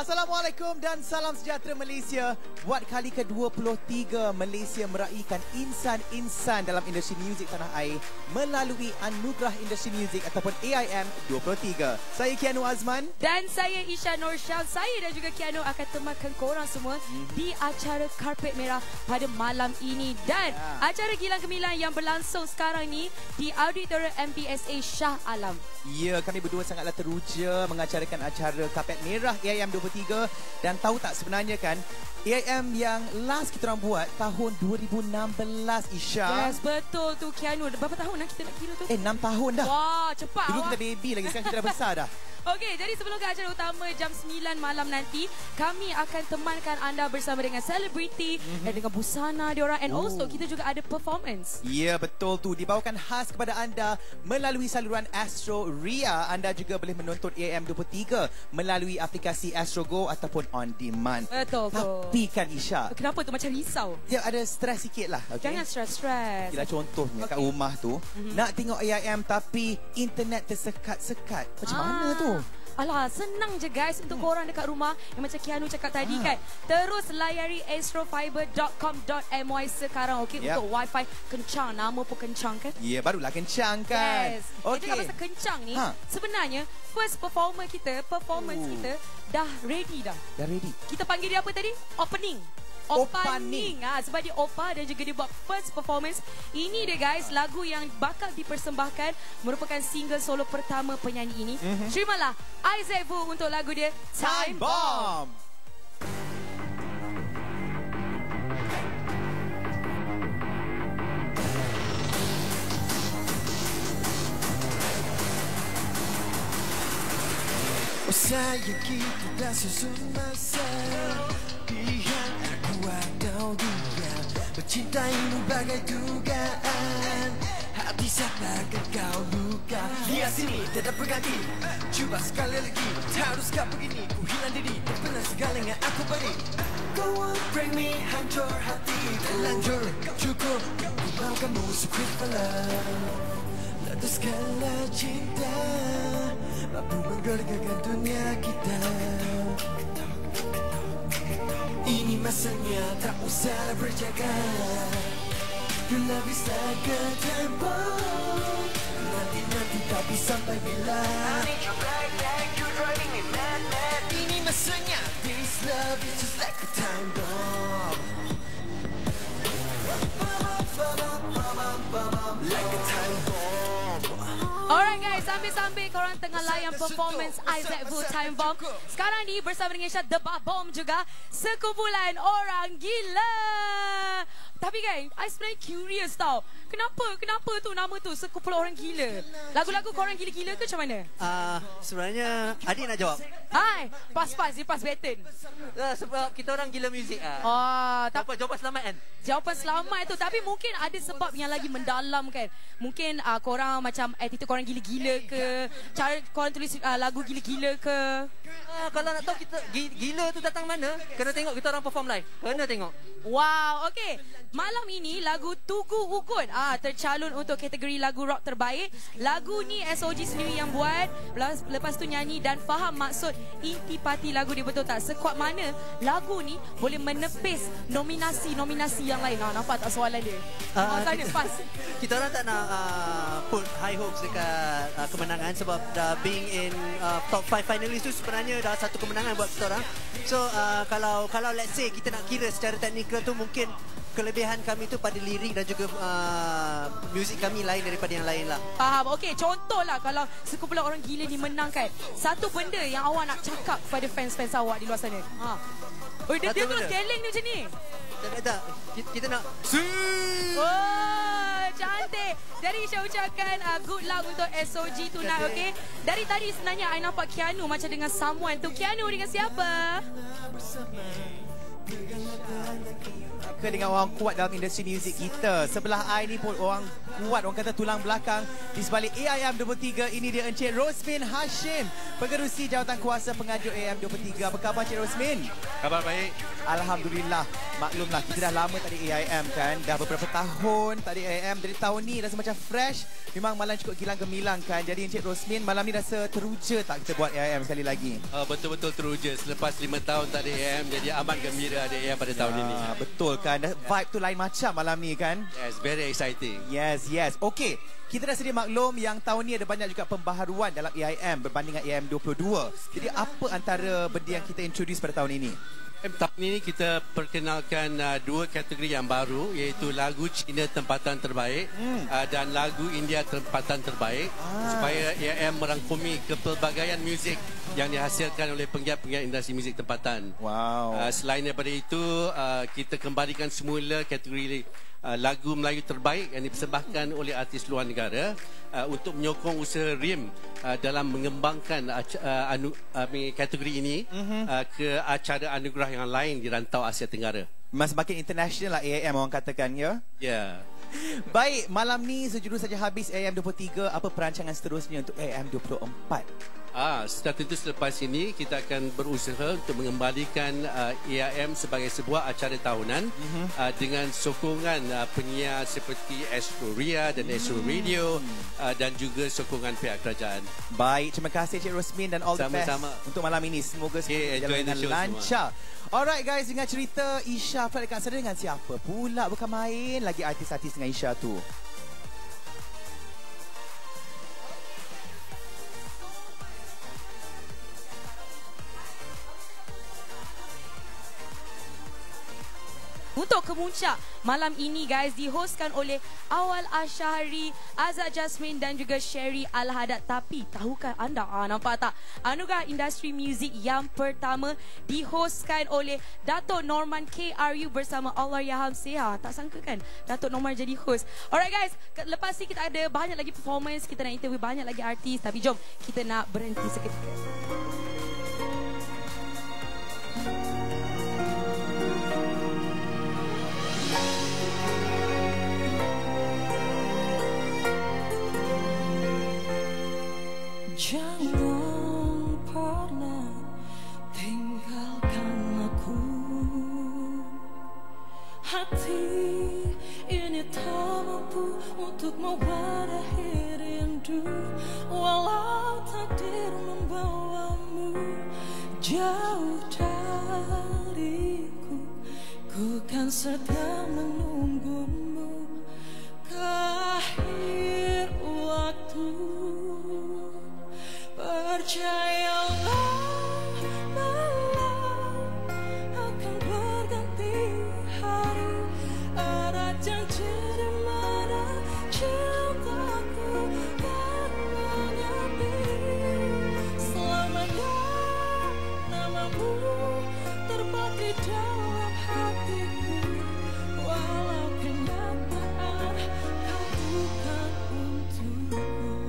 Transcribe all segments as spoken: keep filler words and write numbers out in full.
Assalamualaikum dan salam sejahtera Malaysia. Buat kali ke dua puluh tiga, Malaysia meraihkan insan-insan dalam industri muzik tanah air melalui Anugerah Industri Muzik ataupun A I M dua puluh tiga. Saya Kianu Azman. Dan saya Isha Norsyal. Saya dan juga Kianu akan temankan korang semua hmm. di acara Karpet Merah pada malam ini. Dan ya. acara Gilang Gemilang yang berlangsung sekarang ni di Auditorium M P S A Shah Alam. Ya, kami berdua sangatlah teruja mengacarakan acara Karpet Merah A I M dua puluh tiga. Dan tahu tak sebenarnya kan, A I M yang last kita orang buat tahun dua ribu enam belas, Isha. Yes, betul tu Kianu. Berapa tahun dah kita nak kira tu? Eh, enam tahun dah. Wah, cepat. Dulu awak. kita baby lagi, sekarang kita dah besar dah. Okey, jadi sebelum ke acara utama jam sembilan malam nanti, kami akan temankan anda bersama dengan selebriti mm-hmm. dan dengan busana diorang. And oh. also, kita juga ada performance. Ya, betul tu. Dibawakan khas kepada anda melalui saluran Astro Ria. Anda juga boleh menonton A I M dua puluh tiga melalui aplikasi Astro Go ataupun on demand. Betul tu. Tapi kan, Isha, kenapa tu macam risau? Ya, ada stres sikit lah. Okay? Jangan stres-stres. Kira contohnya okay. kat rumah tu, mm-hmm. nak tengok A I M tapi internet tersekat-sekat. Macam ah. mana tu? Alah, senang je guys untuk hmm. korang dekat rumah yang macam Kianu cakap tadi ah. kan. Terus layari astrofiber dot com dot my sekarang, okey, yep. untuk wifi kencang. Nama pun kencang kan? Ya, yeah, barulah kencang kan. Yes. Okey. Jadi kalau pasal kencang ni, ha. sebenarnya first performer kita, performance uh. kita dah ready dah. Dah ready. Kita panggil dia apa tadi? Opening. Opening. Ah, sebab dia Opa dan juga dia buat first performance. Ini dia guys, lagu yang bakal dipersembahkan merupakan single solo pertama penyanyi ini. Mm-hmm. Terimalah Isaac Vu untuk lagu dia Time Bomb. Oh sayang, kita dah susun masa, pilihan aku atau dia, mencintaimu bagai dugaan, hati siapakah kau luka. Lihat sini, tidak berganti, cuba sekali lagi, haruskah begini, ku hilang diri, pernah segalanya aku beri. Go on, bring me, hancur hati, terlanjur, cukup, ku mau kamu secret for love. Letuskanlah cinta, mampu menggerakkan dunia kita. Ini masanya, tak usah berjaga, bila bisa ke tempo. Nanti-nanti tapi sampai bila. I need you back, back, you're driving me mad, mad. Ini masanya, this love is just like a time bomb. Like a time bomb. Alright guys, sambil-sambil korang tengah layan performance Isaac Vu Time Bomb, sekarang ni bersama dengan Syah The Bomb juga, sekumpulan orang gila. Tapi kan, I sebenarnya curious tau, kenapa, kenapa tu nama tu sekumpulan orang gila? Lagu-lagu korang gila-gila ke macam mana? Uh, sebenarnya adik nak jawab. Hai, pas-pas, dia pas baton. Uh, sebab kita orang gila muzik ah. Oh, tak apa, jawapan selamat kan? Jawapan selamat tu, tapi mungkin ada sebab yang lagi mendalam kan. Mungkin uh, korang macam attitude korang gila-gila ke, cara korang tulis uh, lagu gila-gila ke. Uh, kalau nak tahu kita gila tu datang mana, kena tengok kita orang perform live. Kena tengok. Wow, okey. Malam ini lagu Tugu Ukun ah tercalon untuk kategori lagu rock terbaik. Lagu ni S O G sendiri yang buat, lepas tu nyanyi dan faham maksud intipati lagu dia, betul tak? Sekuat mana lagu ni boleh menepis nominasi-nominasi yang lain. Ah, nampak tak soalan dia? Uh, ah, kita, pas. Kita orang tak nak uh, put high hopes dekat uh, kemenangan sebab uh, being in uh, top five finalist tu sebenarnya dah satu kemenangan buat kita orang. So uh, kalau kalau let's say kita nak kira secara teknikal tu, mungkin kelebihan kami tu pada lirik dan juga uh, muzik kami lain daripada yang lain lah. Faham. Okey, contohlah kalau sekumpulan orang gila ni menangkan, satu benda yang awak nak cakap kepada fans-fans awak di luar sana. Ha. Oh, dia, dia terus geleng ni macam ni. Tak, tak, tak. Kita, kita nak oh, cantik. Jadi saya ucapkan uh, good luck untuk S O G tonight, okey. Dari tadi sebenarnya I nampak Kianu macam dengan someone tu. Kianu dengan siapa? Dengan orang kuat dalam industri muzik kita. Sebelah I ni pun orang kuat, orang kata tulang belakang di sebalik A I M dua puluh tiga. Ini dia Encik Rosmin Hashim, Pengerusi Jawatan Kuasa Pengajuk A I M dua puluh tiga. Apa khabar Encik Rosmin? Khabar baik. Alhamdulillah. Maklumlah kita dah lama tak ada A I M kan. Dah beberapa tahun tak ada A I M. Jadi tahun ni rasa macam fresh. memang malam cukup gilang gemilang kan. Jadi Encik Rosmin, malam ni rasa teruja tak kita buat A I M sekali lagi? Uh, betul-betul teruja. Selepas lima tahun tak ada A I M, jadi amat gembira ada A I M pada ya, tahun ini. Betul kan. Vibe tu lain macam malam ni kan. Yes, very exciting. Yes, yes. Okey. Kita dah sedia maklum yang tahun ni ada banyak juga pembaharuan dalam A I M berbanding dengan A I M dua puluh dua. Jadi apa antara benda yang kita introduce pada tahun ini? Tahun ini kita perkenalkan uh, dua kategori yang baru, iaitu lagu Cina tempatan terbaik hmm. uh, dan lagu India tempatan terbaik, ah. supaya A I M merangkumi kepelbagaian muzik yang dihasilkan oleh penggiat-penggiat industri muzik tempatan. Wow. Uh, selain daripada itu, uh, kita kembalikan semula kategori Uh, lagu Melayu terbaik yang dipersembahkan oleh artis luar negara uh, untuk menyokong usaha R I M uh, dalam mengembangkan uh, uh, anu, uh, kategori ini uh-huh. uh, ke acara anugerah yang lain di rantau Asia Tenggara. Mas makin international lah A I M orang katakan ya. Ya. Yeah. Baik, malam ni sejurus saja habis A I M dua puluh tiga. Apa perancangan seterusnya untuk A I M dua puluh empat? Ah, setelah tentu selepas ini kita akan berusaha untuk mengembalikan uh, A I M sebagai sebuah acara tahunan mm-hmm. uh, dengan sokongan uh, penyiar seperti Astro Ria dan Astro Radio mm. uh, dan juga sokongan pihak kerajaan. Baik, terima kasih Cik Rosmin dan all Sama-sama. the best untuk malam ini. Semoga okay, jalan dengan lancar. Semua. Alright guys, dengan cerita Isha Flight dekat sana dengan siapa pula? Bukan main lagi artis-artis dengan Isha tu. Untuk kemuncak malam ini guys dihostkan oleh Awal Asyari, Azad Jasmine dan juga Sherry Al-Haddad. Tapi tahukah anda, ah, nampak tak? Anugerah Industri Muzik yang pertama dihostkan oleh Dato' Norman K R U bersama Allahyarham Seha. Tak sangka kan Dato' Norman jadi host. Alright guys, lepas ni kita ada banyak lagi performance, kita nak interview banyak lagi artis. Tapi jom kita nak berhenti seketika. Jangan pernah tinggalkan aku. Hati ini tak mampu untuk mewadahi rindu. Walau takdir membawamu jauh dariku, ku kan setia menunggumu ke akhir waktu. Percayalah, malam akan berganti hari. Ada janji di mana cintaku kan menyepi. Selamanya namamu terpaut di dalam hatiku. Walau kenyataan kau bukan untukku.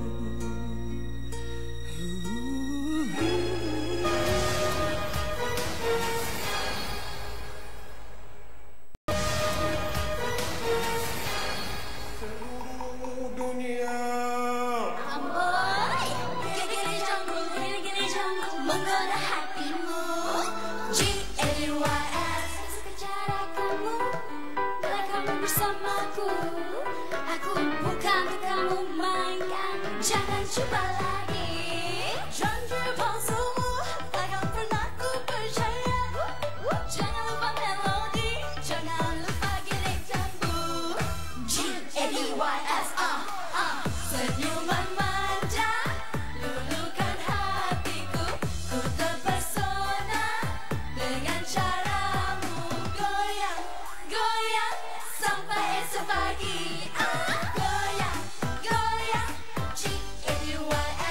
Jangan coba lagi janji palsumu, takkan pernah ku percaya. Jangan lupa melodi, jangan lupa giring jambu. G A D Y S ah ah, senyuman manja lulukan hatiku. Ku terpesona dengan caramu, goyang goyang sampai esok pagi. Ah, goyang goyang G A D Y S.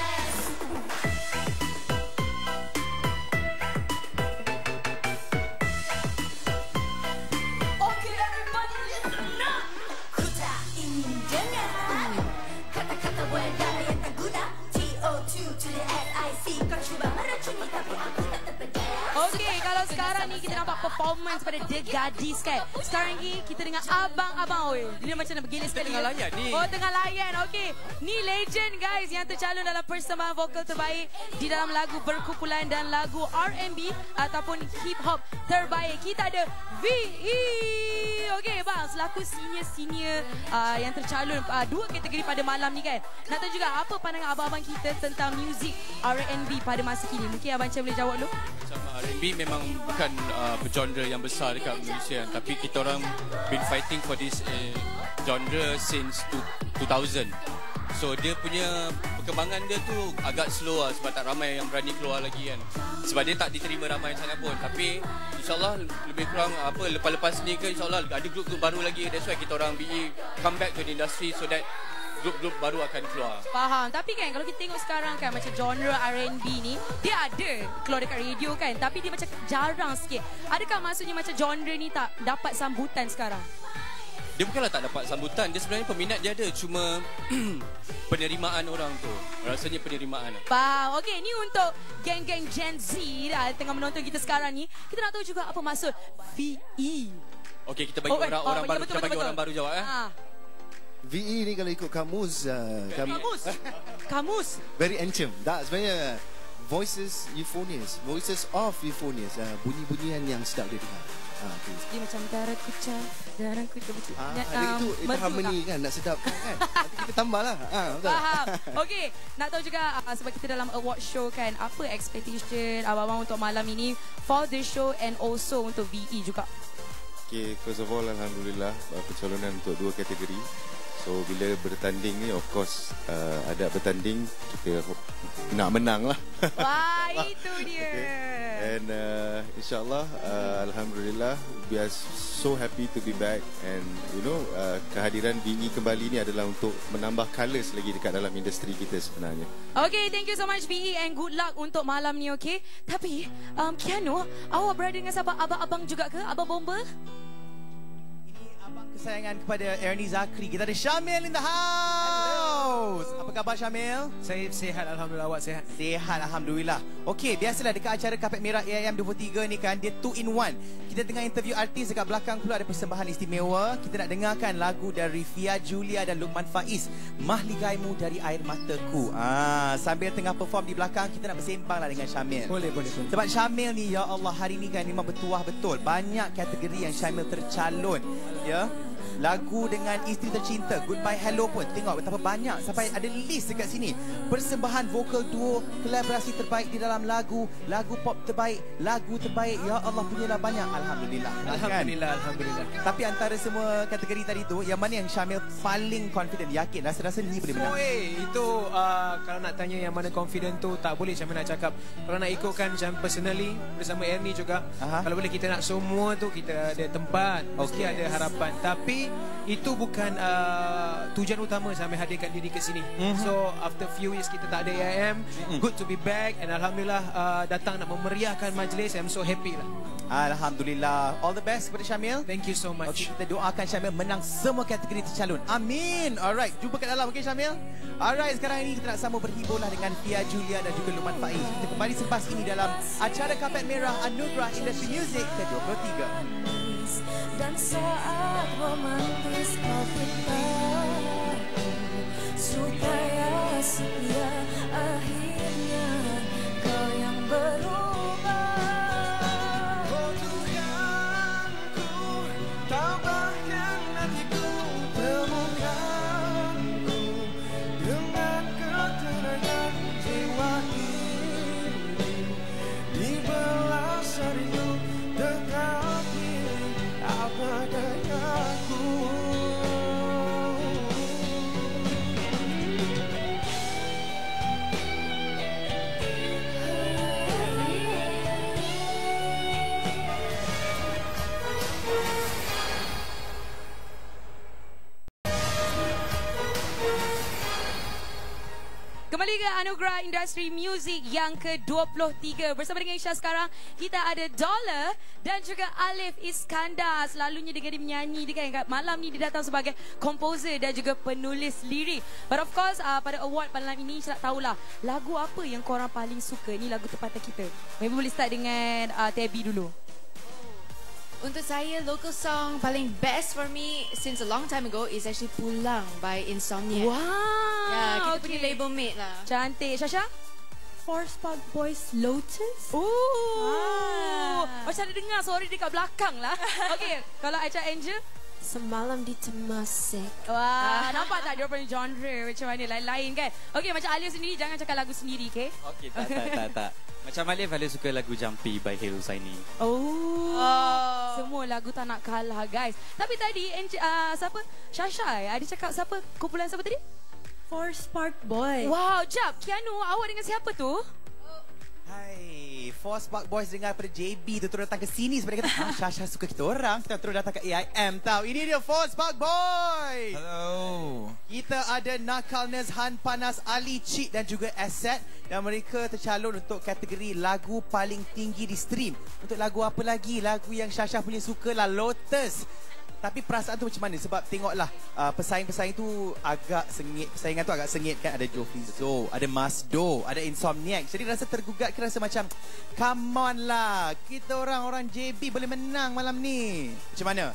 sekarang ni kita nampak performance pada The Gadis kan. Sekarang ni kita dengan abang-abang. Oi, dia macam nak bergilis sekali. Tengah layan ni. Oh, tengah layan. Okey. Ni legend guys yang tercalon dalam persembahan vokal terbaik di dalam lagu berkumpulan dan lagu R and B ataupun hip hop terbaik. Kita ada V E. Okey bang, selaku senior-senior uh, yang tercalon uh, dua kategori pada malam ni kan. Nak tahu juga apa pandangan abang-abang kita tentang muzik R and B pada masa kini. Mungkin abang Cem boleh jawab dulu. Macam R and B memang bukan uh, genre yang besar dekat Malaysia, tapi kita orang been fighting for this uh, genre since two thousand. So dia punya perkembangan dia tu agak slow lah sebab tak ramai yang berani keluar lagi kan. Sebab dia tak diterima ramai sangat pun. Tapi insyaAllah lebih kurang apa lepas-lepas ni ke insyaAllah ada grup-grup baru lagi. That's why kita orang B E come back to the industry so that grup-grup baru akan keluar. Faham. Tapi kan kalau kita tengok sekarang kan macam genre R and B ni dia ada keluar dekat radio kan. Tapi dia macam jarang sikit. Adakah maksudnya macam genre ni tak dapat sambutan sekarang? Dia bukanlah tak dapat sambutan. Dia sebenarnya peminat dia ada. Cuma penerimaan orang tu. Rasanya penerimaan. Faham. Okey, ni untuk geng-geng Gen Z dah tengah menonton kita sekarang ni. Kita nak tahu juga apa maksud V E. Okey, kita bagi Oh, eh, orang, oh, orang ya, baru betul, kita betul, bagi betul. orang baru jawab eh. Ha. V E ni kalau ikut kamus uh, kam- Kamus. Kamus. very ancient. Tak, sebenarnya voices euphonious, voices of euphonious, uh, bunyi-bunyian yang sedap dia dengar. Ah, okay. Dia macam darah kucah, darah kucah betul. Ah, Dan, um, itu itu harmoni kan, nak sedapkan kan. Nanti kita tambahlah. Ah, betul. Faham. Okey, nak tahu juga uh, sebab kita dalam award show kan, apa expectation abang-abang untuk malam ini for the show and also untuk V E juga. Okay, first of all, Alhamdulillah uh, pencalonan untuk dua kategori. So bila bertanding ni, of course uh, ada bertanding kita nak menang lah. Wah, itu dia. Okay. And uh, insyaAllah, uh, Alhamdulillah, we are so happy to be back. And you know, uh, kehadiran V E kembali ni adalah untuk menambah colours lagi dekat dalam industri kita sebenarnya. Okay, thank you so much V E and good luck untuk malam ni, okay? Tapi, um, Kiano, awak berada dengan siapa? Abang-abang juga ke? Abang Bomba? Kesayangan kepada Ernie Zakri. Kita ada Syamil in the house. Hello. Apa khabar Syamil? Saya sihat, Alhamdulillah. Awak sihat? Sihat, Alhamdulillah. Okey, biasalah dekat acara Kapet Merah A I M dua puluh tiga ni kan, dia two in one. Kita tengah interview artis, dekat belakang pula ada persembahan istimewa. Kita nak dengarkan lagu dari Fia Julia dan Luqman Faiz, Mahligaimu dari Air Mataku. Ah, sambil tengah perform di belakang, kita nak bersembang lah dengan Syamil. Boleh, boleh, boleh. Sebab Syamil ni, ya Allah, hari ni kan memang bertuah betul. Banyak kategori yang Syamil tercalon. Ya. Lagu dengan isteri tercinta, Goodbye Hello pun. Tengok betapa banyak, sampai ada list dekat sini. Persembahan vokal duo, kolaborasi terbaik di dalam lagu, lagu pop terbaik, lagu terbaik. Ya Allah, punyalah banyak. Alhamdulillah. Alhamdulillah, Kan? Alhamdulillah. Tapi antara semua kategori tadi tu, yang mana yang Syamil paling confident, yakin, rasa-rasa ni boleh menang? Oh, eh, itu uh, kalau nak tanya yang mana confident tu, tak boleh Syamil nak cakap. Kalau nak ikutkan macam personally, bersama Ernie juga, Aha. kalau boleh kita nak semua tu, kita ada tempat, mesti Okay. ada harapan. Tapi itu bukan uh, tujuan utama Syamil hadirkan diri ke sini. Mm-hmm. So after few years kita tak ada A I M, mm-hmm. good to be back, and Alhamdulillah uh, datang nak memeriahkan majlis. I'm so happy lah. Alhamdulillah. All the best kepada Syamil. Thank you so much. Okay, kita doakan Syamil menang semua kategori tercalon. Amin. Alright, jumpa kat dalam, okey Syamil? Alright, sekarang ini kita nak sama berhiburlah dengan Fia Julia dan juga Luqman Faiz. Kita kembali selepas ini dalam acara Kapet Merah Anugerah Industri Music ke dua puluh tiga. Dan saat romantis kau bertahan, supaya setia akhirnya kau yang berubah. Oh Tuhanku, tabahkan hatiku, temukanku dengan ketenangan jiwa ini. Di belas rindu tetapi apa dayaku. Kembali ke Anugerah Industri Music yang ke dua puluh tiga. Bersama dengan Isha sekarang, kita ada Dollar dan juga Alif Iskandar. Selalunya dengan dia menyanyi, dia kan malam ni dia datang sebagai komposer dan juga penulis lirik. But of course, uh, pada award malam ini, saya nak tahulah lagu apa yang korang paling suka. Ni lagu tempatan kita. Maybe boleh start dengan uh, Tabby dulu. Untuk saya, local song paling best for me since a long time ago is actually Pulang by Insomniac. Wow. Ya, kita okay. punya label mate lah. Cantik. Syasha? Force Park Boys Lotus. Oh. Ah. Macam ada dengar suara dekat belakang lah. Okey, kalau Aca Angel? Semalam di Temasek. Wah, nampak tak dia punya genre macam mana lain-lain kan? Okey, macam Alia sendiri jangan cakap lagu sendiri, okey? Okey, tak, tak, tak, tak. Macam Alif, Alif suka lagu Jumpy by Hale Husaini. Oh. Oh. Semua lagu tak nak kalah, guys. Tapi tadi, uh, siapa? Syasha, eh? Ada cakap siapa? Kumpulan siapa tadi? Force Park Boys. Wow, jap. Kianu, awak dengan siapa tu? Hai, Force Park Boys dengar pada J B tu terus datang ke sini sebab dia kata, ah, Syasha suka kita orang. Kita terus datang ke A I M tau. Ini dia Force Park Boys. Hello. Kita ada Nakalness, Han Panas, Ali Cik dan juga Asset. Dan mereka tercalon untuk kategori lagu paling tinggi di stream. Untuk lagu apa lagi? Lagu yang Syasha punya suka lah, Lotus. Tapi perasaan tu macam mana? Sebab tengoklah uh, pesaing-pesaing tu agak sengit. Persaingan tu agak sengit kan. Ada Joe Flizzo, ada Masdo, ada Insomniac. Jadi rasa tergugat ke rasa macam come on lah. Kita orang-orang J B boleh menang malam ni. Macam mana?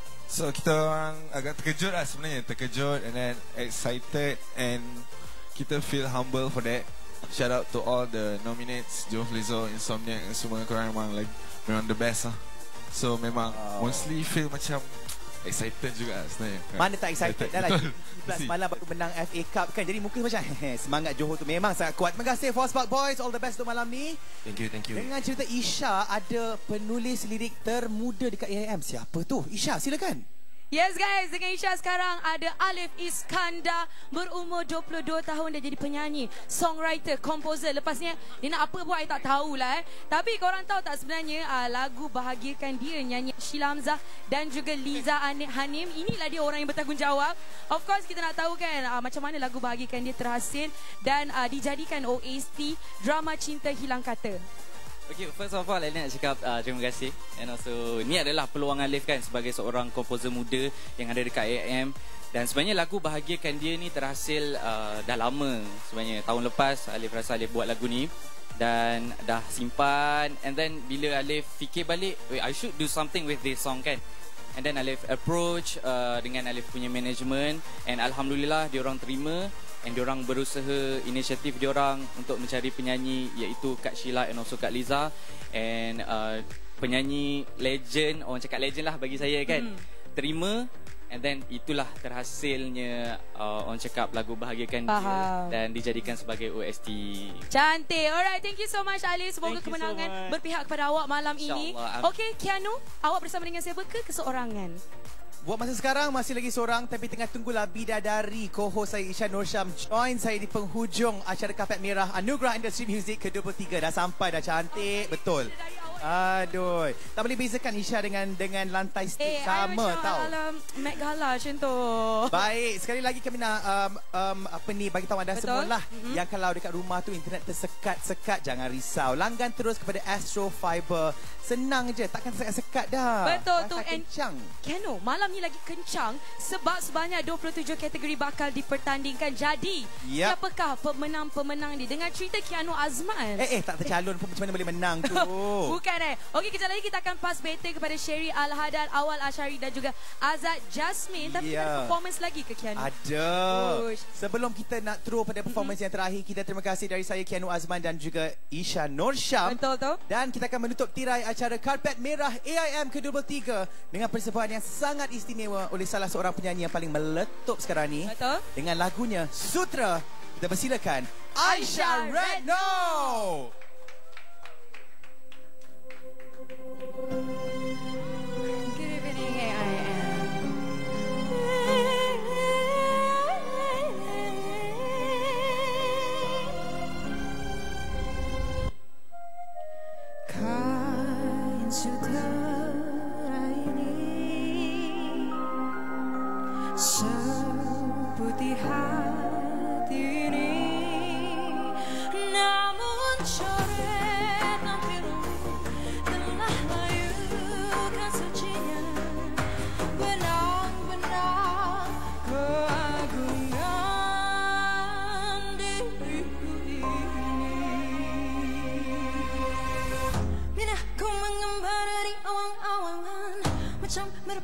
So kita orang agak terkejut lah sebenarnya. Terkejut and then excited and kita feel humble for that. Shout out to all the nominates, Joe Flizzo, Insomniac, semua korang memang like, memang the best lah. So memang wow. Mostly feel macam excited juga sebenarnya. Mana tak excited dah lah. Betul. Semalam baru menang F A Cup kan. Jadi mungkin macam semangat Johor tu memang sangat kuat. Terima kasih Force Park Boys. All the best untuk malam ni. Thank you, thank you. Dengan cerita Isha, ada penulis lirik termuda dekat A I M. Siapa tu? Isha, silakan. Yes guys, dengan Isha sekarang ada Alif Iskandar, berumur dua puluh dua tahun, dia jadi penyanyi, songwriter, komposer. Lepas ni dia nak apa buat saya tak tahulah eh. Tapi korang tahu tak sebenarnya uh, lagu Bahagiakan Dia nyanyi Sheila Hamzah dan juga Liza Hanim, inilah dia orang yang bertanggungjawab. Of course kita nak tahu kan uh, macam mana lagu Bahagiakan Dia terhasil dan uh, dijadikan O S T drama Cinta Hilang Kata. Okay, first of all, Alif nak cakap uh, terima kasih. And also, ni adalah peluang Alif kan sebagai seorang komposer muda yang ada dekat A I M. Dan sebenarnya lagu Bahagiakan Dia ni terhasil uh, dah lama sebenarnya. Tahun lepas Alif rasa Alif buat lagu ni. Dan dah simpan. And then bila Alif fikir balik, wait, I should do something with this song kan. And then Alif approach uh, dengan Alif punya management. And Alhamdulillah, diorang terima. And diorang berusaha, inisiatif diorang untuk mencari penyanyi iaitu Kak Sheila and also Kak Liza. And uh, penyanyi legend, orang cakap legend lah bagi saya kan, hmm. terima. And then itulah terhasilnya uh, orang cakap lagu Bahagiakan Dia dan dijadikan sebagai O S T. Cantik. Alright, thank you so much Ali. Semoga thank kemenangan so berpihak kepada awak malam ini. Okay, Kianu, awak bersama dengan siapa ke keseorangan? Buat masa sekarang masih lagi seorang tapi tengah tunggulah bidadari co-host saya Isha Norsham join saya di penghujung acara Kapet Merah Anugerah Industri Music ke dua puluh tiga. Dah sampai dah, cantik betul. Aduh, tak boleh bezakan Isha dengan dengan lantai stage eh, sama tau. Dalam Met Gala macam tu. Baik, sekali lagi kami nak um, um, apa ni bagi tahu anda semualah mm-hmm. yang kalau dekat rumah tu internet tersekat-sekat, jangan risau. Langgan terus kepada Astro Fiber. Senang je, takkan sekat-sekat dah. Betul tu. Kencang. Keno, malam ni lagi kencang sebab sebanyak dua puluh tujuh kategori bakal dipertandingkan. Jadi, yep. siapakah pemenang-pemenang ni? Dengan cerita Kianu Azman. Eh, eh, tak tercalon pun macam mana boleh menang tu. Bukan eh. Okey, kejap lagi kita akan pass battle kepada Sherry Al-Haddad, Awal Ashari dan juga Azad Jasmine. Tapi yeah. ada performance lagi ke Kianu? Ada. Ush. Sebelum kita nak throw pada performance mm-hmm. yang terakhir, kita terima kasih dari saya Kianu Azman dan juga Isha Norsham. Betul tu. Dan kita akan menutup tirai acara Karpet Merah A I M ke dua puluh tiga dengan persembahan yang sangat istimewa oleh salah seorang penyanyi yang paling meletup sekarang ni. Betul. Dengan lagunya Sutra. Kita persilakan Aisha Redno. Good evening, A I M. Kain sutera ini seputih hati ini, namun coret tampilmu telah layukan sucinya, benang-benang keagungan diriku ini. Bila ku mengembara di awang-awangan,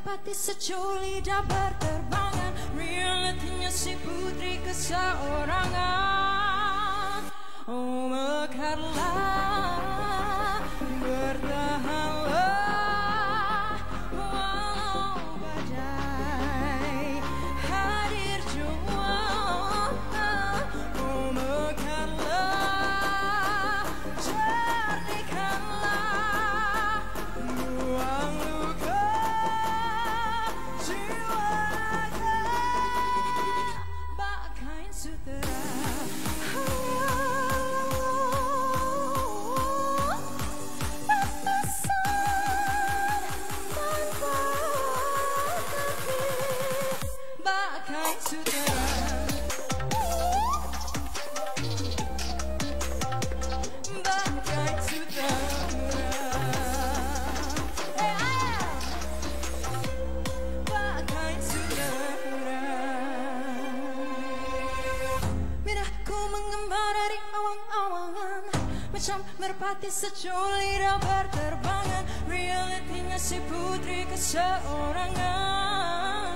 merpati seculi dah berterbangan, realitinya si putri keseorangan. Oh mekarlah, bertahanlah, walau badai hadir jua. Oh mekarlah, jernihkanlah, buang luka jiwanya bagai sutera. Macam merpati seculi dah berterbangan, realitinya si putri keseorangan.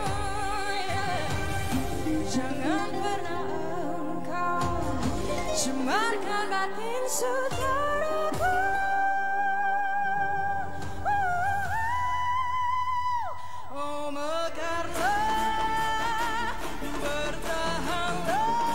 Jangan pernah engkau cemarkan batin saudaraku. Oh mekarlah, bertahanlah,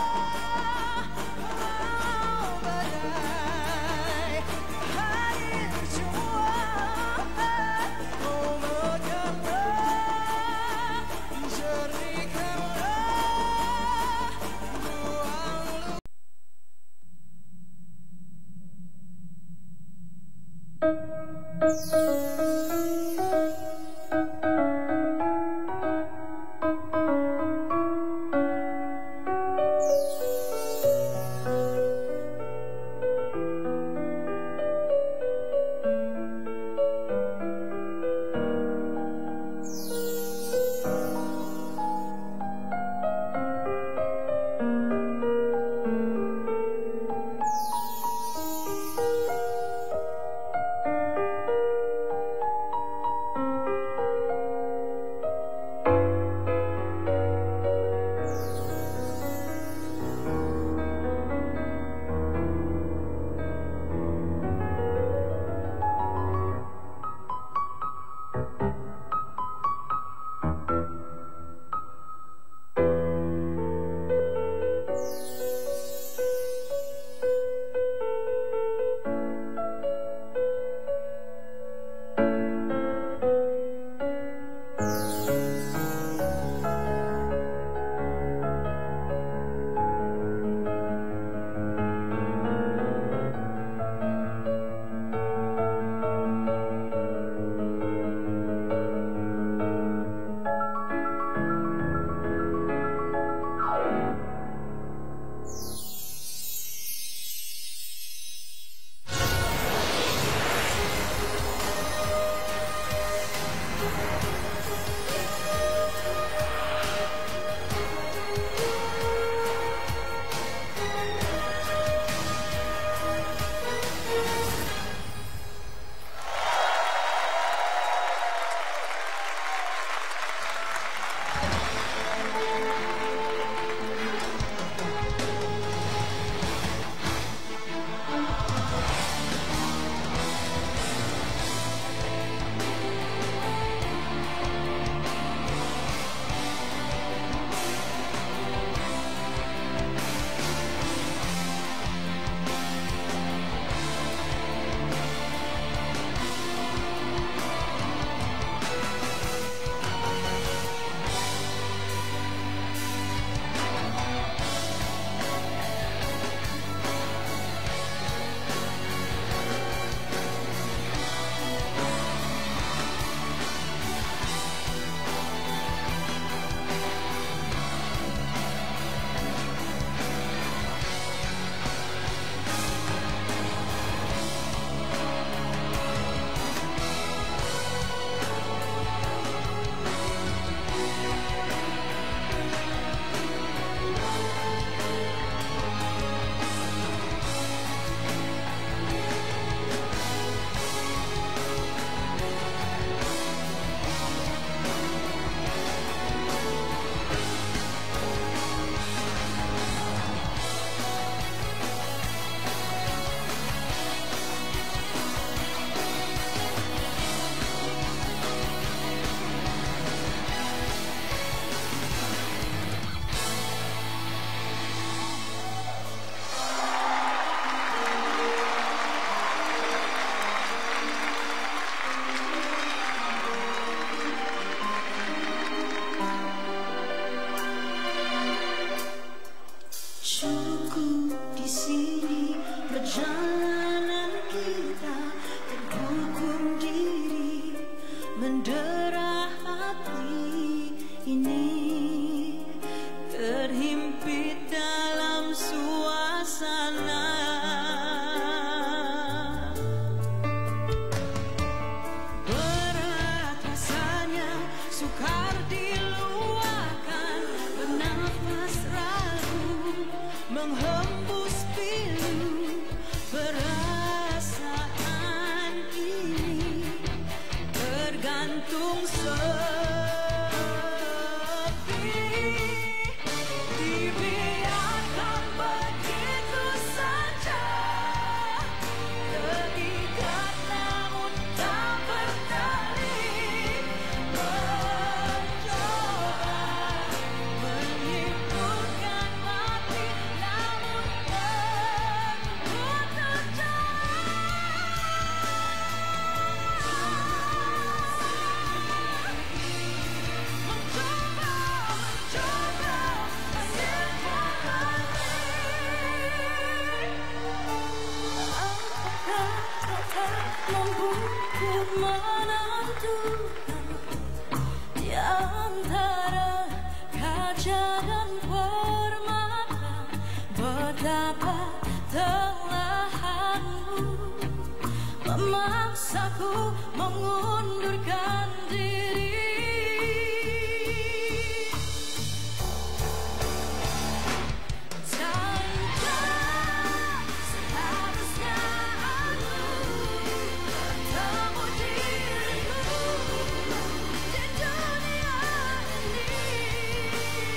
perjalanan kita terhukum diri mendera hati ini terhimpit dalam suasana berat rasanya sukar diluahkan bernafas ragu menghembus pilu perasaan ini tergantung sepi dibiarkan begitu saja terikat namun tak berdalih mencoba menghiburkan mati namun berbuat membungkuk menentukan di antara kaca dan permata betapa telahanmu memaksaku mengundurkan diri tanpa seharusnya aku bertemu dirimu di dunia ini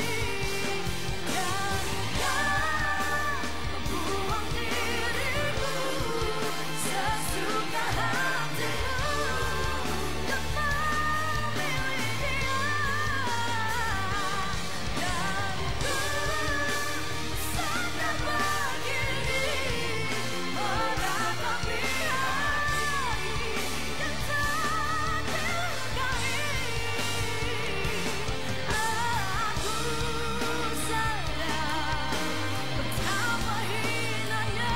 dan kau membuang dirimu sesuka hatimu dan memilih dia dan ku sadar begini meratapi hari yang tak dihargai aku sadar betapa hinanya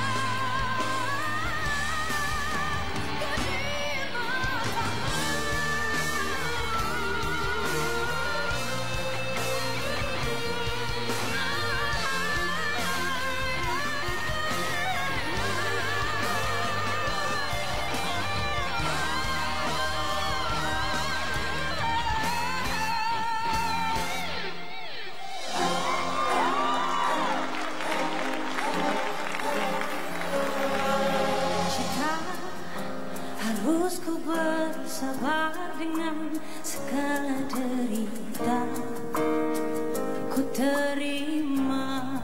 Cinta harus ku bersabar dengan segala derita ku terima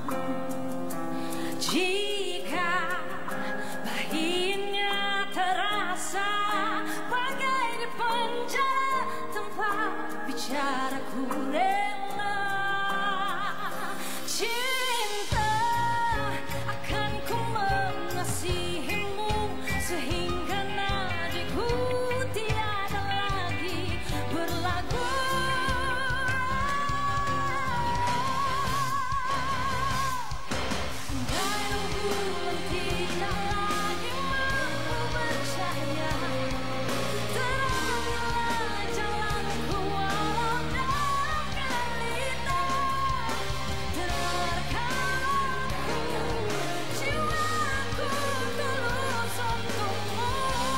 jika bahinnya terasa bagai dipenjara tempat bicaraku rela cinta akan ku mengasihimu sehingga nadiku tiada lagi berlagu dan hubungan tidak lagi mampu bercahaya teranglah jalanku walau dalam gelita terkadang jiwaku tulus untukmu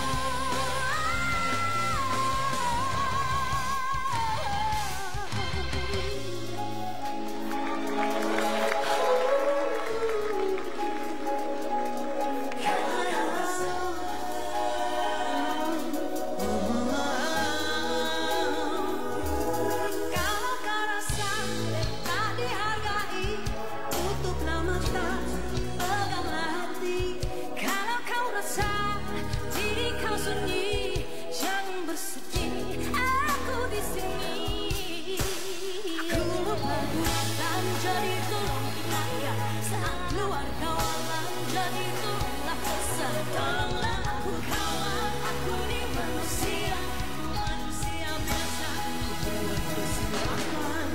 kalau kau rasa tak dihargai tutuplah mata peganglah hati kalau kau rasa diri kau sunyi jangan bersedih aku di sini aku lupa dan jadi tolong ingatkan saat keluar kawalan jadi tolonglah pesan tolonglah aku kawan aku ni manusia manusia biasa buat kesilapan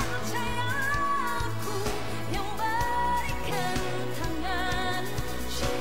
percaya aku yang berikan tangan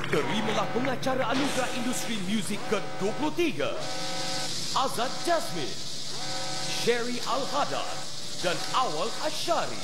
terimalah pengacara anugerah industri muzik ke dua puluh tiga. Azad Jasmine, Sherry Al-Haddad dan Awal Asyari.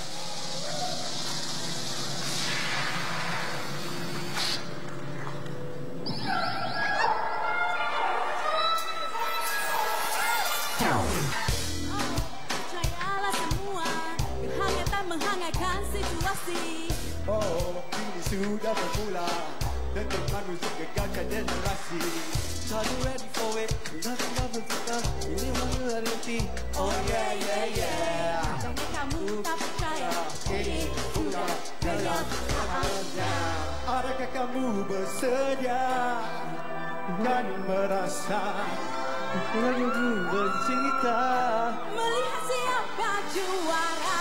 Percayalah semua, kehangatan menghangatkan situasi. Oh, ini sudah bermula. Tentu manusia gegarkan generasi. Are you ready for it? Nothing nothing kita. Ini mana nanti? Oh yeah yeah yeah. Jangan kamu tak percaya. Ini sudah jelas. Adakah kamu bersedia dan merasa lagu bercinta? Melihat siapa juara.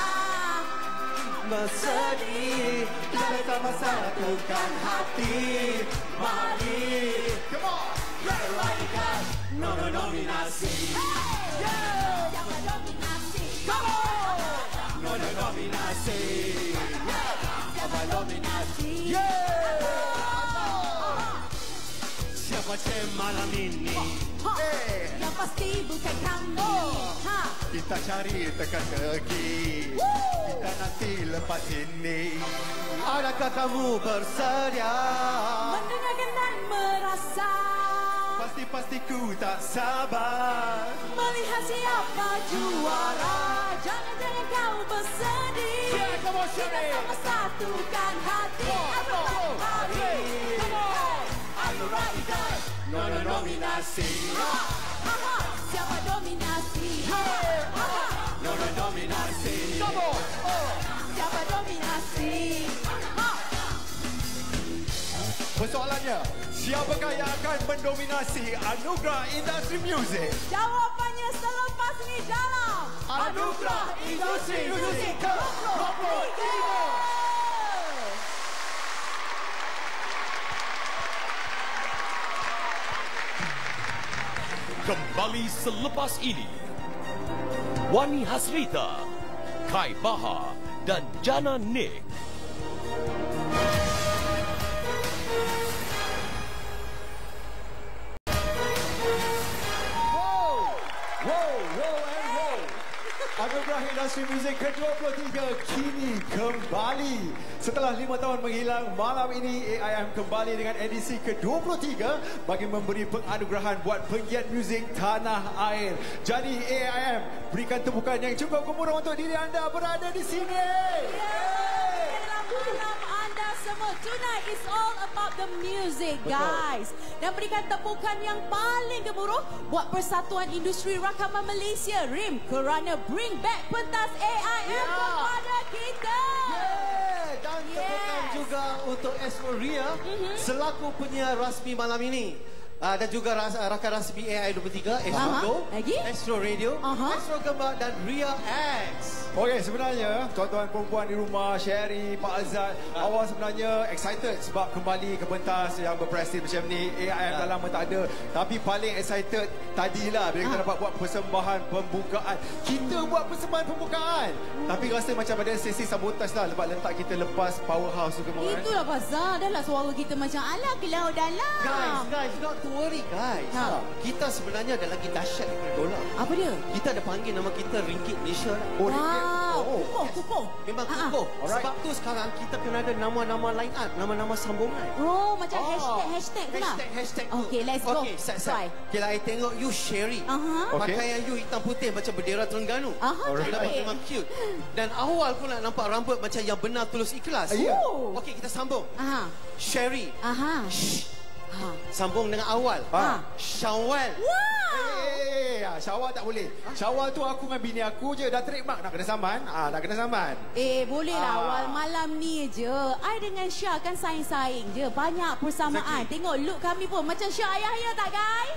Bersedih dan sama satukan hati. Mari, come on, get right guys. No no nominasi. Yeah, siapa dominasi? Come on. No no nominasi. Siapa dominasi? Yeah. Siapa cem malam ini? Hey. Yang pasti bukan kamu. Ha. Kita cari teka-teki. Kita nanti lepas ini. Adakah kamu bersedia Mendengarkan dan merasa. Pasti-pasti ku tak sabar Melihat siapa juara. Jangan-jangan kau bersedih. Yeah, come on, Kita Sherry. sama satukan hati. Aku tak hari. Aku radical. No no nominasi. Ha, ha, ha. Siapa dominasi? Ha, ha, ha. No no nominasi. Come on. Oh. Siapa dominasi? Ha. Persoalannya, siapakah yang akan mendominasi anugerah industri muzik? Jawapannya selepas ini dalam Anugerah Industri Muzik ke dua puluh tiga. Kembali selepas ini, Wani Hasrita, Kai Baha dan Jana Nick. Wow, wow, wow and wow. Anugerah Industri Muzik ke dua puluh tiga kini kembali. Setelah lima tahun menghilang, malam ini A I M kembali dengan edisi ke dua puluh tiga bagi memberi penganugerahan buat penggiat muzik tanah air. Jadi A I M, berikan tepukan yang cukup gemuruh untuk diri anda berada di sini. Malam anda semua. Tonight is all about the music, guys. Dan berikan tepukan yang paling gemuruh buat Persatuan Industri Rakaman Malaysia, R I M, kerana bring back pentas A I M yeah. kepada kita. Yeah. Dan tepukan Yes. juga untuk Astro Ria Mhm. selaku penyiar rasmi malam ini. Uh, dan juga ras, uh, rakan rasmi A I dua puluh tiga, Astro Aha. Go, Lagi? Astro Radio, Aha. Astro Gembar dan Ria X. Okey, sebenarnya tuan-tuan perempuan di rumah, Sherry, Pak Azad, ha. awak sebenarnya excited sebab kembali ke pentas yang berprestij macam ni. A I M ha. dah lama tak ada. Tapi paling excited tadilah bila ha. kita dapat buat persembahan pembukaan. Kita buat persembahan pembukaan. Hmm. Tapi rasa macam ada sesi sabotaj lah sebab letak kita lepas powerhouse tu semua. Itulah pasal. Dah lah suara kita macam alah ke laut dalam. Guys, guys, not to worry guys. Ha. Kita sebenarnya ada lagi dahsyat daripada dolar. Apa dia? Kita ada panggil nama kita Ringgit Malaysia. Oh, Wow, Oh. kukuh, kukuh. Memang Ha-ha. kukuh. Alright. Sebab tu sekarang kita kena ada nama-nama line up, nama-nama sambungan. Oh, macam Oh. hashtag, hashtag tu lah. Hashtag, hashtag tu. Okay, let's go. Okay, set, set. Try. Okay lah, I tengok you Sherry. Aha. Okay. Pakaian you hitam putih macam bendera Terengganu. Aha, Nampak cantik. memang cute. Dan awal pula nampak rambut macam yang benar tulus ikhlas. Ya. Oh. Okey, kita sambung. Aha. Sherry. Aha. Ha. Sambung dengan awal. Ha. Syawal. Wow. Eh, eh, Syawal tak boleh. Syawal tu aku dengan bini aku je dah trademark nak kena saman. Ah, dah kena saman. Eh, boleh lah Ah. awal malam ni je. I dengan Syah kan saing-saing je. Banyak persamaan. Tengok look kami pun macam Syah ayah-ayah tak, guys?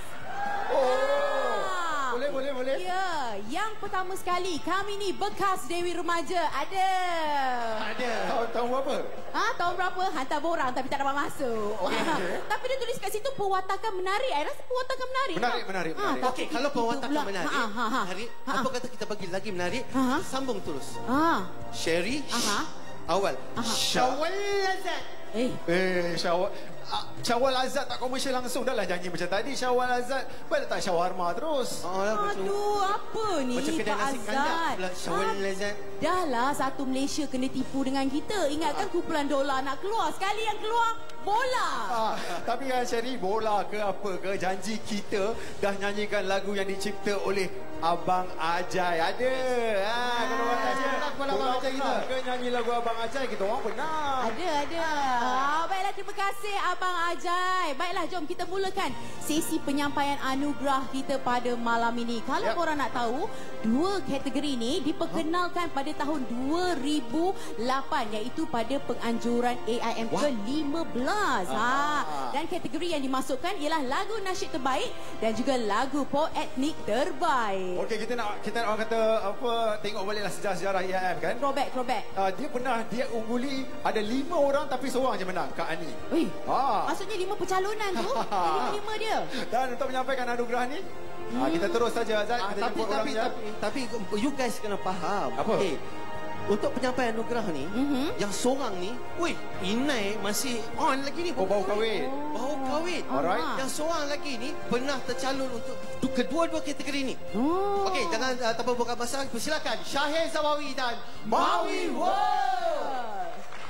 Oh. Ah. Boleh, boleh, boleh. Ya, yang pertama sekali kami ni bekas Dewi Remaja. Ada. Ada. Tahun, tahun berapa? Ah, tahun berapa? Hantar borang tapi tak dapat masuk. Okey, okey. Tapi dia tulis kat situ perwatakan menarik. I rasa perwatakan menarik. Menarik, tak? menarik, Ah, menarik. tapi Okey, kalau itu perwatakan pula. menarik, Ha, ha, ha. menarik, Ha, apa ha. kata kita bagi lagi menarik? Ha. Sambung terus. Ah. Sherry. Aha. Awal. Aha. Syawal Lazat. Eh, Eh, Syawal ah, Syawal Azad tak komersial langsung dah lah nyanyi macam tadi. Syawal Azad boleh letak shawarma terus. Oh, lah, aduh, apa ni Macam kedai Pak nasi kandar Azad? pula, Syawal Ah, Azad. Dah lah satu Malaysia kena tipu dengan kita. Ingatkan kumpulan dolar nak keluar. Sekali yang keluar, bola. Ah, tapi kan Sherry, bola ke apa ke, janji kita dah nyanyikan lagu yang dicipta oleh Abang Ajai. Ada. Ha, kalau orang tanya kepala Abang Ajai kita ke nyanyi lagu Abang Ajai, kita orang pernah. Ada, ada. Ah, baiklah, terima kasih Abang Ajai. Baiklah, jom kita mulakan sesi penyampaian anugerah kita pada malam ini. Kalau Yep. korang nak tahu, dua kategori ini diperkenalkan pada tahun dua ribu lapan, iaitu pada penganjuran A I M ke lima belas. Ha. Dan kategori yang dimasukkan ialah lagu nasyid terbaik dan juga lagu pop etnik terbaik. Okey, kita nak kita nak orang kata apa, tengok baliklah sejarah-sejarah A I M kan. Throwback, throwback. Uh, dia pernah dia ungguli ada lima orang tapi seorang je menang, Kak Ani. Ui, Ha. maksudnya lima percalonan tu. Lima-lima dia. Dan untuk menyampaikan anugerah ni, hmm. uh, kita terus saja Azad. Ah, Kita tapi jemput tapi, orangnya. tapi tapi you guys kena faham. Apa? Okay. Untuk penyampaian anugerah ni, Mhm. yang seorang ni, woi, Inai masih on lagi ni. Oh, bau kahwin. Bau kahwin. Alright. Yang seorang lagi ni pernah tercalon untuk du- kedua-dua kategori ni. Oh. Okey, jangan uh, tanpa buka masa, persilakan Syahir Zawawi dan Mawi World.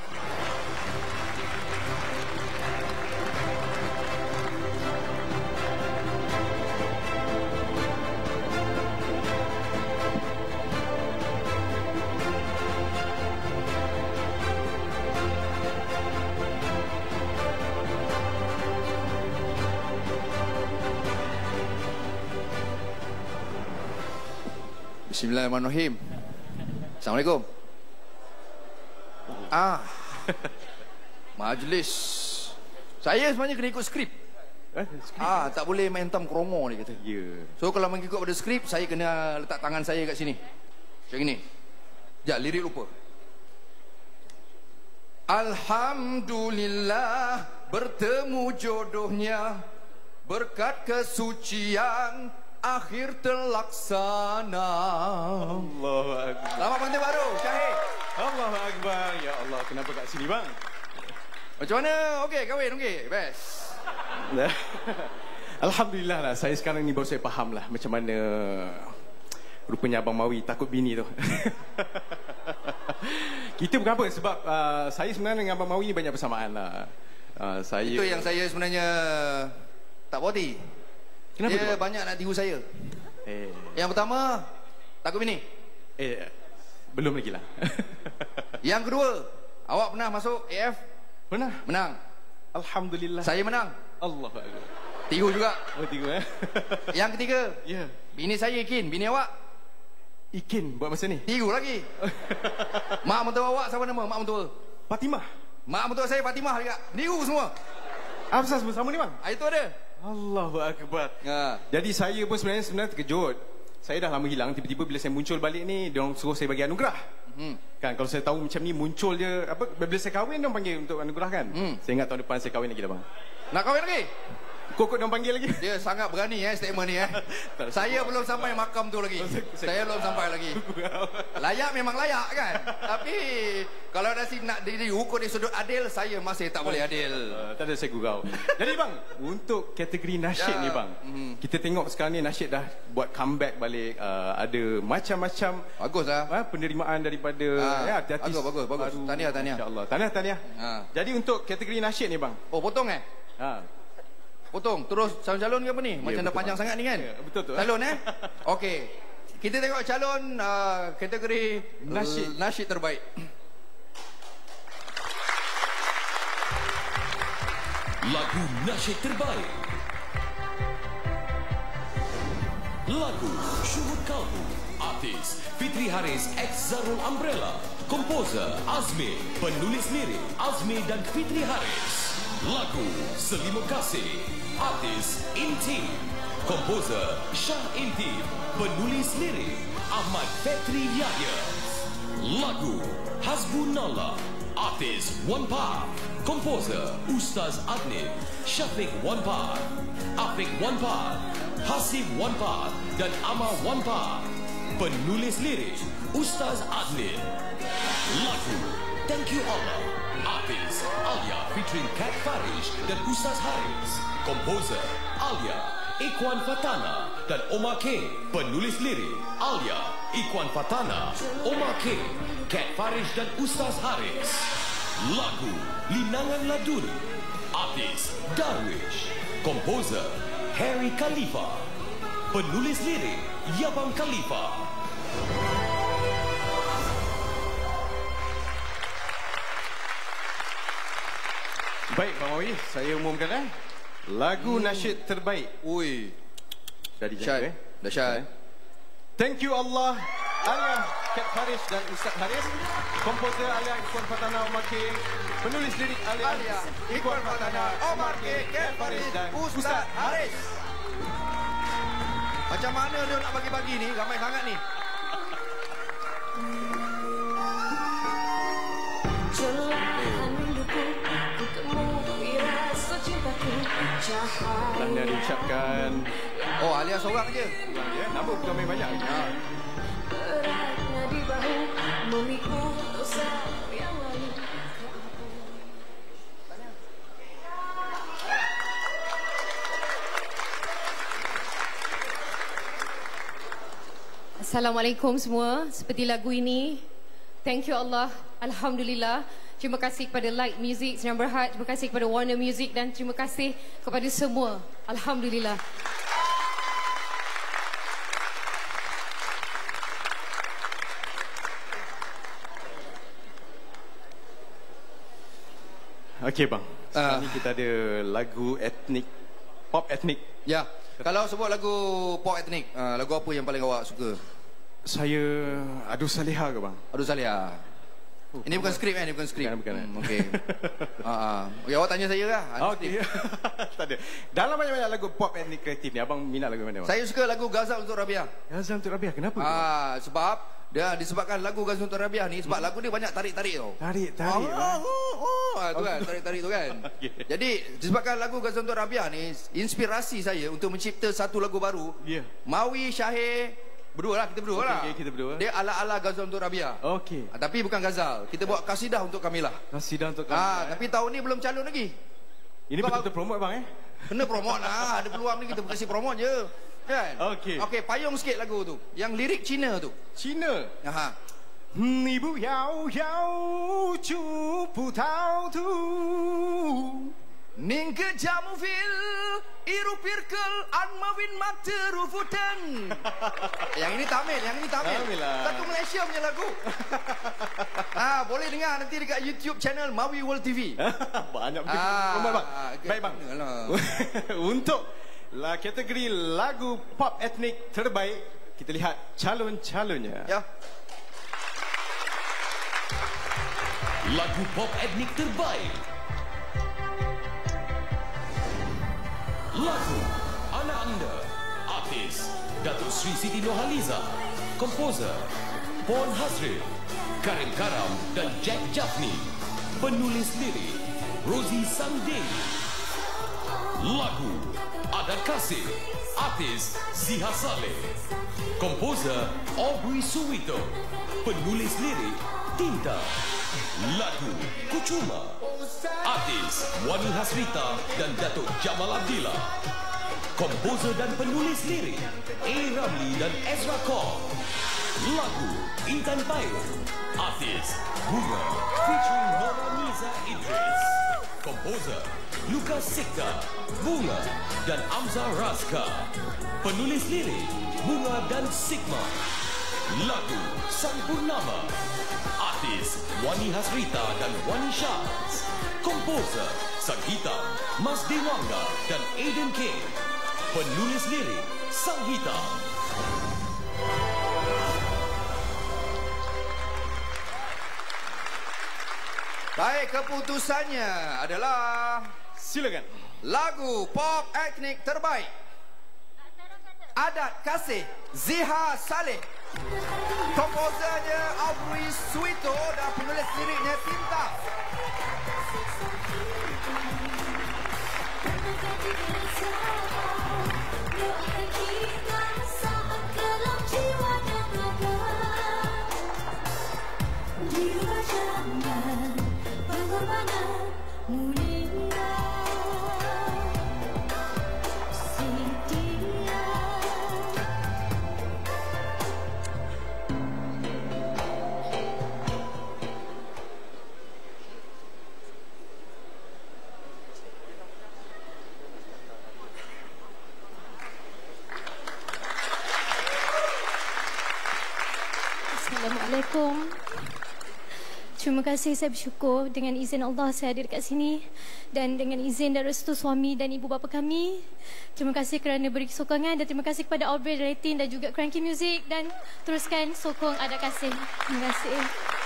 Bismillahirrahmanirrahim. Assalamualaikum. Ah. Majlis. Saya sebenarnya kena ikut skrip. Eh, skrip. Ah, tak boleh main tam kromo dia kata. Ya. Yeah. So kalau mengikut pada skrip, saya kena letak tangan saya kat sini. Macam ni. Sekejap, lirik lupa. Alhamdulillah bertemu jodohnya berkat kesucian akhir terlaksana. Allahu Akbar. Selamat pengantin baru, Syahir. Allahu Akbar. Ya Allah, kenapa kat sini bang? Macam mana? Okey, kahwin okey. Best. Alhamdulillah lah, saya sekarang ni baru saya faham lah macam mana rupanya Abang Mawi takut bini tu. Kita bukan apa, sebab uh, saya sebenarnya dengan Abang Mawi ni banyak persamaan lah. Uh, saya... Itu yang saya sebenarnya tak puati. Kenapa Dia tu? banyak nak tiru saya. Eh, Yang pertama, takut bini. eh, belum lagi lah. Yang kedua, awak pernah masuk A F? Pernah? Menang. Alhamdulillah. Saya menang. Allah Akbar. Tiru juga. Oh, tiru eh. Yang ketiga, Ya. Yeah. bini saya Ikin, bini awak Ikin buat masa ni. tiru lagi. Mak mentua awak siapa nama? Mak mentua. Fatimah. Mak mentua saya Fatimah juga. Tiru semua. Apa sama sama ni bang? Ah, itu ada. Allahu Akbar. Ha. Jadi saya pun sebenarnya sebenarnya terkejut. Saya dah lama hilang, tiba-tiba bila saya muncul balik ni, dia orang suruh saya bagi anugerah. Hmm. Kan kalau saya tahu macam ni muncul je apa bila saya kahwin dia orang panggil untuk anugerah kan. Hmm. Saya ingat tahun depan saya kahwin lagi dah bang. Nak kahwin lagi? Kokok dia orang panggil lagi. Dia sangat berani eh statement ni eh. Saya belum sampai makam tu lagi. Saya belum sampai lagi. Layak memang layak kan. Tapi kalau nasib nak diukur dari sudut adil, saya masih tak boleh adil. Uh, tak ada saya gurau. Jadi bang, untuk kategori nasyid Ya. ni bang, Mhm. kita tengok sekarang ni nasyid dah buat comeback balik. Uh, ada macam-macam Bagus lah. uh, penerimaan daripada Ah, ya, artis bagus, bagus, bagus. baru. Tahniah, tahniah. InsyaAllah. Tahniah, tahniah. Ha. Jadi untuk kategori nasyid ni bang. Oh, potong eh? Ha. Potong. Terus calon-calon ke apa ni? Macam Ya, dah betul, panjang bang. sangat ni kan? Ya, betul tu. Calon eh? Okey. Kita tengok calon uh, kategori Nasyid. uh, nasyid terbaik. Lagu nasyid terbaik. Lagu Syuhud Kalbu. Artis Fitri Haris X Zarul Umbrella. Komposer Azmi. Penulis lirik Azmi dan Fitri Haris. Lagu Selimut Kasih. Artis Intim. Komposer Shah Intim. Penulis lirik Ahmad Fetri Yahya. Lagu Hasbunallah. Artis One Part. Komposer Ustaz Adnif. Syafiq One Part. Afiq One Part. Hasib One Part dan Amar One Part. Penulis lirik Ustaz Adnif. Lagu Thank You Allah. Artis Alia featuring Kat Farish dan Ustaz Haris. Komposer Alia, Ikhwan Fatana dan Omar K. Penulis lirik Alia, Ikhwan Fatana, Omar K, Kat Farish dan Ustaz Haris. Lagu Linangan Laduri, artis Darwish. Komposer Harry Khalifa. Penulis lirik Yabang Khalifa. Baik, Bang Mawi, saya umumkan eh. Lagu hmm. nasyid terbaik. Ui. Dah dijaga Syad. eh. Dahsyat. Thank you Allah, Alia, Kat Farish dan Ustaz Haris. Komposer Alia, Ikhwan Fatana, Omar K. Penulis lirik Alia, Alia Ikhwan Fatana, Omar K, Kat Farish dan Ustaz Haris. Macam mana dia nak bagi-bagi ni? Ramai sangat ni. Tahniah diucapkan. Oh, Alia seorang je. Seorang je. Nama bukan main banyak. Ha. Assalamualaikum semua. Seperti lagu ini, thank you Allah, Alhamdulillah. Terima kasih kepada Light Music Senang Berhad, terima kasih kepada Warner Music dan terima kasih kepada semua. Alhamdulillah. Okey bang, sekarang uh, ni kita ada lagu etnik, pop etnik. Ya, kalau sebut lagu pop etnik, uh, lagu apa yang paling awak suka? Saya Adu Saliha ke bang? Adu Saliha. Oh, ini bukan skrip kan? Ini bukan skrip. Bukan, bukan. Hmm, okey. Ha ah. Okey, awak tanya saya lah. Okey. Tak ada. Dalam banyak-banyak lagu pop etnik kreatif ni, abang minat lagu mana bang? Saya suka lagu Ghazal untuk Rabiah. Ghazal untuk Rabiah. Kenapa? Ah, sebab dia disebabkan lagu Ghazal untuk Rabiah ni sebab hmm. lagu dia banyak tarik-tarik tau. Tarik-tarik. Ah, oh, oh, ah, tu kan, tarik-tarik tu kan. Okay. Jadi, disebabkan lagu Ghazal untuk Rabiah ni inspirasi saya untuk mencipta satu lagu baru. Ya. Yeah. Mawi Syahir berdua lah, kita berdua okay, lah. Okay, kita berdua. Dia ala-ala Ghazal untuk Rabiah. Okey. Ha, tapi bukan Ghazal. Kita buat kasidah untuk Kamilah. Kasidah untuk Kamilah. Ha, eh. Tapi tahun ni belum calon lagi. Ini betul-betul promote bang eh? Kena promote lah. Ada peluang ni kita kasih promote je. Kan? Okey. Okey, payung sikit lagu tu. Yang lirik Cina tu. Cina? Ha. 你不要要就不逃脱 Ning ke jamu fil iru pirkel an mawin materufutan. Yang ini Tamil, yang ini Tamil. Tamil lah. Satu Malaysia punya lagu. Ah, boleh dengar nanti dekat YouTube channel Mawi World T V. Banyak begitu. Ah, bang. Baik bang. Untuk la kategori lagu pop etnik terbaik, kita lihat calon-calonnya. Ya. Lagu pop etnik terbaik. Lagu Anak Anda. Artis Datuk Sri Siti Nurhaliza. Komposer Pon Hasril, Karim Karam dan Jack Jaffni. Penulis lirik Rosie Sangdewi. Lagu Adat Kasih. Artis Ziha Saleh. Komposer Aubrey Suwito. Penulis lirik Tinta. Lagu Kucuma. Artis Wani Hasrita dan Datuk Jamal Abdillah. Komposer dan penulis lirik A. Ramli dan Ezra Kong. Lagu Intan Pairo. Artis Bunga featuring Nora Niza Idris. Komposer Lukas Sikta, Bunga dan Amza Raska. Penulis lirik Bunga dan Sigma. Lagu Sang Purnama. Artis Wani Hasrita dan Wani Shahs. Komposer Sang Hitam, Mas Dewangga dan Aiden K. Penulis lirik Sang Hitam. Baik, keputusannya adalah silakan. Lagu pop etnik terbaik Adat Kasih Ziha Saleh. Komposernya Aubrey Suwito dan penulis liriknya Tinta. Jiwa jangan pengorbanan Assalamualaikum. Terima kasih, saya bersyukur dengan izin Allah saya ada dekat sini dan dengan izin dan restu suami dan ibu bapa kami. Terima kasih kerana beri sokongan dan terima kasih kepada Aubrey Rating dan juga Cranky Music dan teruskan sokong Adat Kasih. Terima kasih.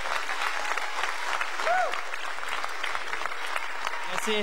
Terima kasih.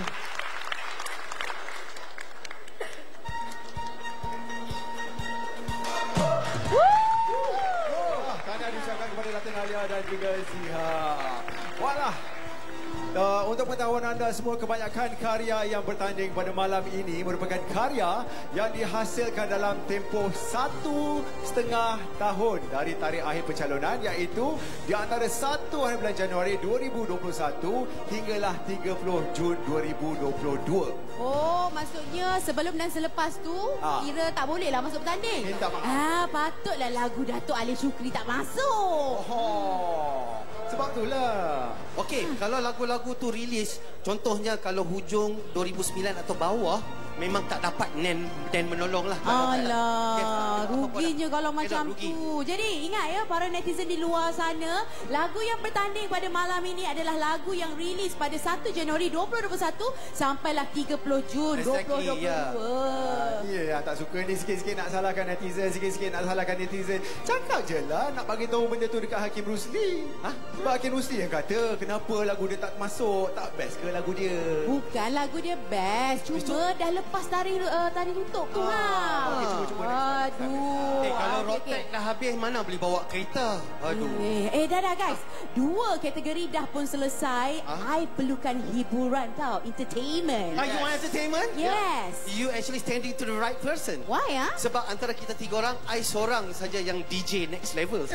Tahniah diucapkan kepada Datin Alia dan juga Ziha. Walah. Uh, untuk pengetahuan anda semua, kebanyakan karya yang bertanding pada malam ini merupakan karya yang dihasilkan dalam tempoh satu setengah tahun dari tarikh akhir pencalonan, iaitu di antara satu hari bulan Januari dua ribu dua puluh satu hinggalah tiga puluh Jun dua ribu dua puluh dua. Oh, maksudnya sebelum dan selepas tu Ah. kira tak boleh lah masuk bertanding. Minta maaf. Ah, patutlah lagu Datuk Ali Shukri tak masuk. Oh. Sebab itulah. Okey, kalau lagu-lagu tu rilis, contohnya kalau hujung dua ribu sembilan atau bawah, memang tak dapat Nen Nen menolong lah. Alah, ruginya kalau macam rugi. tu. Jadi ingat ya para netizen di luar sana, lagu yang bertanding pada malam ini adalah lagu yang rilis pada satu Januari dua ribu dua puluh satu sampailah tiga puluh Jun dua ribu dua puluh dua. Ya, yeah, tak suka ni sikit-sikit nak salahkan netizen, sikit-sikit nak salahkan netizen. Cakap je lah nak bagi tahu benda tu dekat Hakim Rusli. Ha? Sebab Hakim Rusli yang kata kenapa lagu dia tak masuk, tak best ke lagu dia? Bukan lagu dia best, cuma dah lepas tari uh, tari tutup tu ha. Okey, cuba-cuba. Aduh. Eh, kalau Okey, road okey. track dah habis, mana boleh bawa kereta? Aduh. Eh, eh dah dah guys. Dua kategori dah pun selesai. I perlukan hiburan tau, entertainment. Are you want entertainment? Yes. You actually standing to the right person. Why ah? Sebab antara kita tiga orang, I seorang saja yang D J next level.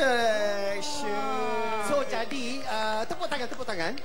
Action. So jadi, uh, tepuk tangan, tepuk tangan.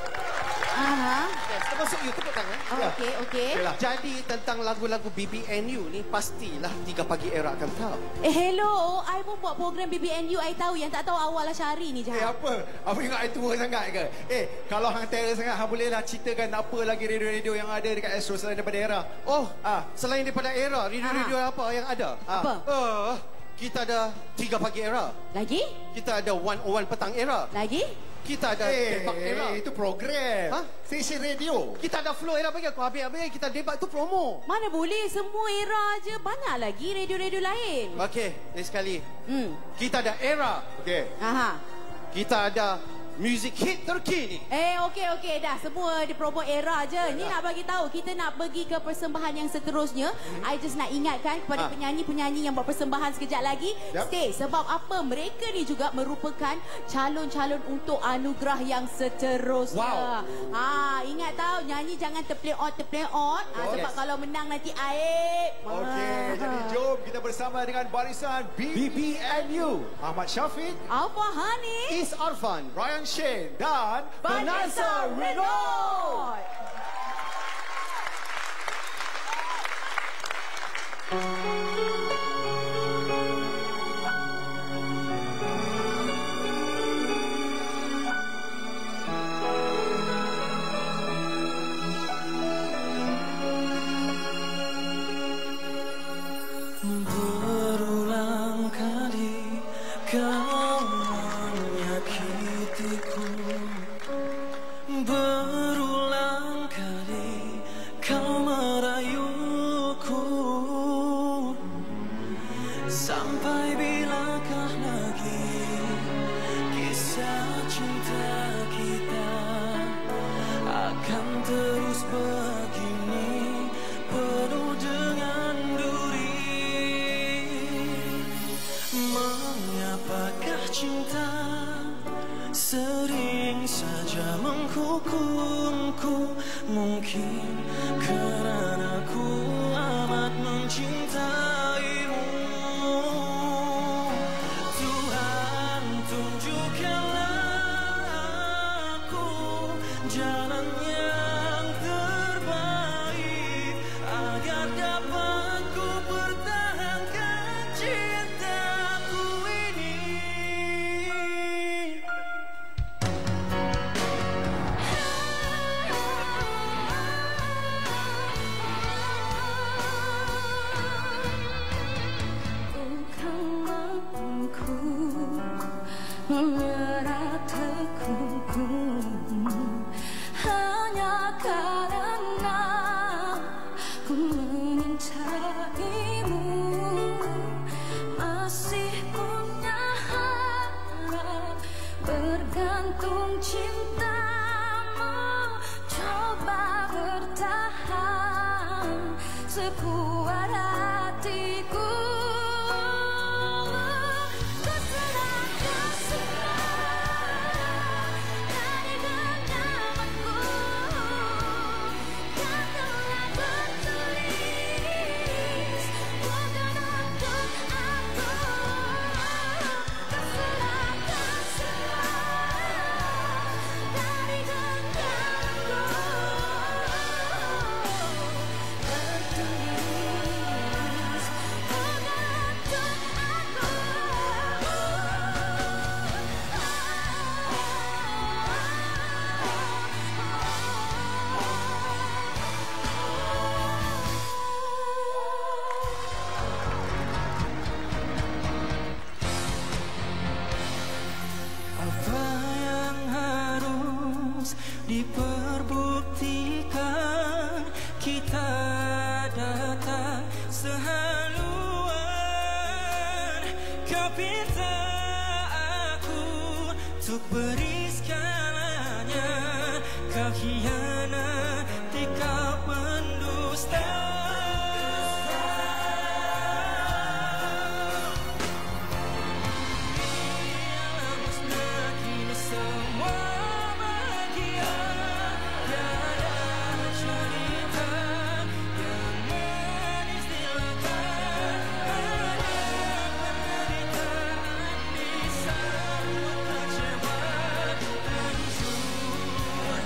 Aha. Yes, termasuk you, tepuk tangan. Oh, okey, okey. Jadi tentang lagu-lagu B B N U ni pastilah tiga pagi era akan tahu. Eh hello, I pun buat program B B N U, I tahu. Yang tak tahu awal lah Syahri ni Eh Jahat. apa? Apa ingat I tua sangat ke? Eh, kalau hang terror sangat, hang bolehlah ceritakan apa lagi radio-radio yang ada dekat Astro selain daripada era. Oh, ah, selain daripada era, radio-radio apa yang ada? Apa? Uh, kita ada tiga pagi era. Lagi? Kita ada one oh one petang era. Lagi? Kita ada Eh, debak era. itu program. Ha? Stesen radio. Kita ada flow era bagi aku habis-habis. Kita debat tu promo. Mana boleh, semua era je. Banyak lagi radio-radio lain. Okey, ni sekali. Hmm. Kita ada era. Okey. Aha. Kita ada music hit terkini. Eh, okey okey dah. Semua dipromote era je. Ni nak bagi tahu kita nak pergi ke persembahan yang seterusnya. Hmm. I just nak ingatkan kepada Ha. penyanyi-penyanyi yang buat persembahan sekejap lagi, Yep. stay, sebab apa? Mereka ni juga merupakan calon-calon untuk anugerah yang seterusnya. Wow. Ha, ingat tahu nyanyi jangan terplay out terplay out. Ha, Oh, sebab yes. kalau menang nanti aib. Okey, jadi jom kita bersama dengan barisan B B N U. Ahmad Syafiq, Alfa Hani, Is Arfan. Ryan Shane dan Vanessa Renaud. Berulang kali kau menyakitiku, berulang kali kau merayuku. Sampai bilakah lagi kisah cinta kita akan terus begini penuh dengan duri. Mengapakah cinta sering saja menghukumku? Mungkin kerana ku amat mencintaimu. Tuhan, tunjukkanlah aku jalan yang terbaik agar dapat ku pertahankan cintaku ini. Aku mencintaimu, masih punya harap, bergantung cintamu, coba bertahan sekuat hatiku. Ku serahkan semua dari genggamanku, yang telah tertulis bukan untuk aku. Ku serahkan semua dari genggamanku, tertulis bukan untuk aku. Apa yang harus diperbuktikan? Kita datang sehaluan. Kau pinta aku untuk beri segalanya. Kau hianati, kau pendusta. Kini semua bahagia, tiada cerita yang menistilakan. Hanya penderitaan bisa buat kecewa, hancur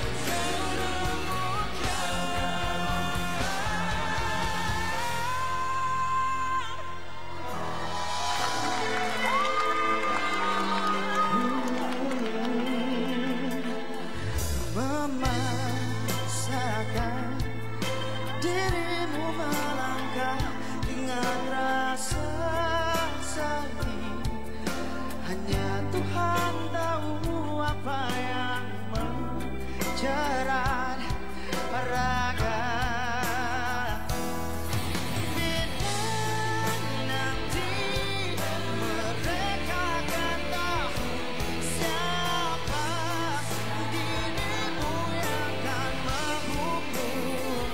memaksakan dirimu melangkah dengan rasa sakit. Hanya Tuhan tahu apa yang menjerat raga. Bila nanti mereka akan tahu siapa dirimu yang akan menghukum.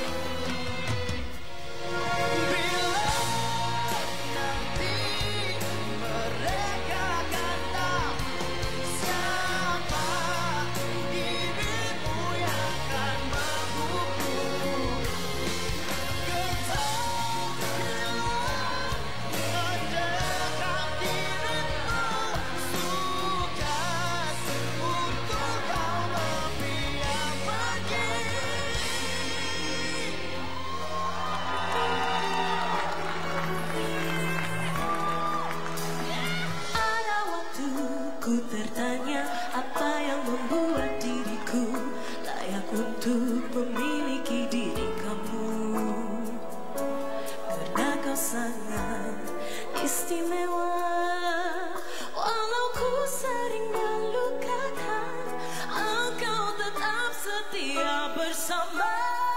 Bila nanti mereka akan tahu siapa dirimu yang akan menghukum. Ketahuilah mendekat dirimu sukar untuk kau lebih yang pergi. Ada waktu ku tertanya apa yang membuat diriku layak untuk memiliki diri kamu. Karena kau sangat istimewa, walau ku sering melukakan, engkau tetap setia bersama.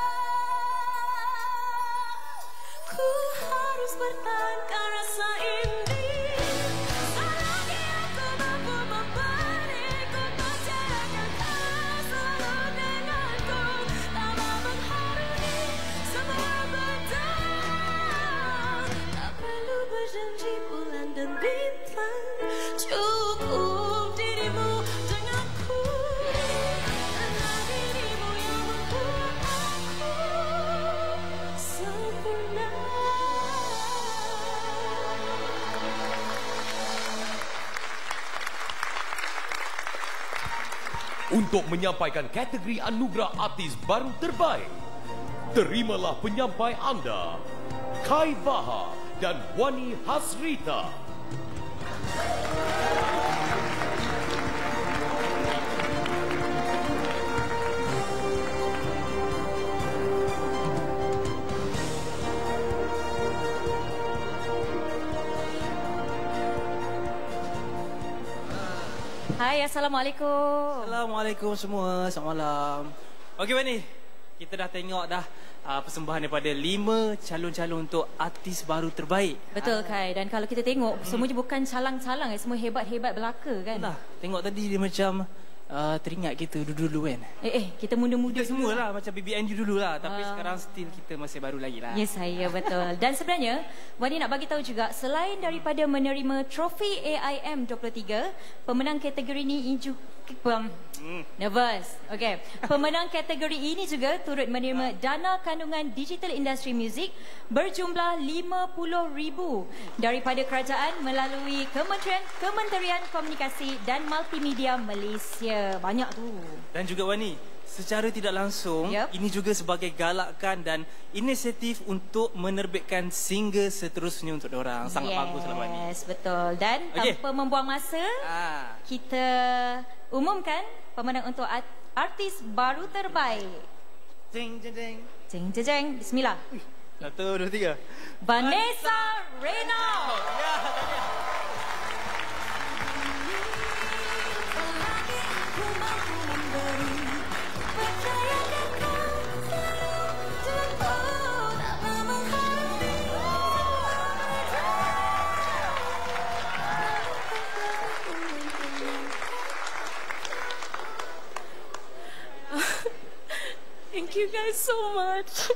Ku harus bertahankan rasa ini. Selagi aku mampu memberi, ku percayakan kau selalu denganku. Tanpa mengharungi semua bentang, tak perlu berjanji bulan dan bintang, cukup dirimu denganku. Karena dirimu yang membuat aku sempurna. Untuk menyampaikan kategori anugerah artis baru terbaik, terimalah penyampai anda, Kai Baha dan Wani Hasrita. Hai, Assalamualaikum. Assalamualaikum semua. Selamat malam. Okey Wani, kita dah tengok dah uh, persembahan daripada lima calon-calon untuk artis baru terbaik. Betul Kai. Dan kalau kita tengok, hmm. semuanya bukan calang-calang, semua hebat-hebat belaka kan. Lah, tengok tadi dia macam uh, teringat kita dulu-dulu kan. Eh eh, kita muda-muda semua lah macam B B N dulu lah, tapi uh. sekarang still kita masih baru lagi lah. Ya saya betul. Dan sebenarnya Wani nak bagi tahu juga, selain daripada menerima trofi A I M dua puluh tiga, pemenang kategori ini juga Hmm. nervous. Okey. Pemenang kategori ini juga turut menerima dana kandungan Digital Industry Music berjumlah lima puluh ribu daripada kerajaan melalui Kementerian Kementerian Komunikasi dan Multimedia Malaysia. Banyak tu. Dan juga Wani, secara tidak langsung, yep. ini juga sebagai galakan dan inisiatif untuk menerbitkan single seterusnya untuk diorang. Sangat yes, bagus lah Wani. Yes, betul. Dan okay. tanpa membuang masa, ah. kita umumkan pemenang untuk artis baru terbaik. Jeng jeng jeng. Jeng jeng jeng. Bismillah. Satu, dua, tiga. Vanessa Reynolds. Ya, Thank you guys so much.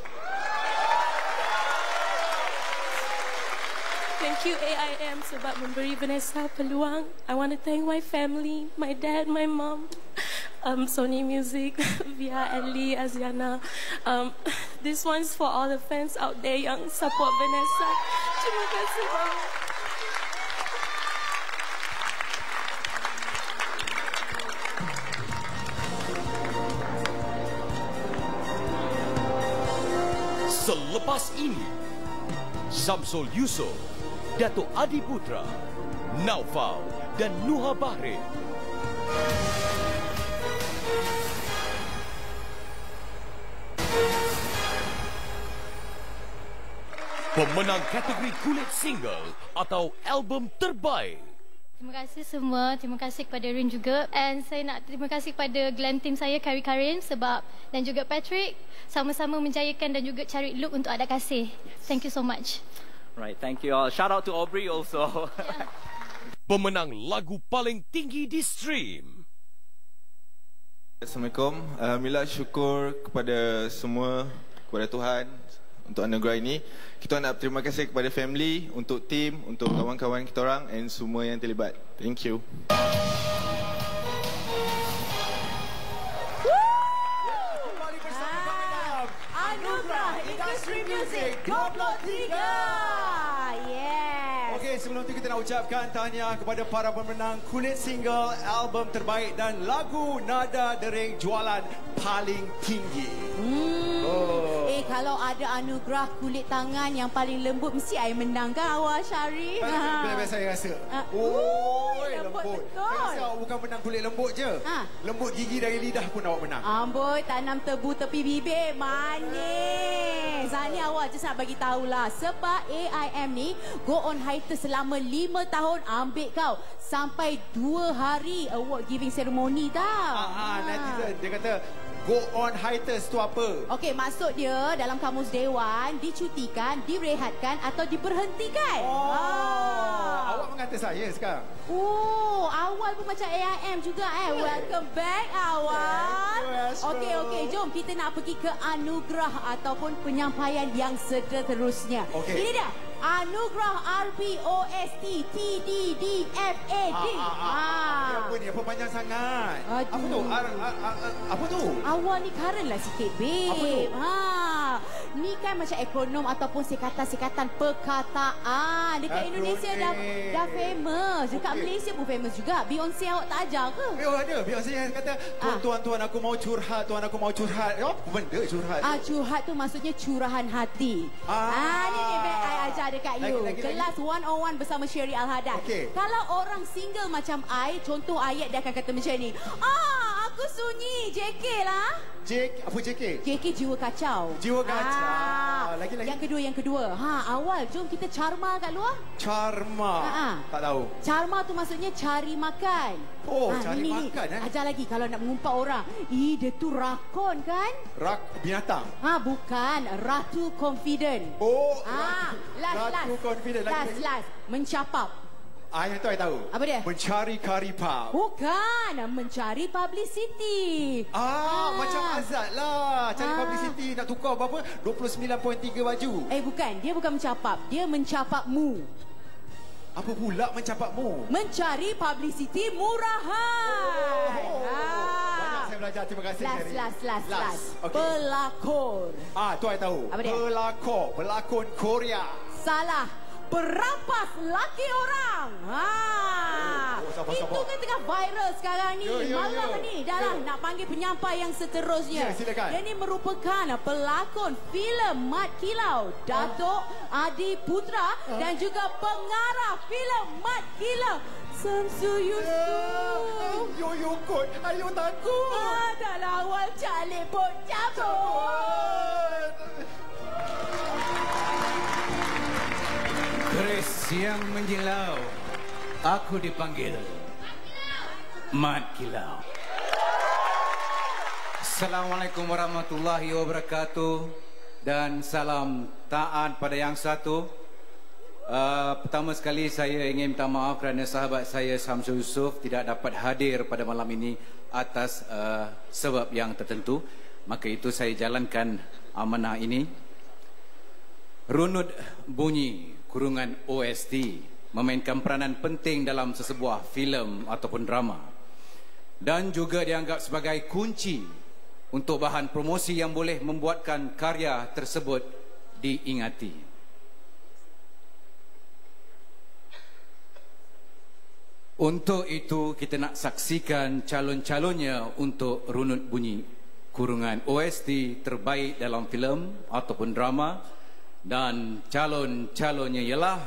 Thank you A I M sebab memberi Vanessa peluang. I want to thank my family, my dad, my mom, um, Sony Music, Via, Ellie, Aziana. Um, this one's for all the fans out there yang support Vanessa. Terima kasih banyak. Selepas ini, Samsul Yusof, Datuk Adi Putra, Naufal dan Nuha Bahrin. Pemenang kategori kulit single atau album terbaik. Terima kasih semua, terima kasih kepada Rin juga, and saya nak terima kasih kepada Glam Team saya, Kari Karim sebab, dan juga Patrick, sama-sama menjayakan dan juga cari look untuk Ada Kasih. Thank you so much. Right, thank you all. Shout out to Aubrey also. Yeah. Pemenang lagu paling tinggi di stream. Assalamualaikum. Alhamdulillah, syukur kepada semua, kepada Tuhan untuk anugerah ini. Kita nak terima kasih kepada family, untuk tim, untuk kawan-kawan kita orang and semua yang terlibat. Thank you. Anugerah Industri Music dua puluh tiga. Yes. Okey, sebelum itu kita nak ucapkan tahniah kepada para pemenang kulit single, album terbaik dan lagu nada dering jualan paling tinggi. Hmm. Oh. Eh, kalau ada anugerah kulit tangan yang paling lembut, mesti I menang kan awak, Syarif? Ha. Biar saya rasa. Ha. Oh, lembut, lembut. betul. Saya rasa awak bukan menang kulit lembut je. Ha. Lembut gigi dari lidah pun awak menang. Amboi, tanam tebu tepi bibir. Manis. Ha, ni awak just nak bagi tahulah. Sebab A I M ni go on hiatus selama lima tahun, ambil kau sampai dua hari award giving ceremony tau. Ha, ha, netizen dia kata go on hiatus tu apa? Okey, maksud dia dalam kamus dewan dicutikan, direhatkan atau diberhentikan. Oh, ah. Awak mengata saya sekarang. Oh, awal pun macam A I M juga eh. Welcome back awal. Okey, okey, jom kita nak pergi ke anugerah ataupun penyampaian yang seterusnya. Okay. Ini dia. Anugerah R P O S T T D D F A D. Ah, ah, ah. Apa ni? Apa panjang sangat? Aduh. Apa tu? Ar, ar, ar, ar, apa tu? Awak ni current lah sikit, babe. Apa tu? Ha. Ni kan macam akronim ataupun sekatan-sekatan perkataan. Dekat akronim. Indonesia dah dah famous. Dekat okay. Malaysia pun famous juga. Beyonce awak tak ajar ke? Oh, ada. Beyonce yang kata, tuan, tuan, tuan, aku mau curhat. Tuan, aku mau curhat. Oh, benda curhat. Ah, curhat tu maksudnya curahan hati. Ah, ah ni ni babe I ajar dekat you. Lagi, lagi, Kelas lagi. one oh one bersama Sherry Al-Haddad. Okay. Kalau orang single macam I, contoh ayat dia akan kata macam ni. Ah, aku sunyi. J K lah. J K, apa J K? J K jiwa kacau. Jiwa kacau. Ah, lagi lagi. Yang kedua, yang kedua. Ha, awal jom kita Charma kat luar. Charma. Ha, ha. Tak tahu. Charma tu maksudnya cari makan. Oh, ha, cari ini, makan ni. eh. Ajar lagi kalau nak mengumpat orang. Ih, dia tu rakon kan? Rak binatang. Ha, bukan. Ratu confident. Oh, ha, last, Ratu last. confident. Lagi, Last, lagi. last. Mencapap. Ah, yang tu saya tahu. Apa dia? Mencari karipap. Bukan, mencari publicity. Ah, macam Azad lah. Cari Ah. publicity nak tukar berapa? dua puluh sembilan perpuluhan tiga baju. Eh bukan, dia bukan mencapap. Dia mencapapmu. Apa pula mencapapmu? Mencari publicity murahan. Oh. Ah. Banyak saya belajar. Terima kasih, Last, Sherry. last, last, last. Okay. Pelakon. Ah, tu saya tahu. Apa dia? Pelakon. Pelakon Korea. Salah. Perampas laki orang. Ha. Oh, sabar, Itu sabar. kan tengah viral sekarang ni. Ya, ya, Malam ya. ni. Dah lah nak panggil penyampai yang seterusnya. Ya, silakan. Dia ni merupakan pelakon filem Mat Kilau, Datuk Adi Putra dan juga pengarah filem Mat Kilau, Samsu Yusof. Yo yo kot, ayo takut. Ah, dah lah awal calik pun cabut. Keris yang menjilau, aku dipanggil Mat Kilau. Assalamualaikum warahmatullahi wabarakatuh dan salam taat pada yang satu. Uh, pertama sekali saya ingin minta maaf kerana sahabat saya Samsu Yusof tidak dapat hadir pada malam ini atas uh, sebab yang tertentu. Maka itu saya jalankan amanah ini. Runut bunyi kurungan O S T memainkan peranan penting dalam sesebuah filem ataupun drama dan juga dianggap sebagai kunci untuk bahan promosi yang boleh membuatkan karya tersebut diingati. Untuk itu kita nak saksikan calon-calonnya untuk runut bunyi kurungan O S T terbaik dalam filem ataupun drama. Dan calon-calonnya ialah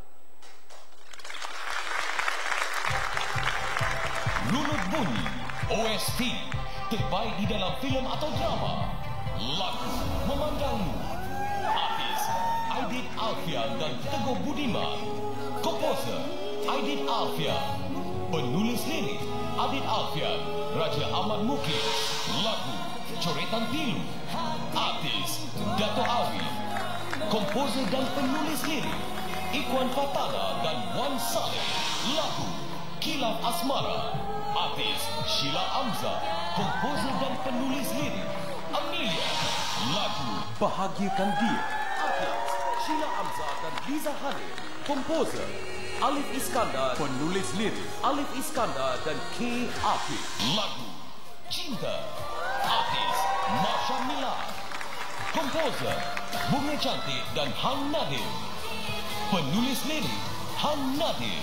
Runut bunyi O S T terbaik di dalam filem atau drama. Lagu Memandangmu, artis Aidit Alfian dan Teguh Budiman. Komposer Aidit Alfian. Penulis lirik Aidit Alfian, Raja Ahmad Muklis. Lagu Coretan Pilu, artis Dato' Awi. Komposer dan penulis lirik Ikhwan Fatana dan Wan Saleh. Lagu Kilaf Asmara, artis Sheila Amza. Komposer dan penulis lirik Amelia. Lagu Bahagiakan Dia, artis Sheila Amza dan Liza Hanif. Komposer Alif Iskandar. Penulis lirik Alif Iskandar dan K. Afif. Lagu Cinta, artis Marsha Milan. Komposer Bunga Cantik dan Han Nadir. Penulis lirik Han Nadir.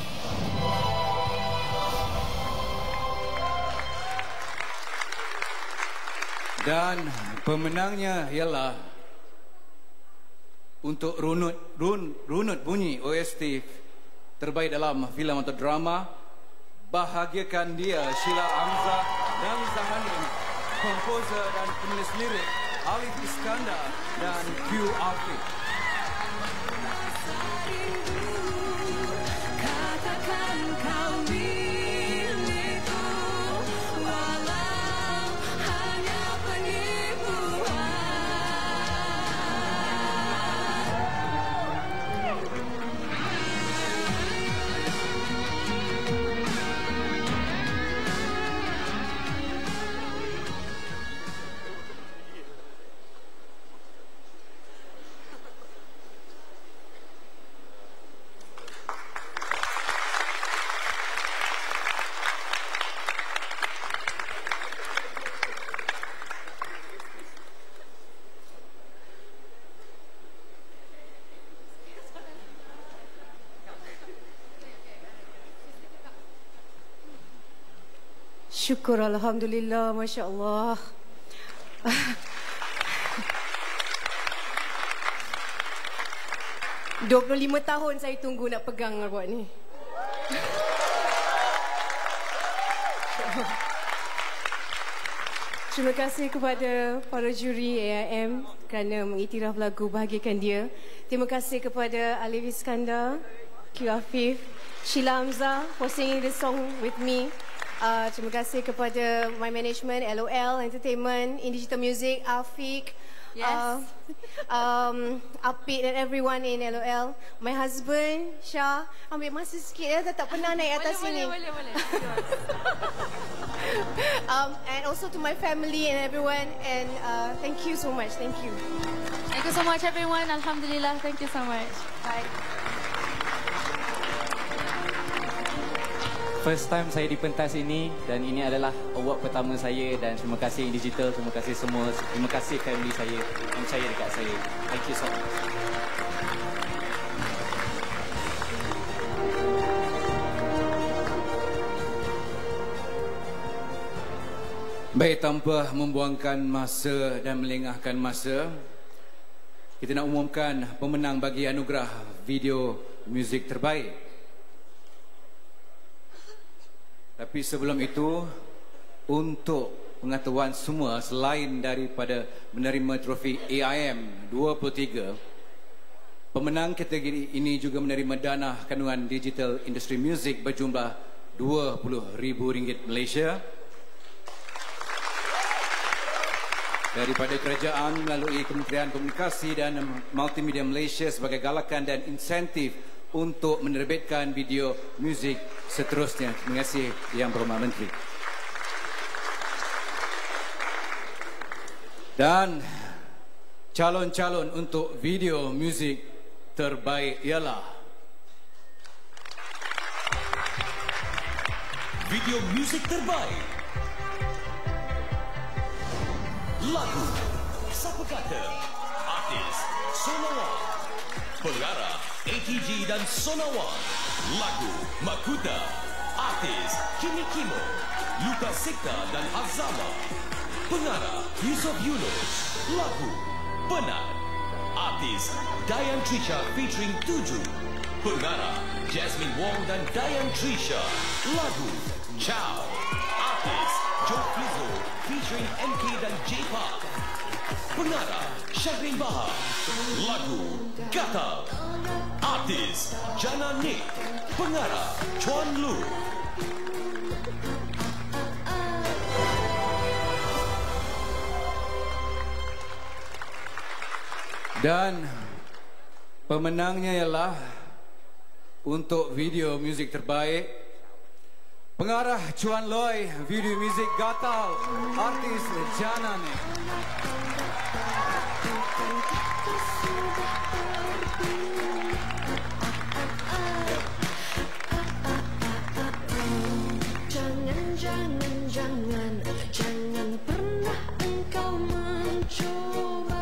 dan pemenangnya ialah untuk runut run, runut bunyi O S T terbaik dalam filem atau drama. Bahagiakan Dia, Sheila Amza dan Liza Hanif. Komposer dan penulis lirik Alif Iskandar dan Q. Afif. Katakan kau milikku, walau hanya penipuan. Syukur, Alhamdulillah, Masya Allah. dua puluh lima tahun saya tunggu nak pegang awak ni. Terima kasih kepada para juri A I M kerana mengiktiraf lagu Bahagiakan Dia. Terima kasih kepada Alif Iskandar, Q Afif, Sheila Hamzah for singing this song with me. Uh, terima kasih kepada my management, L O L Entertainment, In Digital Music, Afiq, Yes. uh, um, Apit and everyone in L O L. My husband, Shah. Ambil masa sikit ya, tak pernah naik atas boleh, sini. Boleh, boleh, boleh. um, and also to my family and everyone. And uh, thank you so much. Thank you. Thank you so much everyone. Alhamdulillah. Thank you so much. Bye. First time saya di pentas ini dan ini adalah award pertama saya dan terima kasih Digital, terima kasih semua, terima kasih family saya yang percaya dekat saya. Thank you so much. Baik, tanpa membuangkan masa dan melengahkan masa, kita nak umumkan pemenang bagi anugerah video muzik terbaik. Tapi sebelum itu, untuk pengetahuan semua selain daripada menerima trofi A I M dua puluh tiga, pemenang kategori ini juga menerima dana kandungan Digital Industry Music berjumlah dua puluh ribu ringgit Malaysia daripada kerajaan melalui Kementerian Komunikasi dan Multimedia Malaysia sebagai galakan dan insentif untuk menerbitkan video muzik seterusnya. Terima kasih Yang Berhormat Menteri. Dan calon-calon untuk video muzik terbaik ialah video muzik terbaik lagu Siapa Kata, artis Sonawan, pengarah A T G dan Sonawan. Lagu Makuta, artis Kimi Kimo, Lukas Sikta dan Azama, pengarah Yusof Yunus. Lagu Penat, artis Dayan Trisha featuring Tuju, pengarah Jasmine Wong dan Dayan Trisha. Lagu Ciao, artis Joe Flizzo featuring M K dan J-Pop, pengarah Syahrin Bahar. Lagu Gatal, artis Jana Nick, pengarah Chuan Lu. Dan pemenangnya ialah untuk video muzik terbaik pengarah Chuan Loy, video muzik Gatal, artis Jana Nick. Jangan, jangan, jangan, jangan pernah engkau mencoba.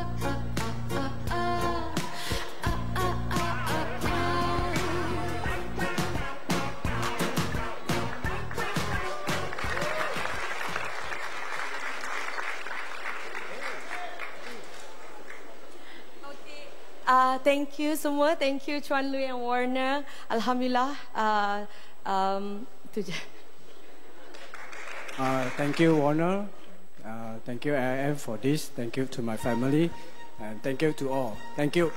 Uh, thank you semua, thank you Chuan Lui and Warner. Alhamdulillah. Uh, um, tu je. Uh, thank you Warner, uh, thank you A I M for this, thank you to my family, and thank you to all. Thank you.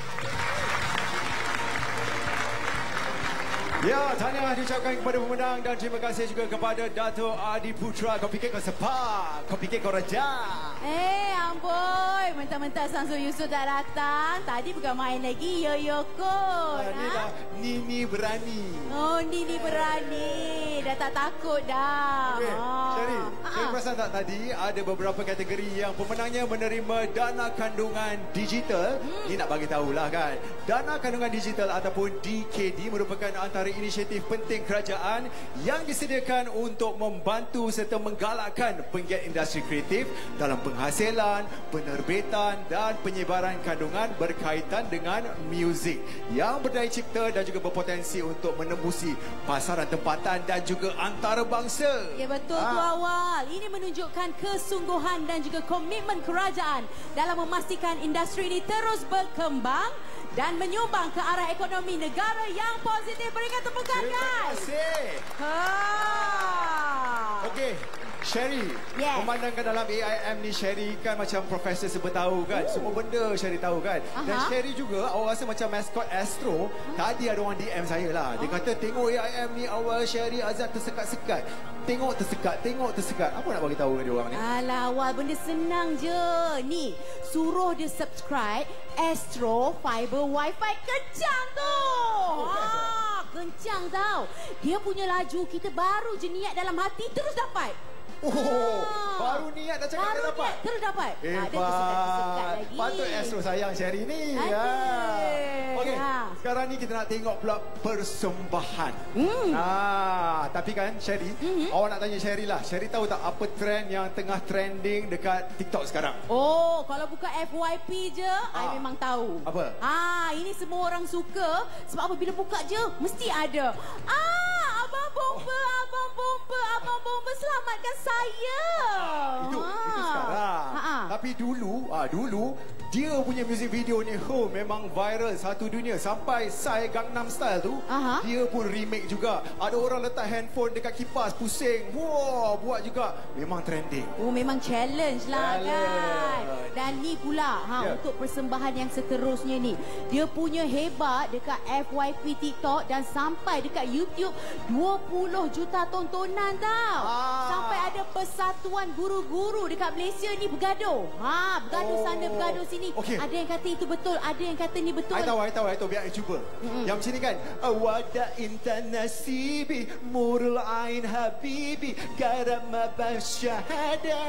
Ya, tahniah diucapkan kepada pemenang dan terima kasih juga kepada Dato' Adi Putra. Kau fikir kau sepak, kau fikir kau raja. Eh, amboi, mentang-mentang Samsul Yusof tak datang, tadi bukan main lagi yo-yo kot. Ini dah Nini berani. Oh, Nini berani. Dah tak takut dah. Okay, Ah. Syari, Ah. saya perasan tak tadi ada beberapa kategori yang pemenangnya menerima dana kandungan digital. Hmm. Ini nak bagi tahulah kan. Dana kandungan digital ataupun D K D merupakan antara inisiatif penting kerajaan yang disediakan untuk membantu serta menggalakkan penggiat industri kreatif dalam penghasilan, penerbitan dan penyebaran kandungan berkaitan dengan muzik yang berdaya cipta dan juga berpotensi untuk menembusi pasaran tempatan dan juga antarabangsa. Ya betul tu awal. Ini menunjukkan kesungguhan dan juga komitmen kerajaan dalam memastikan industri ini terus berkembang dan menyumbang ke arah ekonomi negara yang positif. Berikan tepukan guys. Terima kasih. Ha. Okey, Sherry, Yes. memandangkan dalam A I M ni Sherry kan macam profesor serba tahu kan. Oh. Semua benda Sherry tahu kan. Dan Aha. Sherry juga awak rasa macam maskot Astro. Tadi ada orang D M saya lah. Dia kata tengok A I M ni awal Sherry Azad tersekat-sekat. Tengok tersekat, tengok tersekat. Apa nak bagi tahu dengan dia orang ni? Alah, awal benda senang je. Ni, suruh dia subscribe Astro Fiber Wi-Fi kencang tu. Ha, kencang tau. Dia punya laju kita baru je niat dalam hati terus dapat. Oh, baru niat dah cakap baru dah dapat. Niat, terus dapat. Ha, dia Hebat. tersekat-tersekat lagi. Patut Astro sayang Sherry ni. Aduh. Ha. Okey, Ha. sekarang ni kita nak tengok pula persembahan. Hmm. Ah, tapi kan Sherry, Hmm. awak nak tanya Sherry lah. Sherry tahu tak apa trend yang tengah trending dekat TikTok sekarang? Oh, kalau buka F Y P je, I Ah. memang tahu. Apa? Ah, ini semua orang suka sebab apabila buka je mesti ada. Ah, abang bomba, abang bomba, abang bomba selamatkan saya. Itu, itu sekarang. Ha-ha. Tapi dulu, ah dulu dia punya music video ni oh, memang viral satu dunia sampai Psy Gangnam Style tu. Aha. Dia pun remake juga. Ada orang letak handphone dekat kipas pusing. Wah, buat juga. Memang trending. Oh, memang challenge lah Challenge. kan. Dan ni pula ha Ya. untuk persembahan yang seterusnya ni. Dia punya hebat dekat F Y P TikTok dan sampai dekat YouTube dua puluh juta tontonan tau. Ah. Sampai ada persatuan guru-guru dekat Malaysia ni bergaduh. Ha, bergaduh Oh. sana bergaduh sini. Okey. Ada yang kata itu betul, ada yang kata ni betul. I tahu, I tahu, I tahu. Biar I cuba. Mm-mm. Yang macam ni kan. Wada inta nasibi, murul ain habibi, garam syahada.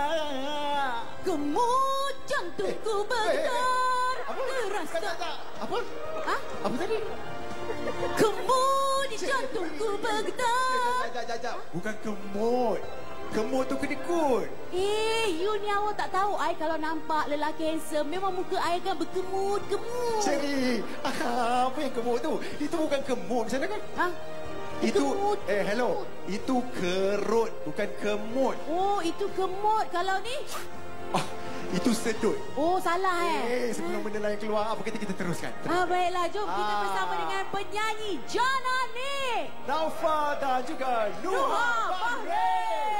Gemut jantungku bergetar. Terasa. Apa? Ha? Apa tadi? Kemut jantungku bergetar. Jap, jap, jap. Bukan kemut. Kemut tu kedekut. Eh, you ni awak tak tahu. I kalau nampak lelaki handsome, memang muka I kan berkemut-kemut. Sherry, apa yang kemut tu? Itu bukan kemut macam mana kan? Ha? Itu, eh hello. Itu kerut, bukan kemut. Oh, itu kemut. Kalau ni? Itu sedut. Oh, salah eh. Eh, sebelum benda lain keluar, apa kata kita teruskan? Ah, baiklah. Jom kita Ah. bersama dengan penyanyi Jana ni. Naufa dan juga Nuha Bahrain.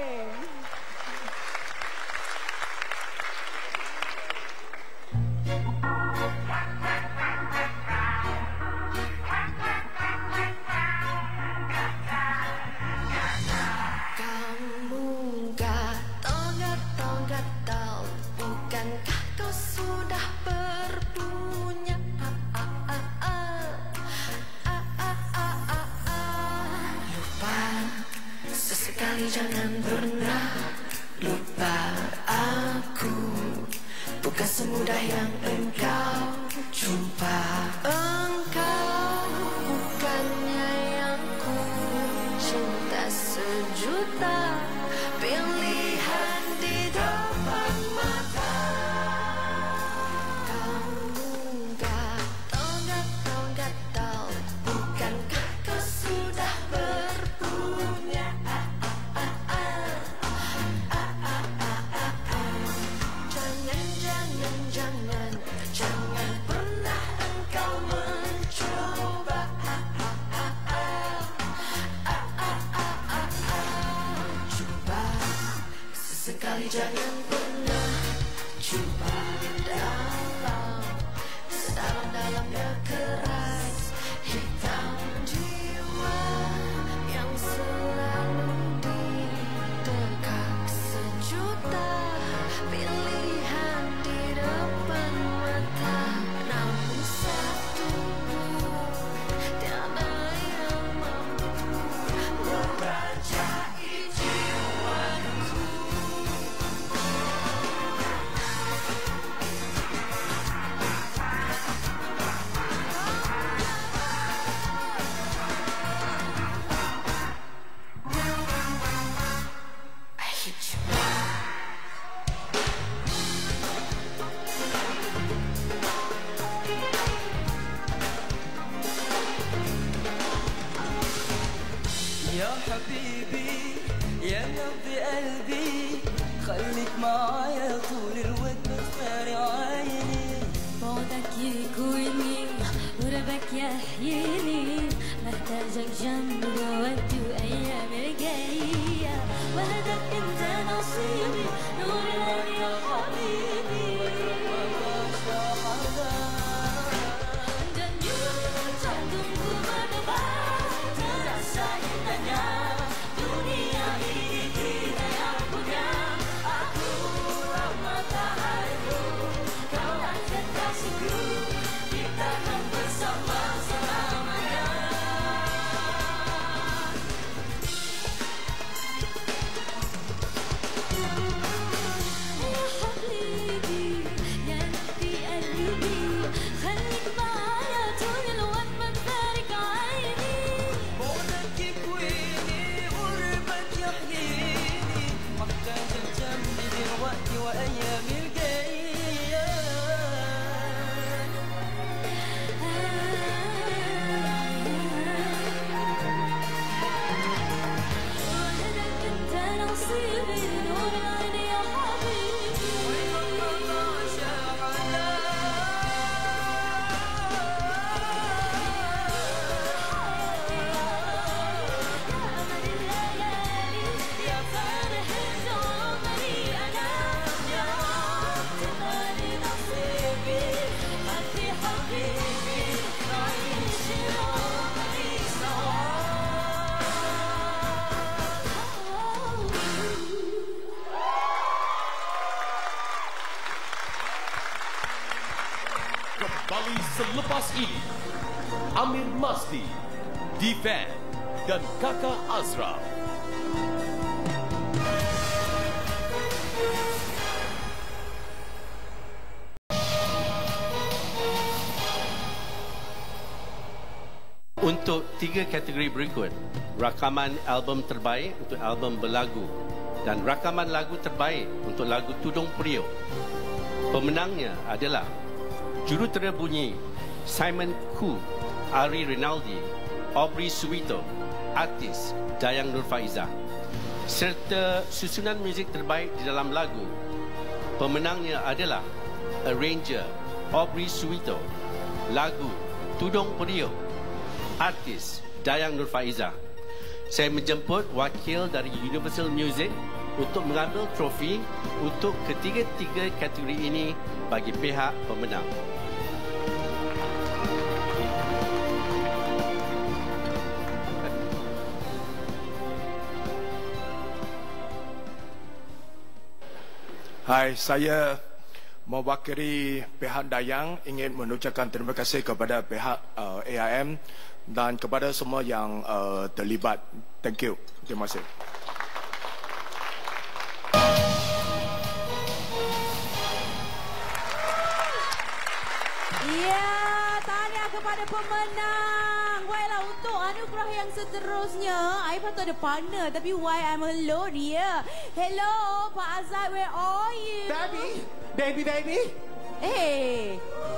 Kamu gatal-gatal, bukankah kau sudah berpunya? Ah, ah, ah, ah. Ah, ah, ah, ah, ah. Lupa, sesekali jangan pernah lupa aku. Bukan semudah yang engkau jumpa. Engkau bukannya yang ku cinta sejuta pilihan di depan mata. Kamu gatal-gatal, bukankah kau sudah berpunya? Ah, ah, ah, ah. Ah, ah, ah, ah, ah. Jangan, jangan, jangan, jangan pernah engkau mencoba. Ah, ah, ah, ah. Ah, ah, ah, ah, ah. Cuba sesekali, jangan pernah cuba dalam sedalam-dalamnya keras hitam jiwa yang selalu ditegak sejuta pilihan di depan mata, namun satu pun tiada yang mampu merajai jiwaku. I hate you. يا حبيبي يا نبض قلبي خليك معايا طول الوقت بتفارق عيني بعدك يكويني قربك يحييني محتاجك جنبي وودي أيام الجاية وهداك أنت نصيبي نور العين يا حبيبي Dan you jantungku berdebar terasa indahnya dunia ini kita yang punya aku matahariku kau akan kasihku kita akan bersama selamanya ya habibi ya nabi al-lubi خليك معايا طول الوقت ما تفارق عيني بعدك يكويني غربك يحييني محتاجك جنبي دلوقتي وأيامي الجاية وهداك انت نصيبي نور العين يا حبيبي يا فرح عمري أنا يا تمالي نصيبي حبي حبيبي نعيش عمري Kembali selepas ini, Amir Masdi, Divan dan Kakak Azra. Untuk tiga kategori berikut, rakaman album terbaik untuk album berlagu dan rakaman lagu terbaik untuk lagu Tudung Periuk. Pemenangnya adalah jurutera bunyi Simon Koo, Ari Rinaldi, Aubrey Suwito, artis Dayang Nur Faizah. Serta susunan muzik terbaik di dalam lagu, pemenangnya adalah arranger Aubrey Suwito, lagu Tudung Periuk, artis Dayang Nur Faizah. Saya menjemput wakil dari Universal Music untuk mengambil trofi untuk ketiga-tiga kategori ini bagi pihak pemenang. Hai, saya mewakili pihak Dayang ingin mengucapkan terima kasih kepada pihak uh, A I M dan kepada semua yang uh, terlibat. Thank you. Terima kasih. Ya, tahniah kepada pemenang. Baiklah, untuk anugerah yang seterusnya, I patut ada partner, tapi why I'm alone here? Hello, Pak Azad, where are you? Baby, baby, baby. Eh.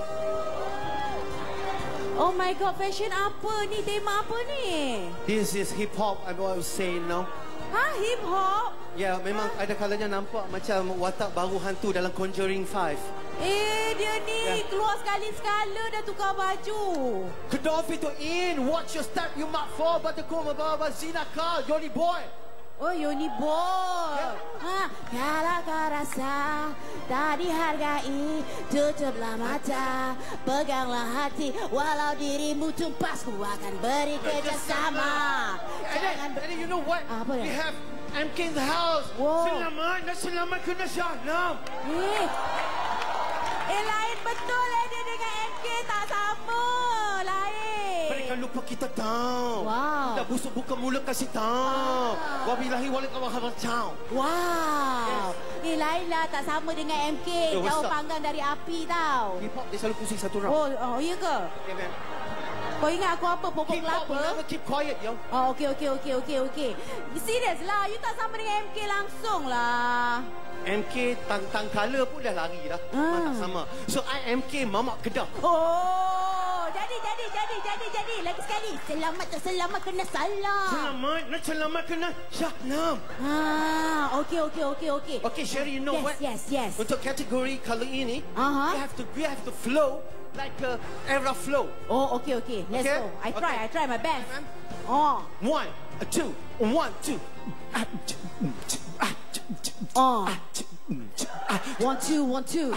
Oh my God, fashion apa ni? Tema apa ni? This is hip hop, I was saying now. Ha, hip hop? Ya, memang ada kalanya nampak macam watak baru hantu dalam Conjuring five. Eh, dia ni Ya. keluar sekali-sekala dah tukar baju. Gaddafi to in. Watch your step, you might fall. But the Kuma Baba Zina Kal, Yoni boy. Oh, Yoni boy. Ha, kalau kau rasa tak dihargai, tutuplah mata, peganglah hati. Walau dirimu tumpas, ku akan beri kerjasama. And then, and then you know what? Apa We dia? have M K in the house. Wow. Selamat, nak selamat kena syahnam. Eh, eh lain betul eh dia dengan M K tak sama. Lain. Mereka lupa kita tahu. Wow. Dah busuk buka mulut kasih tahu. Wabillahi waalaikumsalam. Wow. Yes. Eh lain lah tak sama dengan M K. Yo, what's Jauh up? panggang dari api tau. Hip hop dia selalu pusing satu round. Oh, oh iya ke? Yeah, man. Kau ingat aku apa? Pokok Keep up, kelapa? never keep quiet, yo. Oh, okey, okey, okey, okey, okey. Serius lah, you tak sama dengan M K langsung lah. M K tang-tang color pun dah lari dah. Ah. Tak sama. So I M K mamak Kedah. Oh, jadi, jadi jadi, jadi, jadi. Lagi sekali. Selamat tak selamat kena salah. Selamat, nak selamat kena Syahlam. Ah, okey, okey, okey, okey. Okay, Sherry, you know yes, what? Yes, yes, yes. Untuk kategori kali ini, uh-huh. we have to we have to flow like a era flow. Oh, okay, okay. Let's okay? go. I try, okay. I try my best. Oh. One, two, one, two. Oh. One, two, one, two.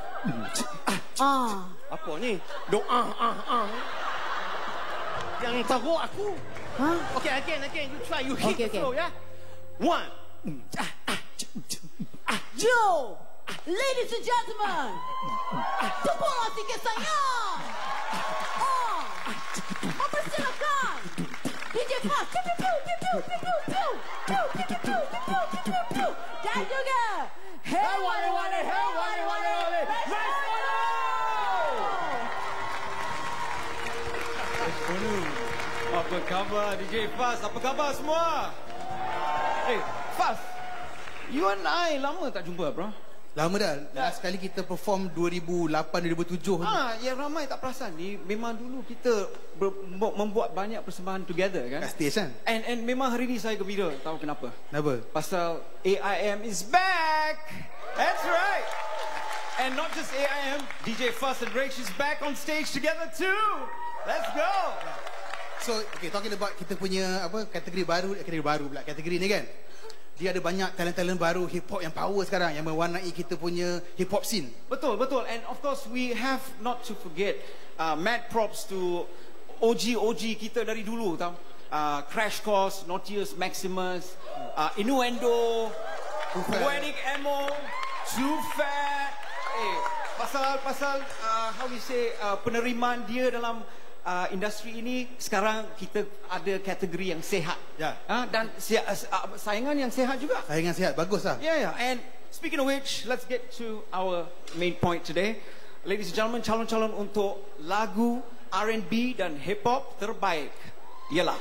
Ah. Apa ni? Doa, ah, ah. Yang tahu aku. Huh? Okay, again, again. You try. You hit okay, the okay. flow, yeah? One. Joe, ladies and gentlemen, tepuklah sikit saya. Oh, mempersilakan D J Fast, piu piu piu piu piu piu piu piu piu piu piu piu piu piu dan juga Hey Wale Wale, Hey Wale Wale, Let's go! Apa khabar D J Fast? Apa khabar semua? Eh, hey, Fast. You and I lama tak jumpa, bro? Lama dah. Last kali kita perform dua ribu lapan dua ribu tujuh. Ah, yang ramai tak perasan ni, memang dulu kita ber, membuat banyak persembahan together kan? Kat stage kan? And and memang hari ni saya gembira. Tahu kenapa? Kenapa? Pasal A I M is back. That's right. And not just A I M, D J Fast and Rach is back on stage together too. Let's go. So, okay, talking about kita punya apa kategori baru, kategori baru pula. Kategori ni kan? Dia ada banyak talent-talent baru hip hop yang power sekarang yang mewarnai kita punya hip hop scene. Betul, betul. And of course we have not to forget uh, mad props to O G O G kita dari dulu tau. Uh, Crash Course, Naughtius Maximus, uh, Innuendo, Poetic Emo, Too Fat. Eh, pasal pasal uh, how we say uh, penerimaan dia dalam Uh, industri ini sekarang kita ada kategori yang sehat, ya. Uh, dan si, uh, saingan yang sehat juga. Saingan sehat, bagus lah. Yeah, yeah. And speaking of which, let's get to our main point today, ladies and gentlemen. Calon-calon untuk lagu R and B dan hip hop terbaik ialah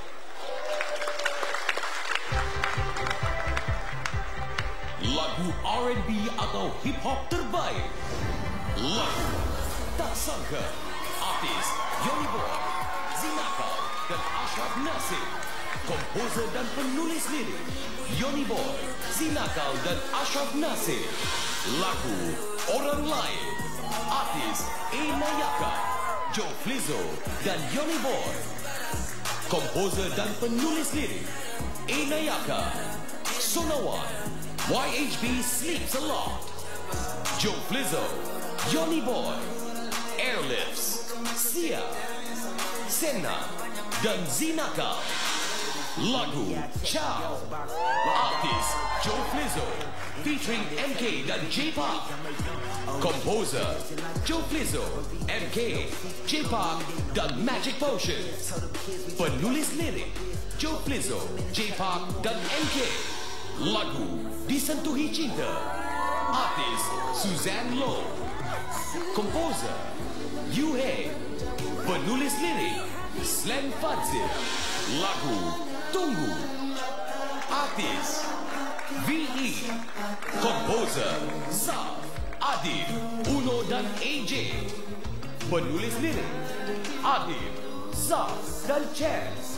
lagu R and B atau hip hop terbaik. Lagu Tak Sangka, artis Yoni Boy, Zinaka dan Ashraf Nasir. Komposer dan penulis lirik Yoni Boy, Zinaka dan Ashraf Nasir. Lagu Orang Lain, artis A. Nayaka, Joe Flizzo dan Yoni Boy. Komposer dan penulis lirik A. Nayaka, Sonawan, Y H B Sleeps a Lot, Joe Flizzo, Yoni Boy, Airlifts, Sia, Senna dan Zinaka. Lagu Ciao, artis Joe Flizzo featuring M K dan J-Pop. Composer Joe Flizzo, M K, J-Pop dan Magic Potion. Penulis lirik Joe Flizzo, J-Pop dan M K. Lagu Disentuhi Cinta, artis Suzanne Loh. Komposer Yu Hei. Penulis lirik Slam Fadzil. Lagu Tunggu, artis V E. Komposer Zaf, Adib, Uno dan A J. Penulis lirik Adib, Zaf dan Chance.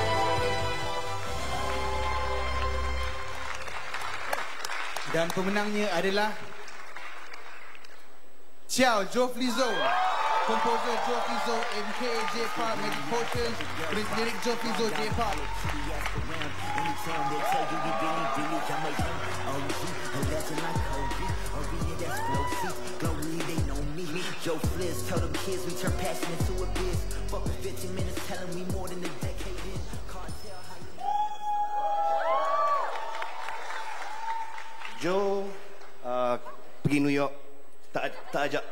Dan pemenangnya adalah Ciao, Joe Flizzo. Komposer Joe Flizzo, M K, J-Pop, Magic Potion. Penulis lirik Joe Flizzo, J-Pop. Joe Flizz, tell them kids we turn passion into a biz. Fuck with fifteen minutes, tell them we more than a decade in. Cartel, how you... Joe uh, pergi New York, tak tak ajak.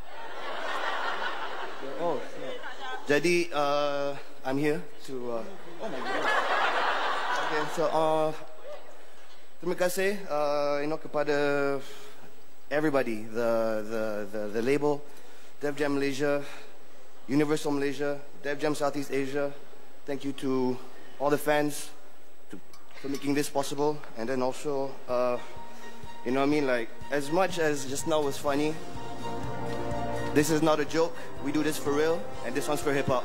Oh, jadi uh, I'm here to. Uh, oh my God. Okay, so uh, terima kasih, uh, you know, kepada everybody, the the the, the label, Def Jam Malaysia, Universal Malaysia, Def Jam Southeast Asia. Thank you to all the fans to, for making this possible, and then also. Uh, You know what I mean? Like, as much as just now was funny, This is not a joke. We do this for real, and this one's for hip hop.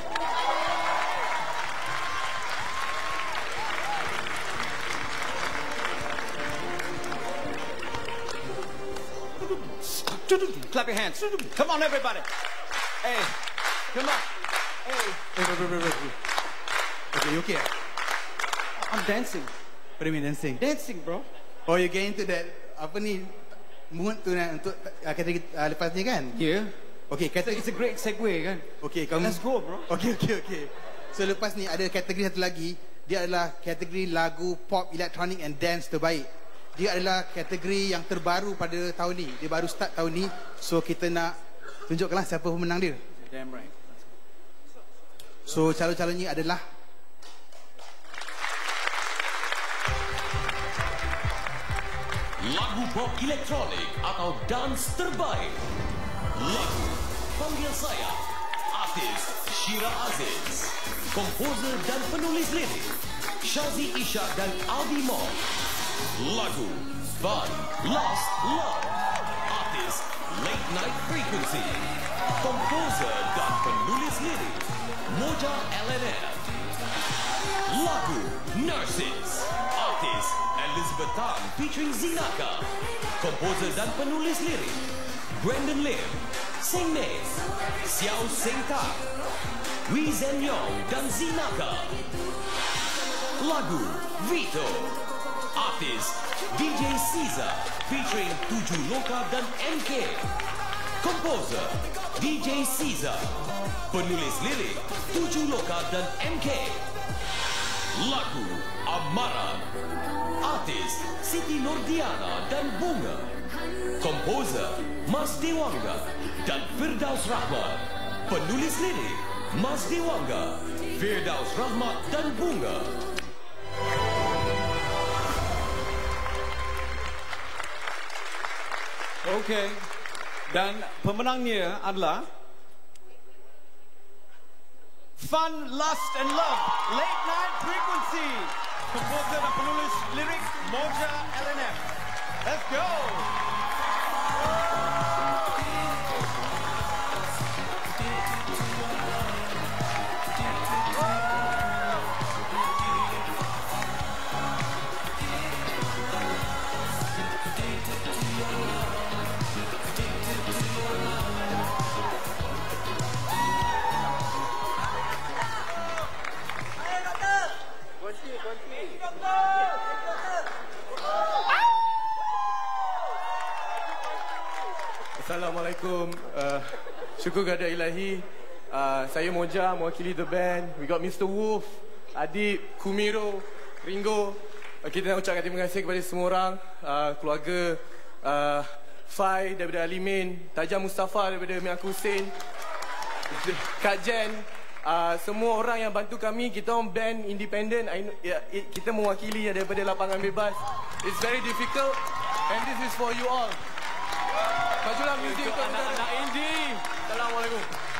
Clap your hands. Come on, everybody. Hey, come on. Hey. Wait, wait, wait, wait, wait. Okay, you okay? I'm dancing. What do you mean dancing? Dancing, bro. Oh, you get into that, apa ni, mood tu nak untuk uh, kategori uh, lepas ni kan? Yeah. Okay, kategori. It's a great segue kan? Okay, kamu. Let's go, bro. Okay, okay, okay. So lepas ni ada kategori satu lagi. Dia adalah kategori lagu pop, electronic and dance terbaik. Dia adalah kategori yang terbaru pada tahun ni. Dia baru start tahun ni. So kita nak tunjukkanlah siapa pemenang dia. Damn right. So calon-calonnya adalah lagu pop elektronik atau dance terbaik. Lagu Panggil Saya, artis Shira Aziz. Komposer dan penulis lirik Shazi Ishak dan Aldi Mok. Lagu Fun Lost Love, artis Late Night Frequency. Komposer dan penulis lirik Moja L N M. Lagu Nurses, artis Elizabeth Tan featuring Zinaka. Komposer dan penulis lirik Brandon Lim, Sing Mei, Xiao Sing Tak, Wee Zhen Yong dan Zinaka. Lagu Vito, artis D J Caesar featuring Tujuh Loka dan M K. Komposer D J Caesar, penulis lirik Tujuh Loka dan M K. Lagu Amaran, artis Siti Nordiana dan Bunga. Komposer Mas Dewangga dan Firdaus Rahmat. Penulis lirik Mas Dewangga, Firdaus Rahmat dan Bunga. Okay. Dan pemenangnya adalah Fun, Lust and Love, Late Night Frequency. Komposer dan penulis lirik Moja L N M. Let's go. Assalamualaikum. Uh, syukur kepada Ilahi. Uh, saya Moja, mewakili the band. We got Mister Wolf, Adib, Kumiro, Ringo. Uh, kita nak ucapkan terima kasih kepada semua orang. Uh, keluarga uh, Fai daripada Alimin, Tajam Mustafa daripada Miak Hussein, Kak Jen. Uh, semua orang yang bantu kami. Kita orang band independent. I know, yeah, it, kita mewakili daripada lapangan bebas. It's very difficult and this is for you all. Majulah muzik untuk anak-anak indie. Assalamualaikum.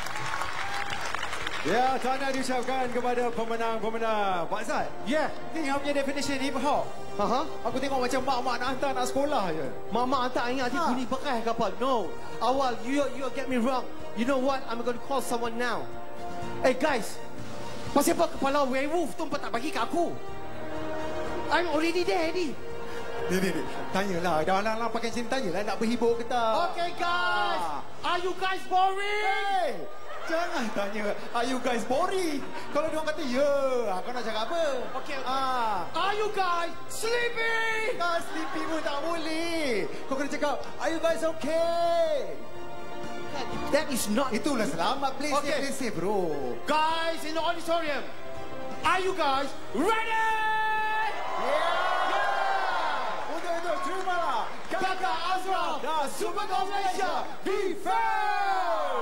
Ya, tahniah diucapkan kepada pemenang-pemenang. Pak Zat, ya, yeah, ni yang punya definition hip hop. Ha? Aku tengok macam mak-mak nak hantar nak sekolah je. Mak-mak hantar ingat adik bunyi bekas ke apa? No. Awal, you you get me wrong. You know what? I'm going to call someone now. Hey guys, pasal apa kepala werewolf tu tak bagi ke aku? I'm already there ni. Ni, ni, ni. Tanyalah. Dah lang-lang pakai macam ni, tanyalah nak berhibur ke tak? Okay guys, ah. Are you guys boring? Hey, jangan tanya, are you guys boring? Kalau dia orang kata, ya, yeah. Kau nak cakap apa? Okay, okay. Ah. Are you guys sleepy? Tak sleepy pun tak boleh. Kau kena cakap, are you guys okay? That is not... Itulah selamat. Play safe, play safe, bro. Guys in the auditorium, are you guys ready? Yeah! Terimalah Kakak Azraf dan Super Girls Malaysia. Be fair.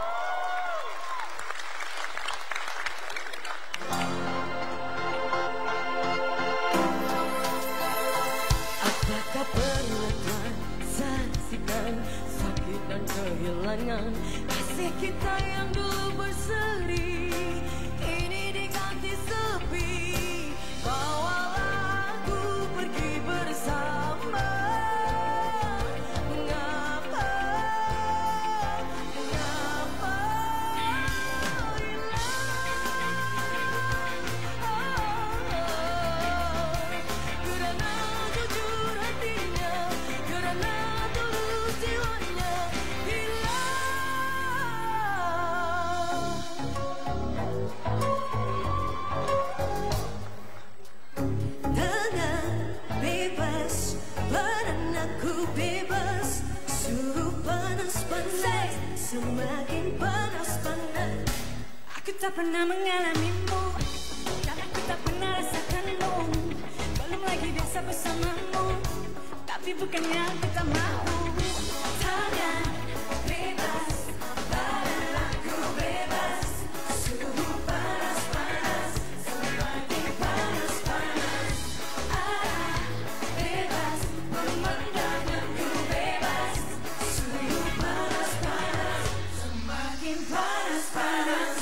Apakah pernah tuan saksikan sakit dan kehilangan kasih kita yang dulu berseri kini diganti sepi? Bawalah aku pergi bersama. Mengapa tak pernah mengalamimu, dan aku tak pernah rasakanmu. Belum lagi biasa bersamamu, tapi bukannya aku tak mahu. Tangan bebas, badan aku bebas. Suhu panas-panas, semakin panas-panas. Arah bebas, pemandanganku bebas. Suhu panas-panas, semakin panas-panas.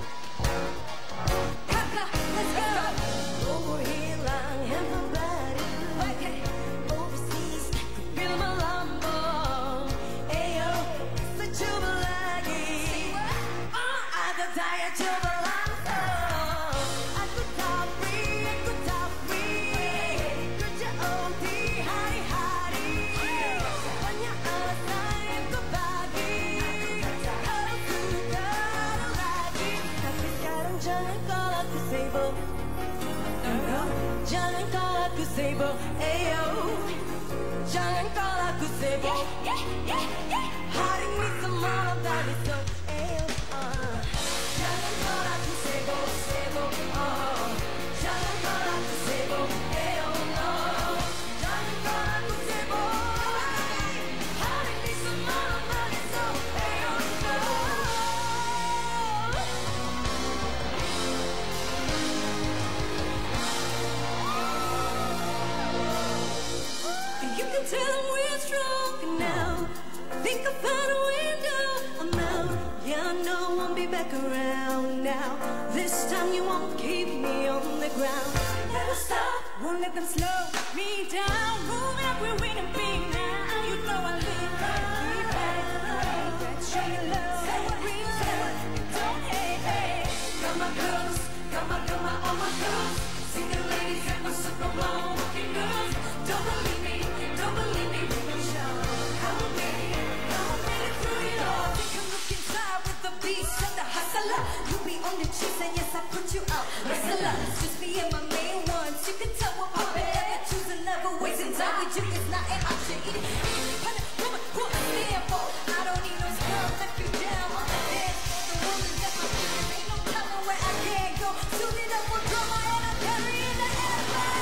Kakak, let's go. Umur hilang handle baru. Okay, overseas, film melambung. Ayo, secoba lagi. Oh, ada daya coba langsung. Aku tak free, aku tak free. Kerja O T hari-hari. Banyak alasan yang ku bagi. Kalau sudah ada lagi, tapi sekarang jangan call aku sibuk. Jangan call aku sibuk. Ayo, jangan call aku sibuk. Hari ini semalam dan esok. Ayo, uh. jangan call aku sibuk, sibuk. Oh. Jangan call aku sibuk. Ayo, no. Jangan call aku sibuk. Hari ini semalam dan esok. Ayo, no. You can tell them we're stronger now. Think I found a window. I'm out. Yeah, I know I won't be back around now. This time you won't keep me on the ground. Never stop, won't let them slow me down. Moving up, we're winning big now. You know I live right, keep right. Let's show you love. Say what real, say what you don't hate. Hey, got my girls, got my, got my, all my girls. Single ladies and my supermodel looking girls. Don't believe me, don't believe me, we can show. Come with me, come with me through it all. Take a look inside with the beast and the hustler. You be on the cheese and yes, I put you out. Hustler, just me and my main ones. You can tell we're poppin'. Never choose another wasting time with you. It's not an option. Eat it, independent woman, what I stand for. I don't need no scrub, left you down. I'm a dance for the woman that my fingers ain't no telling where I can't go. Tune it up with drama and I'm carrying the air.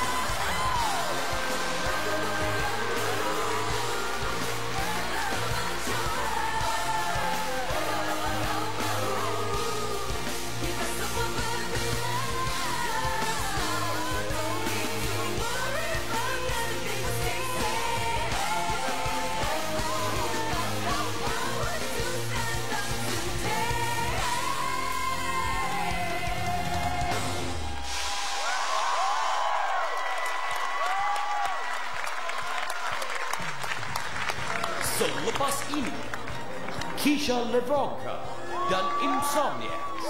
Selepas ini, Kisha Levronka dan Insomniacs.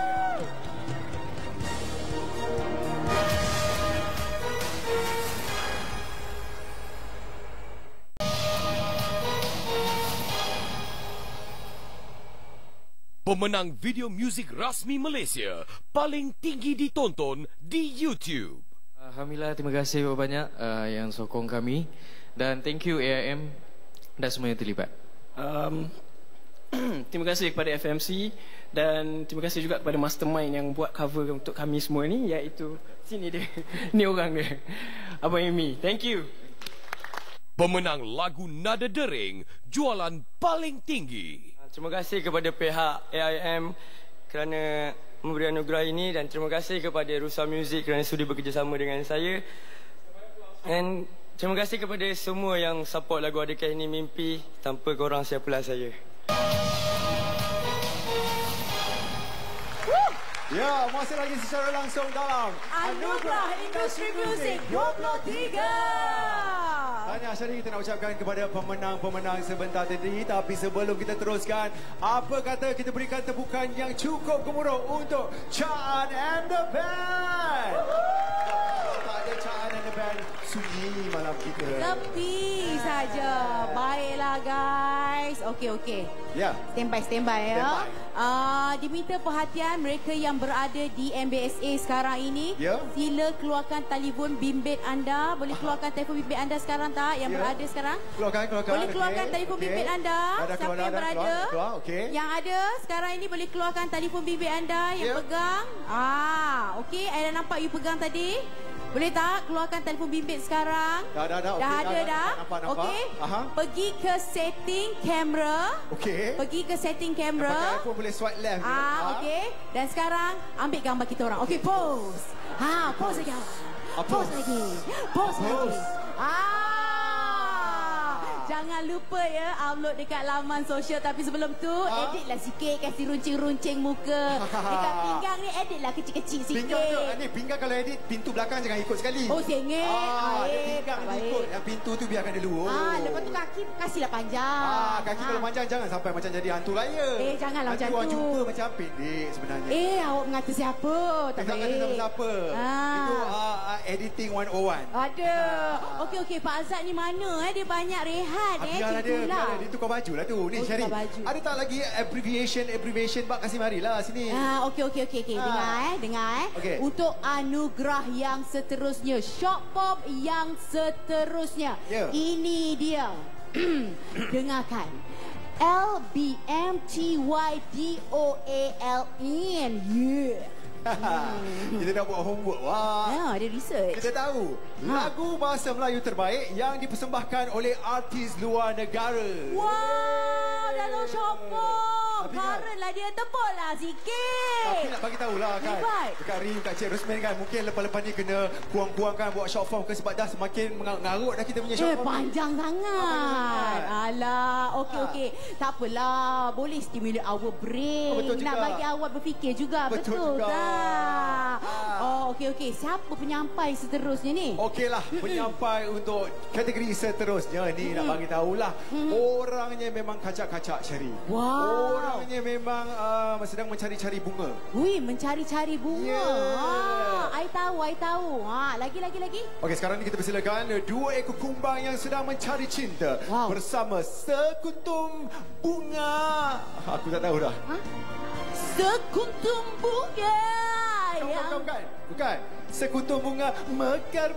Pemenang video muzik rasmi Malaysia paling tinggi ditonton di YouTube. Alhamdulillah, terima kasih banyak uh, yang sokong kami. Dan thank you A I M dan semua yang terlibat. Um, terima kasih kepada F M C dan terima kasih juga kepada mastermind yang buat cover untuk kami semua ni, iaitu sini dia. Ni orang dia. Abang Amy. Thank you. Pemenang lagu Nada Dering jualan paling tinggi. Terima kasih kepada pihak A I M kerana memberi anugerah ini dan terima kasih kepada Rusa Music kerana sudi bekerjasama dengan saya. And terima kasih kepada semua yang support lagu Adakah Ini Mimpi. Tanpa korang siapalah saya. Ya, masih lagi secara langsung dalam Anugerah Industri Muzik dua puluh tiga. Tanya Syari, kita nak ucapkan kepada pemenang-pemenang sebentar tadi. Tapi sebelum kita teruskan, apa kata kita berikan tepukan yang cukup gemuruh untuk Chaan and the Band. Tak ada Chaan and the Band. akan sunyi malam kita. Tepi saja. Baiklah guys. Okey okey. Ya. Standby standby ya. Standby. Uh, diminta perhatian mereka yang berada di M B S A sekarang ini. Ya. Sila keluarkan telefon bimbit anda. Boleh keluarkan telefon bimbit anda sekarang tak? Yang Ya. berada sekarang? Keluarkan, keluarkan. Boleh keluarkan Okey, telefon okey. bimbit anda. Dah, dah Siapa keluar, yang dah, berada? keluar, keluar, okey. Yang ada sekarang ini boleh keluarkan telefon bimbit anda yang Ya. pegang. Ah, okey. Ada nampak you pegang tadi? Boleh tak keluarkan telefon bimbit sekarang? Dah, dah, dah. Okey, Dah dah, ada dah. dah? Nampak, nampak. Okey. Aha. Pergi ke setting kamera. Okey. Pergi ke setting kamera. Yang pakai iPhone boleh swipe left. Ah, okey. Dan sekarang ambil gambar kita orang. Okey, pose. Ha, pose lagi. Ah, Pose lagi. Pose lagi. Pose. Ah. Jangan lupa ya upload dekat laman sosial, tapi sebelum tu Ah. editlah sikit, kasih runcing-runcing muka. Dekat pinggang ni editlah kecil-kecil sikit. Pinggang tu, ni pinggang kalau edit pintu belakang jangan ikut sekali. Oh, sengit. Ah, dia Baik, pinggang ni baik. ikut. Yang pintu tu biarkan dia lurus. Ah, lepas tu kaki kasihlah panjang. Ah, kaki kalau panjang jangan sampai macam jadi hantu raya. Eh, janganlah Nanti macam orang tu. jumpa macam pendek sebenarnya. Eh, awak mengata siapa? Tak Tak kata baik. siapa-siapa. Ah. Itu uh, uh, editing one oh one. Ada. Okey okey, Pak Azad ni mana eh? Dia banyak rehat Ah, eh. biarlah Cikgu dia, lah. biarlah dia tukar baju lah tu. Ni Oh, Syari. tukar baju. Ada tak lagi abbreviation, abbreviation? Bak kasih marilah sini. Ah, okey okey okey okey. Ah. Dengar eh, dengar eh. Okey. Untuk anugerah yang seterusnya, Shock Pop yang seterusnya. Ya. Ini dia. Dengarkan. L B M T Y D O A L N. Yeah. Kita dah buat homework. Wah. Ya, ada research. Kita tahu lagu bahasa Melayu terbaik yang dipersembahkan oleh artis luar negara. Wow, dalam Shock Pop. Tapi kan- Current lah dia, tepuklah sikit. Tapi nak bagi tahulah kan. Hebat. Dekat Rim, kat Cik Rosman kan. Mungkin lepas-lepas ni kena kurang-kurangkan buat short form ke sebab dah semakin mengarut dah kita punya short Eh, form. panjang sangat. Alah, okey Ah. okey. Tak apalah, boleh stimulate our brain. Oh, betul Nak juga. bagi awak berfikir juga, Betul betul, juga. tak? Ah. Oh, okey okey. Siapa penyampai seterusnya ni? Okeylah, penyampai untuk kategori seterusnya ni nak bagi tahulah. Orangnya memang kacak-kacak Syari. Wow. Orangnya memang uh, sedang mencari-cari bunga. Hui, mencari-cari bunga. Yeah. Ah, I tahu, I tahu. Ha, lagi lagi lagi. Okey, sekarang ni kita persilakan dua ekor kumbang yang sedang mencari cinta Wow. bersama sekuntum bunga. Aku tak tahu dah. Ha? Sekuntum bunga. Bukan, yang... bukan, bukan. Bukan. Sekuntum bunga mekar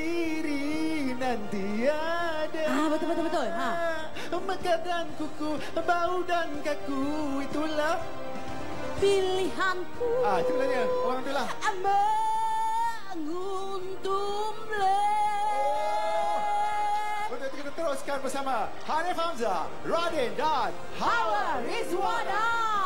berdiri nanti ada. Ah, betul betul betul. Ha. Mekar dan kuku, bau dan kaku, itulah Pilihanku. Ah, itu lah dia. Orang tu lah. Menguntumlah. Untuk itu kita teruskan bersama Hanif Hamzah, Radin dan Hawa Rizwana.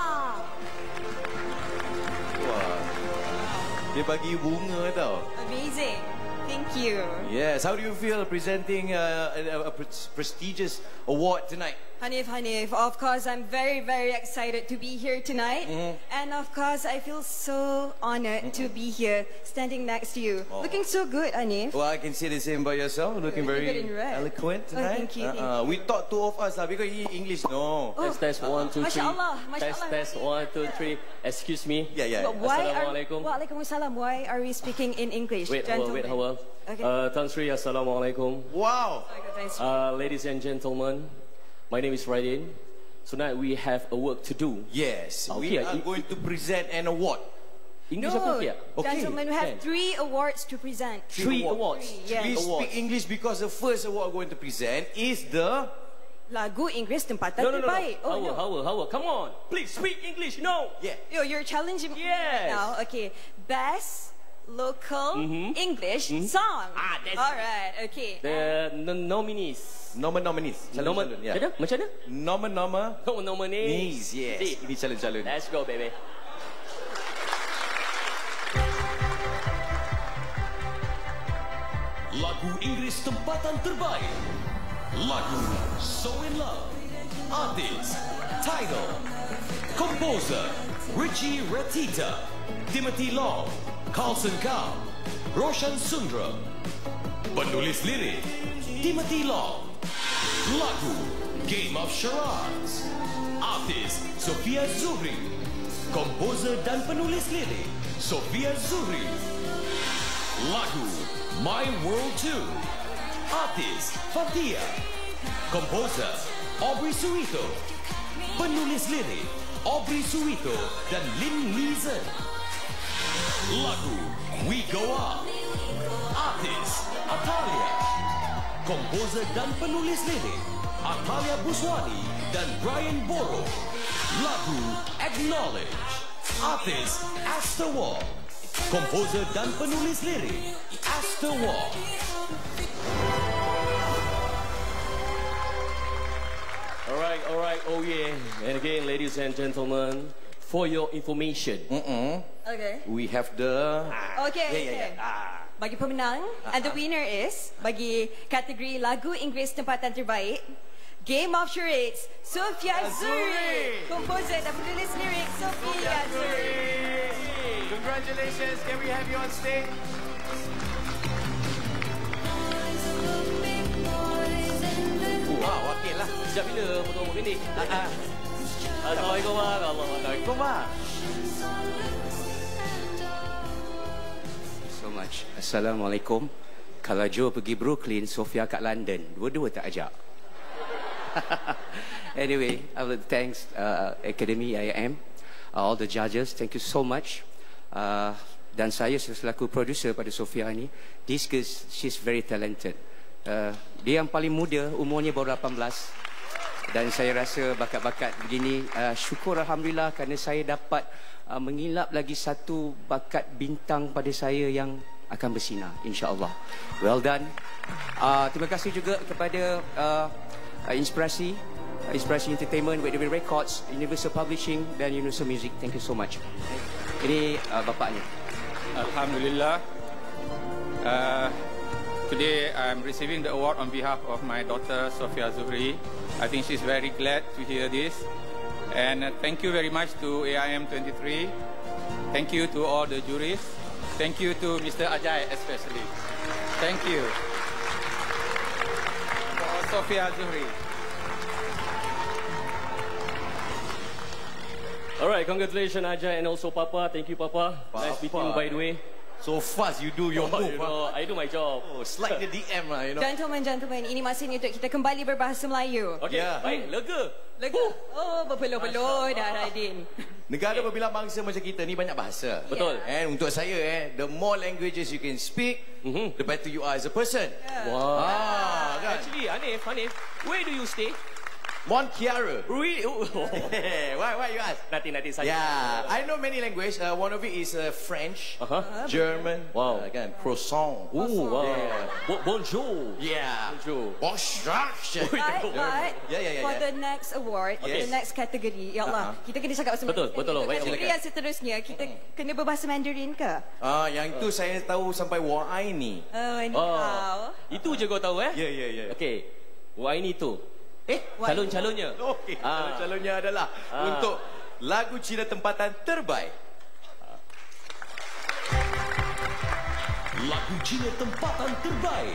Wah. Dia bagi bunga tau. Amazing. Thank you. Yes, how do you feel presenting uh, a, a pre- prestigious award tonight? Hanif, Hanif, of course, I'm very, very excited to be here tonight. Mhm. And of course, I feel so honored to be here, standing next to you. Oh. Looking so good, Hanif. Well, I can say the same about yourself. Looking Really very good in red. eloquent Oh, tonight. thank you, thank Uh-uh. We thought two of us lah because he English no. Oh. Test, test, one, two, Masya three. Allah, Masya Test, Allah. test, one, two, three. Excuse me. Yeah, yeah. But why are, Assalamualaikum. Waalaikumsalam. Why are we speaking in English, Wait, hold on, wait, gentlemen? hold on. Okay. Uh, Tan Sri, Assalamualaikum. Wow. Uh, ladies and gentlemen, my name is Radin. Tonight we have a work to do. Yes, we Okay, are I- going to present an award. English no, apa okay? gentlemen, we have Can. three awards to present. Three awards. Three, yes. We speak English because the first award we're going to present is the Lagu Inggeris tempatan No, no, no, no. terbaik. Oh, Hawa, no. Hawa, Hawa. Come on. Please speak English. No. Yeah. Yo, you're challenging me Yes. now. Okay. Best local Mhm. English Mhm. song. Ah, that's All right. Okay. The n- nominees. Nomen nominees. Nomen, Calon-calon, ya. macam mana? Macam mana? Nomen nama. Oh, nominees. Yes. See, Ini calon-calon. Let's go, baby. Lagu Inggeris tempatan terbaik. Lagu So In Love. Artis, title, composer, Richie Retita, Timothy Long, Carlson Cow, Roshan Sundra. Penulis lirik, Timothy Long. Lagu, Game of Charades. Artis, Sofia Zuhri. Komposer dan penulis lirik, Sofia Zuhri. Lagu My World two. Artis Fathia. Komposer Aubrey Suwito. Penulis lirik Aubrey Suwito dan Lim Leeson. Lagu We Go Up. Artis Atalia. Komposer dan penulis lirik Atalia Buswani dan Brian Boro. Lagu Acknowledge. Artis Astor Wall. Komposer dan penulis lirik Astor Wall. Alright, alright, oh yeah. And again, ladies and gentlemen, for your information, Okay. we have the... Okay, Yeah, yeah, okay. yeah. Ah. Bagi pemenang, and the winner is, bagi kategori lagu Inggeris tempatan terbaik, Game of Charades, Sofia Azuri. Komposer dan penulis lirik, Sofia Azuri. Congratulations, can we have you on stage? Wah, wakil lah. Sejak bila motor umur pendek? Assalamualaikum, Mak. Assalamualaikum, Mak. So much. Assalamualaikum. Kalau Joe pergi Brooklyn, Sofia kat London. Dua-dua tak ajak. Anyway, I would thanks uh, Academy I M, uh, all the judges. Thank you so much. Uh, dan saya selaku producer pada Sofia ni, this girl, she's very talented. Uh, dia yang paling muda, umurnya baru lapan belas. Dan saya rasa bakat-bakat begini, uh, syukur Alhamdulillah kerana saya dapat uh, mengilap lagi satu bakat bintang pada saya yang akan bersinar, insya-Allah. Well done. Uh, terima kasih juga kepada uh, uh, Inspirasi, uh, Inspirasi Entertainment, W D W Records, Universal Publishing dan Universal Music. Thank you so much. Ini uh, bapaknya. Alhamdulillah. Uh, Today I'm receiving the award on behalf of my daughter Sofia Zuhri. I think she's very glad to hear this. And uh, thank you very much to A I M twenty-three. Thank you to all the juries. Thank you to Mister Ajay especially. Thank you. For Sofia Zuhri. Alright, congratulations Ajay and also Papa. Thank you, Papa. Papa. Nice meeting you, by the way. So fast you do your Oh, move. you know, I do my job. Oh, slide the D M lah, you know. Gentlemen, gentlemen, ini masanya untuk kita kembali berbahasa Melayu. Okay, Yeah. baik, lega. Lega. Oh, berpeluh-peluh dah Radin. Negara berbilang bangsa macam kita ni banyak bahasa. Betul. And untuk saya eh, the more languages you can speak, mm-hmm. the better you are as a person. Wow. Ah, kan? Actually, Hanif, Hanif, where do you stay? Mont Kiara. Really? Oh. why, why you ask? Nothing, nothing. Saja. Yeah, I know many languages. Uh, one of it is uh, French, Uh-huh. German, Wow. uh, kan, croissant. Ooh, wow. Yeah. Bo- bonjour. Yeah. Bonjour. Bonjour. But, but Yeah, yeah, yeah, for yeah. the next award, Okay. the next category, ya Allah, Uh-huh. kita kena cakap bahasa Betul, Melayu. betul, Untuk baik, kategori silakan. yang seterusnya, kita kena berbahasa Mandarin ke? Ah, yang itu saya tahu sampai wahai ni. Oh, ni Oh. how? Itu je kau tahu eh? Ya, ya, ya. Okey. Wah ini tu. Eh, calon-calonnya. Okey, Ah. calon-calonnya adalah Ah. untuk lagu Cina tempatan terbaik. Lagu Cina tempatan terbaik.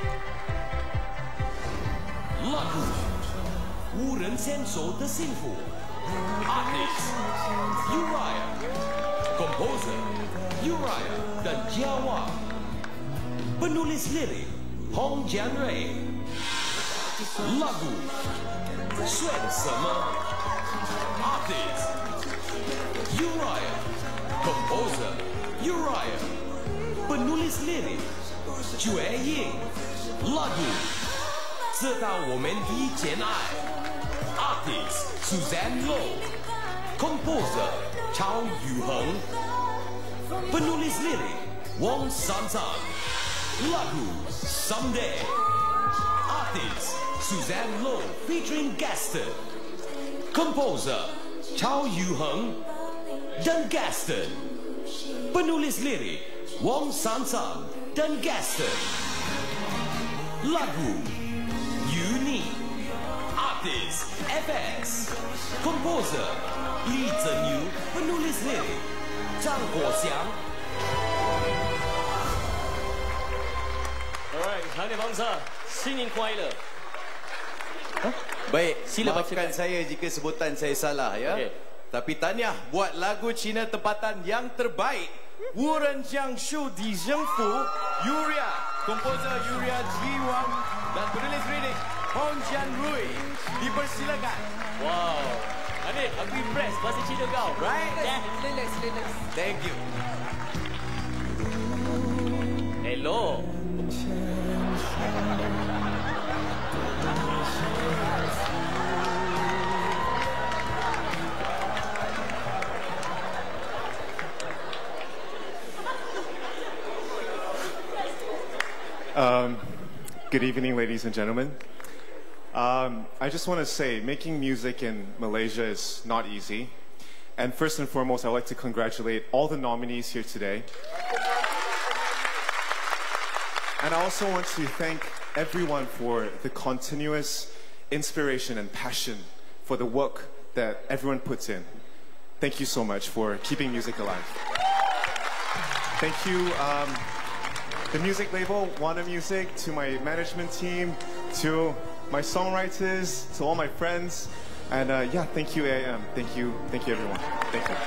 Lagu Wuren Senso The Sinful. Artis Uriah. Komposer Uriah dan Jiawa. Penulis lirik Hong Jian Rei. Lagu Suen Sema. Artis Uriah. Komposer Uriah. Penulis lirik Jue Ying. Lagu 知道我们的简爱 Artist Suzanne Low. Composer Chow Yu-heng. Penulis lirik Wong San-san. Lagu Someday. Artist Suzanne Low featuring Gaston. Composer Chow Yu-heng dan Gaston. Penulis lirik Wong San-san dan Gaston. Lagu Uni. Artis F X. Composer Li Zhenyu. Penulis lirik Zhang Guoxiang. Alright, Hanif Hamzah, 新年快乐. Baik, Sila maafkan bacakan. saya jika sebutan saya salah ya. Okey. Tapi tahniah buat lagu Cina tempatan yang terbaik 无人将树的征服 Yuria, komposer Yuria Jiwang dan penulis lirik Hong Jian Rui. Dipersilakan. Wow. Anik, aku impressed bahasa Cina kau. Right? Yeah. Lulus, lulus. Thank you. Hello. Um, good evening, ladies and gentlemen. Um, I just want to say, making music in Malaysia is not easy. And first and foremost, I'd like to congratulate all the nominees here today. And I also want to thank everyone for the continuous inspiration and passion for the work that everyone puts in. Thank you so much for keeping music alive. Thank you. Um, The music label, Wana Music, to my management team, to my songwriters, to all my friends, and uh, yeah, thank you A I M. Thank you, thank you everyone. Thank you.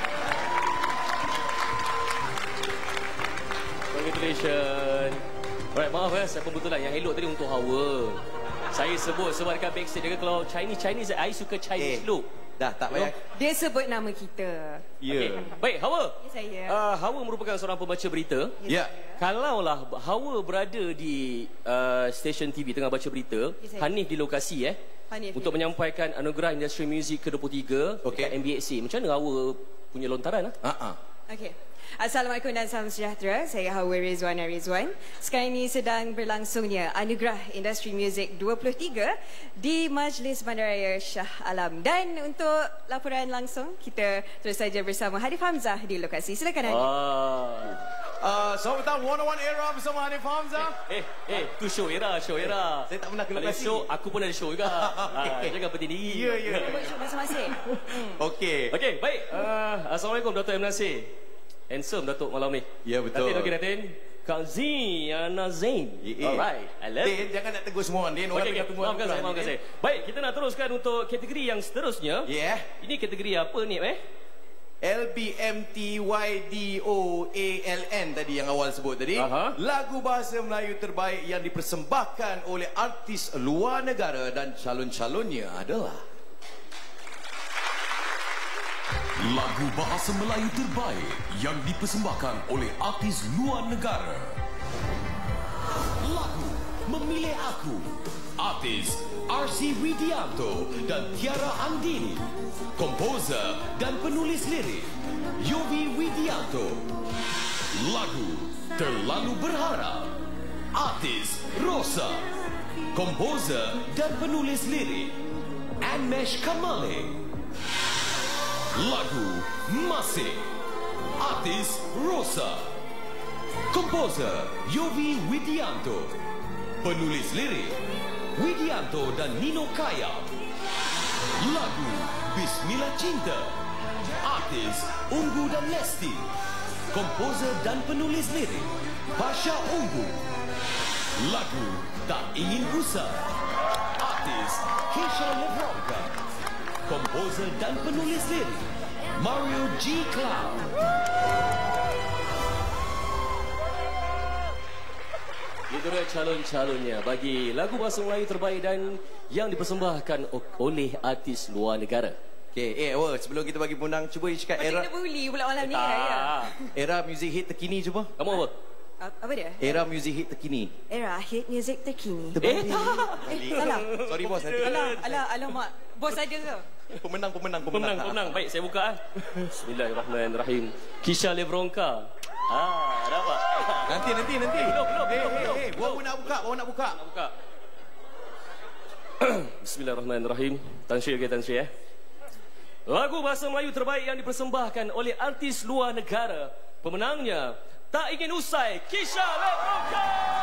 Congratulations. Alright, maaf ya, saya pembetulan yang elok tadi untuk Hawa. Saya sebut sebab dekat backstage dia kalau Chinese Chinese, I suka Chinese look. Dah tak payah. Dia sebut nama kita. Ya. Yeah. Okay. Baik, Hawa. Ya, saya. Uh, Hawa merupakan seorang pembaca berita. Ya. Yeah. Kalaulah Hawa berada di uh, stesen T V tengah baca berita, ya, Hanif di lokasi eh Hanif, untuk ya. menyampaikan anugerah industri muzik ke dua puluh tiga okay. dekat M B S C. Macam mana Hawa punya lontaran ah? Uh-uh. Okey. Assalamualaikum dan salam sejahtera. Saya Hawa Rizwana Rizwan. Sekarang ini sedang berlangsungnya Anugerah Industri Muzik dua puluh tiga di Majlis Bandaraya Shah Alam. Dan untuk laporan langsung, kita terus saja bersama Hanif Hamzah di lokasi. Silakan Hanif. Ah. Uh, selamat datang One on One Era bersama Hanif Hamzah. Eh, eh, tu show Era, show Era. Saya tak pernah ke lokasi. Show, aku pun ada show juga. Okay. Ah, jangan penting diri. Ya, ya. Buat show masing-masing. Okey. Okey, baik. Uh, Assalamualaikum Dato' M. Nasir. Handsome Datuk malam ni. Ya, betul. Datin, okey Datin. Kak Ziana Zain. Alright. I love Din, jangan nak tegur semua. Din, orang okay, tunggu. Maafkan saya, maafkan saya. Baik, kita nak teruskan untuk kategori yang seterusnya. Ya. Yeah. Ini kategori apa ni, eh? L B M T Y D O A L N tadi yang awal sebut tadi. Aha. Lagu bahasa Melayu terbaik yang dipersembahkan oleh artis luar negara dan calon-calonnya adalah lagu bahasa Melayu terbaik yang dipersembahkan oleh artis luar negara. Lagu Memilih Aku, artis R C Widianto dan Tiara Andini. Komposer dan penulis lirik Yovi Widianto. Lagu Terlalu Berharap, artis Rosa. Komposer dan penulis lirik Anmesh Kamale. Lagu Masih, artis Rosa. Komposer Yovi Widianto. Penulis lirik Widianto dan Nino Kaya. Lagu Bismillah Cinta, artis Ungu dan Lesti. Komposer dan penulis lirik Pasha Ungu. Lagu Tak Ingin Usah, artis Keisha Lebronka. Komposer dan penulis lirik Mario G. Cloud. Itu dia calon-calonnya bagi lagu bahasa Melayu terbaik dan yang dipersembahkan oleh artis luar negara. Okey, eh, oh, sebelum kita bagi punang, cuba you cakap era. Macam kita bully pula malam ni. Ya. Era music hit terkini cuba. Kamu apa? Apa dia? Era music hit terkini. Era hit music terkini. Eh, Eh, salah. Sorry bos, nanti. Alah, alah, alamak. Bos ada ke? Pemenang, pemenang, Pemenang, pemenang. Baik, saya buka. ah. Bismillahirrahmanirrahim. Kisha Lebronka. Ah, dapat. Nanti, nanti, nanti. Eh, belum, belum, Eh, belum, eh, belum. eh, bawa nak buka, bawa nak buka. Nak buka. Bismillahirrahmanirrahim. Tan Sri, okey, Tan Sri, eh. Lagu bahasa Melayu terbaik yang dipersembahkan oleh artis luar negara. Pemenangnya Tak Ingin Usai, Kisha Lebronka.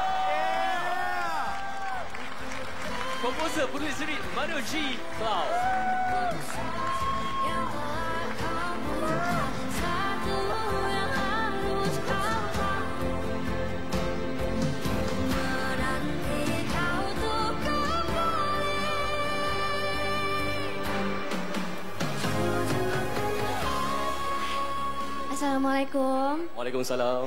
Komposer penulis lirik Mario G. Cloud. Assalamualaikum. Waalaikumsalam.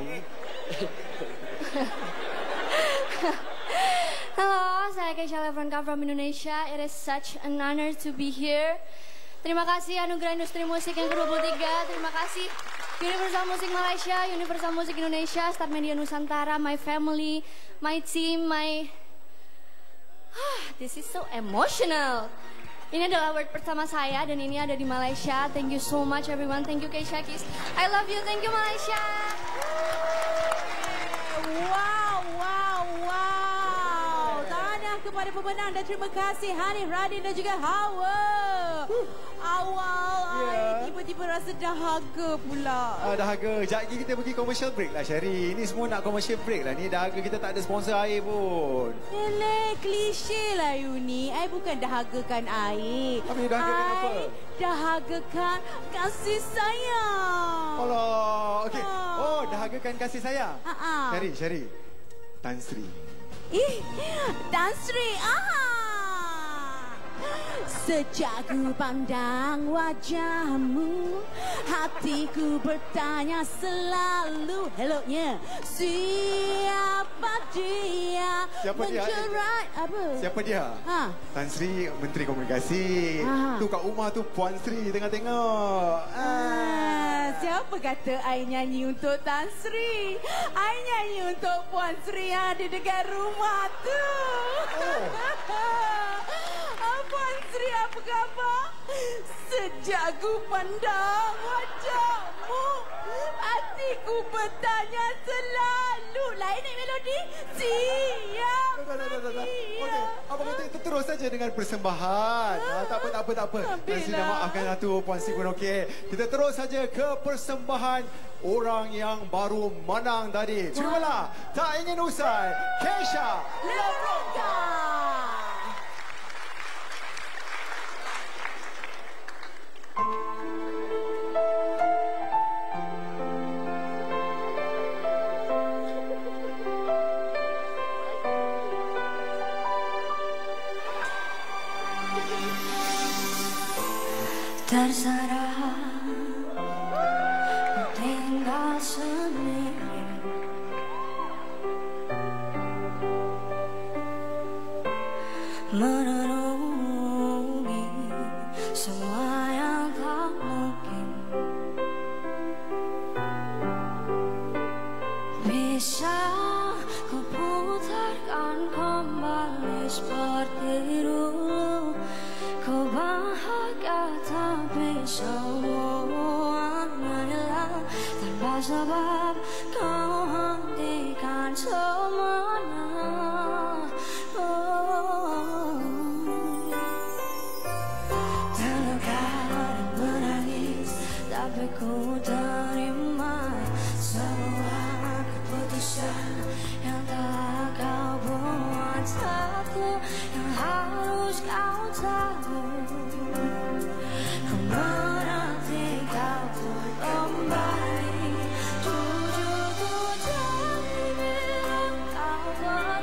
Hello, saya Keisha Levranka from Indonesia. It is such an honor to be here. Terima kasih Anugerah Industri Musik yang ke dua puluh tiga. Terima kasih Universal Music Malaysia, Universal Music Indonesia, Star Media Nusantara, my family, my team, my... This is so emotional. Ini adalah award pertama saya dan ini ada di Malaysia. Thank you so much everyone. Thank you Keisha Kiss. I love you. Thank you Malaysia. Wow, wow, wow. Tanah kepada pemenang dan terima kasih Hanif, Radin dan juga Hawa. Awal yeah. I tiba-tiba rasa dahaga pula. Ah, dahaga. Sekejap lagi kita pergi commercial break lah Syari. Ini semua nak commercial break lah. Ni dahaga kita tak ada sponsor air pun. Eleh, klise lah you ni. I bukan dahagakan air. Apa you dahagakan apa? Dahagakan kasih sayang. Allah. Okey. Oh, dahagakan kasih sayang. Uh-uh. Syari, Syari. Tan Sri. Ih, Tan Sri. Ah. Sejak ku pandang wajahmu, hatiku bertanya selalu, hello-nya, siapa dia? Siapa dia? Mencerai, apa? Siapa dia? Ha? Tan Sri, Menteri Komunikasi. Ha. Tu kat rumah tu Puan Sri tengah tengok. Ah, siapa kata I nyanyi untuk Tan Sri? I nyanyi untuk Puan Sri yang ada dekat rumah tu. Oh. Puan Sri, apa khabar? Sejak ku pandang wajahmu, hatiku bertanya selalu. Lain ni melodi? Siapa dia? Okey, apa kata kita terus saja dengan persembahan. Ah, tak apa, tak apa, tak apa. Tan Sri dah maafkan satu, Puan Sri pun okey. Kita terus saja ke persembahan orang yang baru menang tadi. Terimalah, tak ingin usai, Keisha Levranka. Terserah tinggal sendiri, merenungi semua yang tak mungkin bisa ku putarkan kembali seperti dulu. Kau bahagia tapi semuanya hilang tanpa sebab. Kau hentikan semuanya. Oh. Terluka dan menangis, tapi ku terima semua keputusan yang telah kau buat. Satu yang harus kau tahu, ku menanti kau pun kembali. Jujur ku jadi bilang kau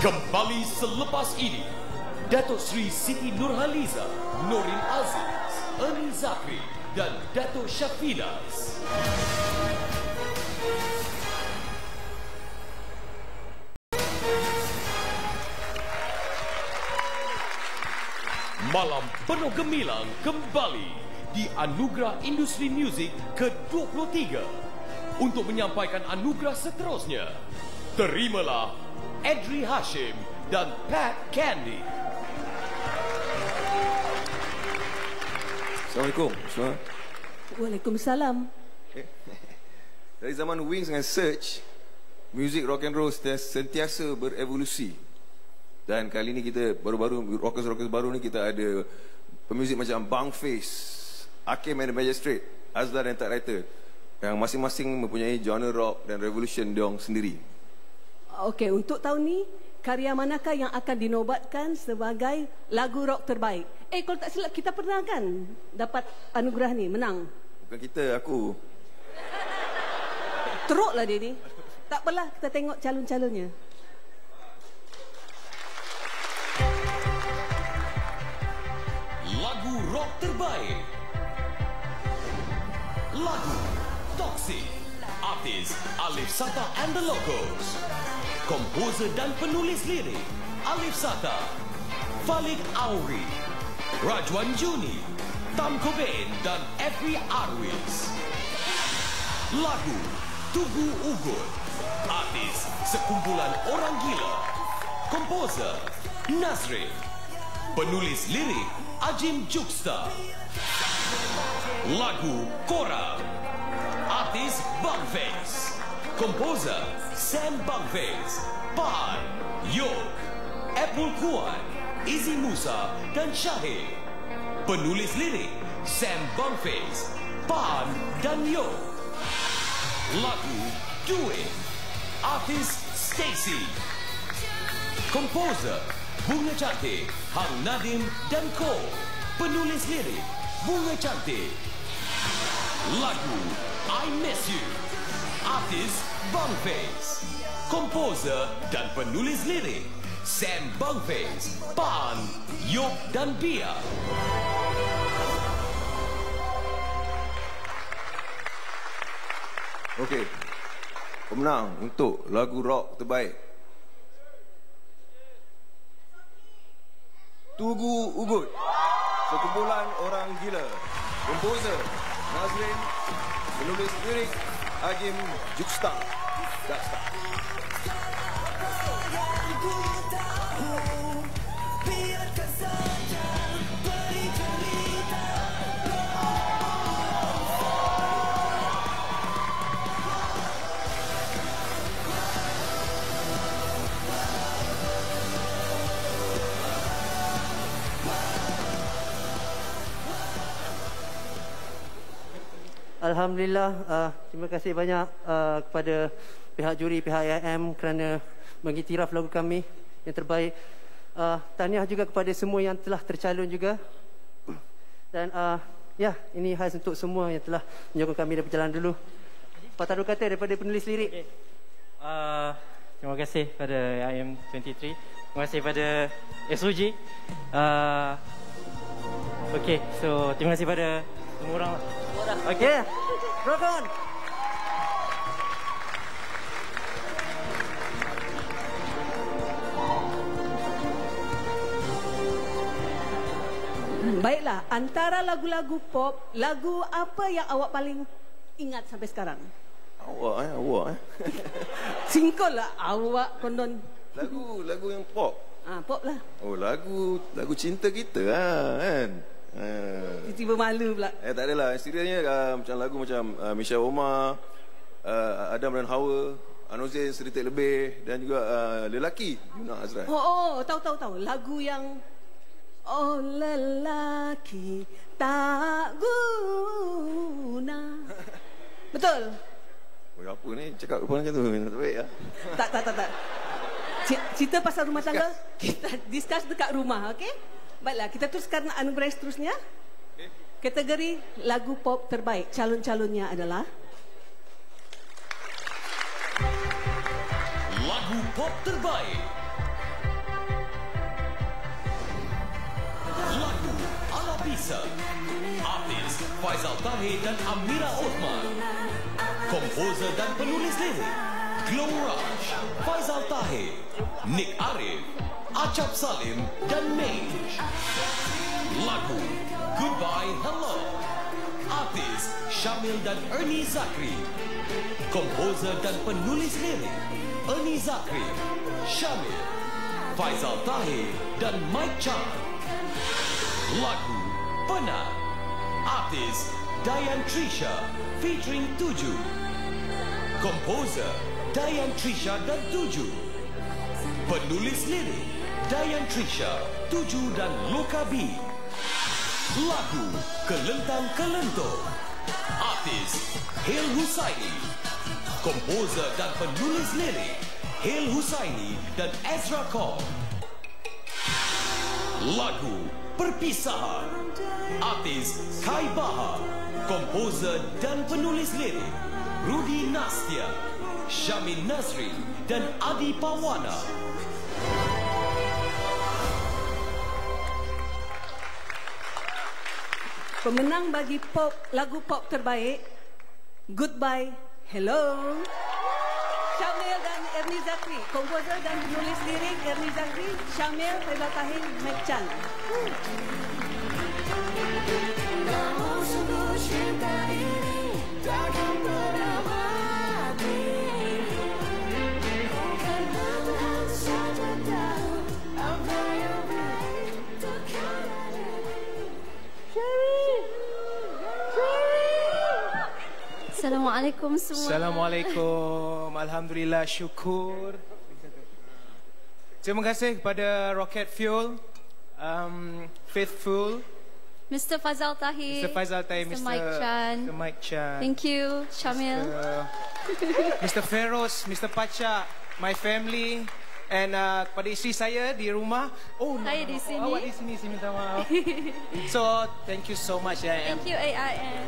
Kembali selepas ini, Datuk Seri Siti Nurhaliza, Norin Aziz, Ernie Zakri dan Datuk Syafinas. Malam penuh gemilang kembali di Anugerah Industri Muzik ke dua puluh tiga. Untuk menyampaikan anugerah seterusnya, terimalah Adri Hashim dan Pat Candy. Assalamualaikum semua. Waalaikumsalam. Eh, dari zaman Wings dengan Search, muzik rock and roll sentiasa berevolusi. Dan kali ni kita baru-baru rockers-rockers baru ni kita ada pemuzik macam Bang Face, Hakim and the Magistrate, Azhar dan Tak Writer, yang masing-masing mempunyai genre rock dan revolution diorang sendiri. Okey, untuk tahun ni karya manakah yang akan dinobatkan sebagai lagu rock terbaik? Eh, kalau tak silap kita pernah kan dapat anugerah ni, menang. Bukan kita, aku. Teruklah dia ni. Tak apalah, kita tengok calon-calonnya. Lagu rock terbaik. Lagu Toxic. Artis Alif Sata and the Locos. Komposer dan penulis lirik Alif Sata, Khalid Auri, Rajwan Juni, Tom Cobain dan Effie Arwis. Lagu Tugu Ugut. Artis sekumpulan orang gila. Komposer Nazrin. Penulis lirik Ajim Juksta. Lagu Korang. Artis Bangface. Komposer Sam Bangface, Pan, Yok, Apple Kuan, Izzy Musa dan Syahir. Penulis lirik Sam Bangface, Pan dan Yok. Lagu Do It. Artis Stacy. Komposer Bunga Cantik, Hang Nadim dan Ko. Penulis lirik Bunga Cantik. Lagu I Miss You. Artis Bangface. Komposer dan penulis lirik Sam Bangface, Pan, Yok dan Bia. Okey, pemenang untuk lagu rock terbaik, Tugu Ugut, sekumpulan orang gila. Komposer Nazrin, penulis lirik Ajim Juksta. Juksta. Alhamdulillah, uh, terima kasih banyak uh, kepada pihak juri, pihak A I M kerana mengiktiraf lagu kami yang terbaik. Uh, tahniah juga kepada semua yang telah tercalon juga. Dan uh, ya, ini khas untuk semua yang telah menyokong kami dari berjalan dulu. Patah dua kata daripada penulis lirik. Okay. Uh, terima kasih pada I M dua puluh tiga. Terima kasih pada S O G. Uh, okay, so terima kasih pada semua orang. Okay, rock on. Baiklah, antara lagu-lagu pop, lagu apa yang awak paling ingat sampai sekarang? Awak eh, awak eh. Singkol lah, awak kondon. Lagu, lagu yang pop. Ah, pop lah. Oh, lagu, lagu cinta kita lah kan. Uh. Tiba malu pula. Eh tak adalah, seriusnya uh, macam lagu macam uh, Michelle Omar, uh, Adam dan Hawa, Anozin Seritik Lebih dan juga uh, lelaki Yuna Azrai. Oh, oh, tahu tahu tahu. Lagu yang oh lelaki tak guna. Betul. Oh, apa ni cakap apa macam tu? Tak baik ah. Tak tak tak tak. Cerita pasal rumah tangga kita discuss dekat rumah, okey? Baiklah, kita teruskan anugerah seterusnya. Okay. Kategori lagu pop terbaik. Calon-calonnya adalah lagu pop terbaik. Raisa. Artis Faizal Tahir dan Amira Othman. Komposer dan penulis lirik Glow Rush, Faizal Tahir, Nick Arif, Acap Salim dan Mange. Lagu Goodbye Hello. Artis Syamil dan Ernie Zakri. Komposer dan penulis lirik Ernie Zakri, Syamil, Faizal Tahir dan Mike Chan. Lagu Penat. Artis Dayan Trisha featuring Tuju. Komposer Dayan Trisha dan Tuju. Penulis lirik Dayan Trisha, Tuju dan Loka B. Lagu Kelentang Kelentung. Artis Hil Husaini. Komposer dan penulis lirik Hil Husaini dan Ezra Kong. Lagu Perpisahan. Artis Kai Bahar. Komposer dan penulis lirik Rudi Nastia, Syamin Nasri dan Adi Pawana. Pemenang bagi pop lagu pop terbaik Goodbye Hello, Syamil dan Ernie Zakri. Komposer dan penulis lirik Ernie Zakri, Syamil, Faizal Tahir, Mike Chan. Assalamualaikum semua. Assalamualaikum. Alhamdulillah, syukur. Terima kasih kepada Rocket Fuel, um, Faithful, Mister Faizal Tahir, Mister Faizal Tahir, Mister Mister Mike Chan. Mister Mike Chan. Thank you, Syamil. Mister Mister Feroz, Mister Pacha, my family, and uh, kepada isteri saya di rumah. Oh, Saya di sini. Awak di sini, saya minta maaf. So, thank you so much. I am. Thank you A I M.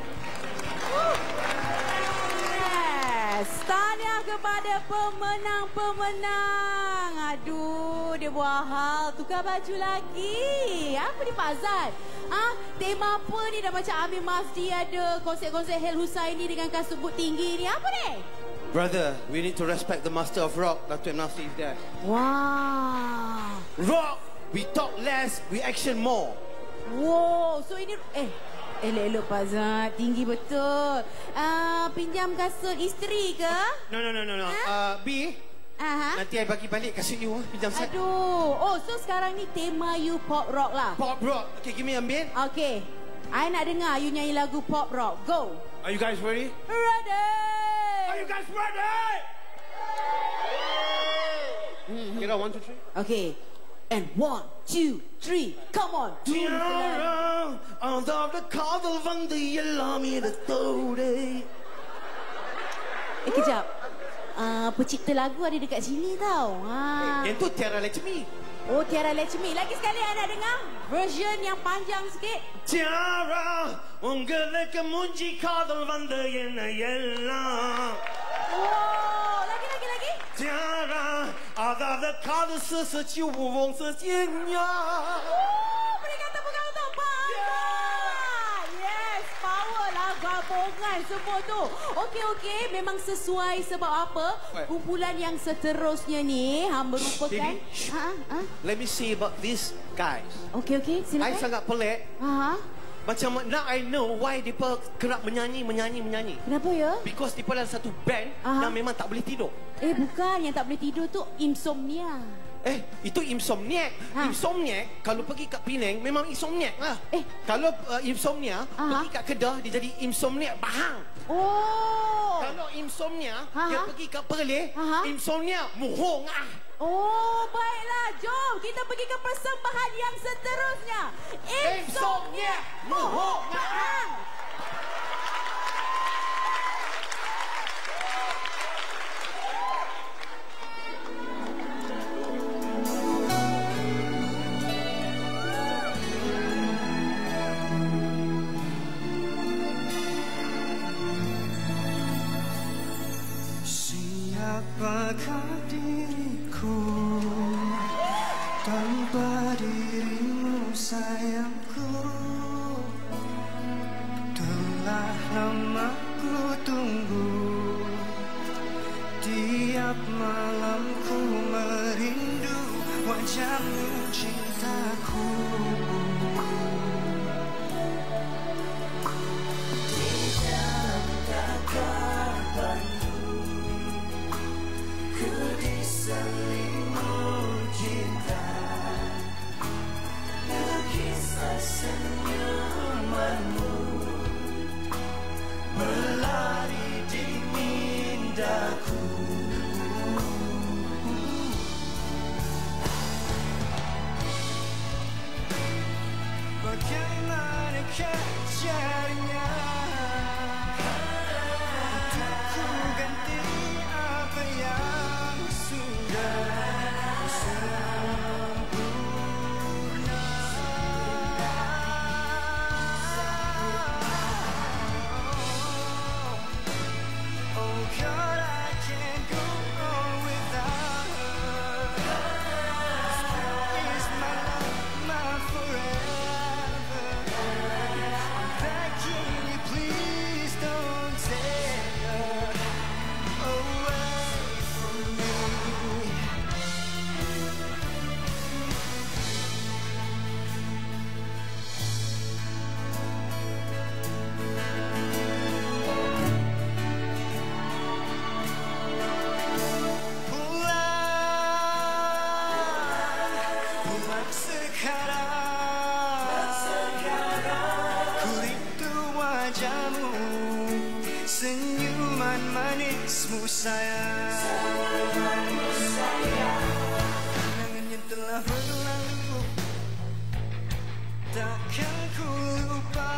Yes, tahniah kepada pemenang-pemenang. Aduh, dia buat hal tukar baju lagi. Apa ni Pak Zat? Ah, tema apa ni? Dah macam Amir Masdi ada konsert-konsert Hel Husaini dengan kasut but tinggi ni. Apa ni? Brother, we need to respect the master of rock. Dato' M. Nasir is there. Wow. Rock, we talk less, we action more. Wow, so ini eh elok-elok Pak Zat, tinggi betul. Uh, pinjam kasut isteri ke? No, no, no, no, no. Uh, B, Aha. nanti I bagi balik kasut you. Pinjam set. Aduh. Oh, so sekarang ni tema you pop rock lah. Pop rock. Okay, give me a bit. Okay. I nak dengar you nyanyi lagu pop rock. Go. Are you guys ready? Ready. Are you guys ready? Mm-hmm. Get out, one, two, three. Okay. And one, two, three. Come on. Tiara, av det kavel vande gjelder med det dåde. Eh, kejap. Uh, pencipta lagu ada dekat sini tau. Ha. Yang tu Tiara Lechmi. Oh, Tiara Lechmi. Lagi sekali I nak dengar version yang panjang sikit. Tiara, unggele kemunji kavel vande gjelder. Oh, lagi, lagi, lagi. Tiara, av det kavel søs tjo vong søs gjenja. Berikan tepukan untuk Pak Azhar. Yes, power lah gabungan semua tu. Okey, okey. Memang sesuai sebab apa? Kumpulan yang seterusnya ni ha, merupakan... Ha, ha? Let me see about these guys. Okey, okey. Silakan. I sangat pelik. Ha? Macam now I know why mereka kerap menyanyi, menyanyi, menyanyi. Kenapa ya? Because mereka adalah satu band Aha. yang memang tak boleh tidur. Eh, bukan. Yang tak boleh tidur tu insomnia. Eh, itu insomniac. Ha. Insomniac, kalau pergi kat Penang, memang insomniac lah. Eh. Kalau uh, insomnia, Aha. pergi kat Kedah, dia jadi insomniac bahang. Oh. Kalau insomnia, Aha. dia pergi kat Perlis, Aha. insomnia muhong ah. Oh, baiklah. Jom kita pergi ke persembahan yang seterusnya. Insomnia Muhongan. Siapakah diriku tanpa dirimu sayangku? wajahmu cintaku. Di dalam gagapanmu ku diselimut cinta, kisah senyumanmu berlari di mindaku. Bagaimanakah caranya untuk ku ganti apa yang sudah sempurna. Oh God, I can't go on without her. Is my love, my forever. I'm begging you, please don't take her away from me. Pulang sekarang, ku rindu wajahmu, senyuman manismu sayang. Kenangan yang telah berlalu takkan ku lupa,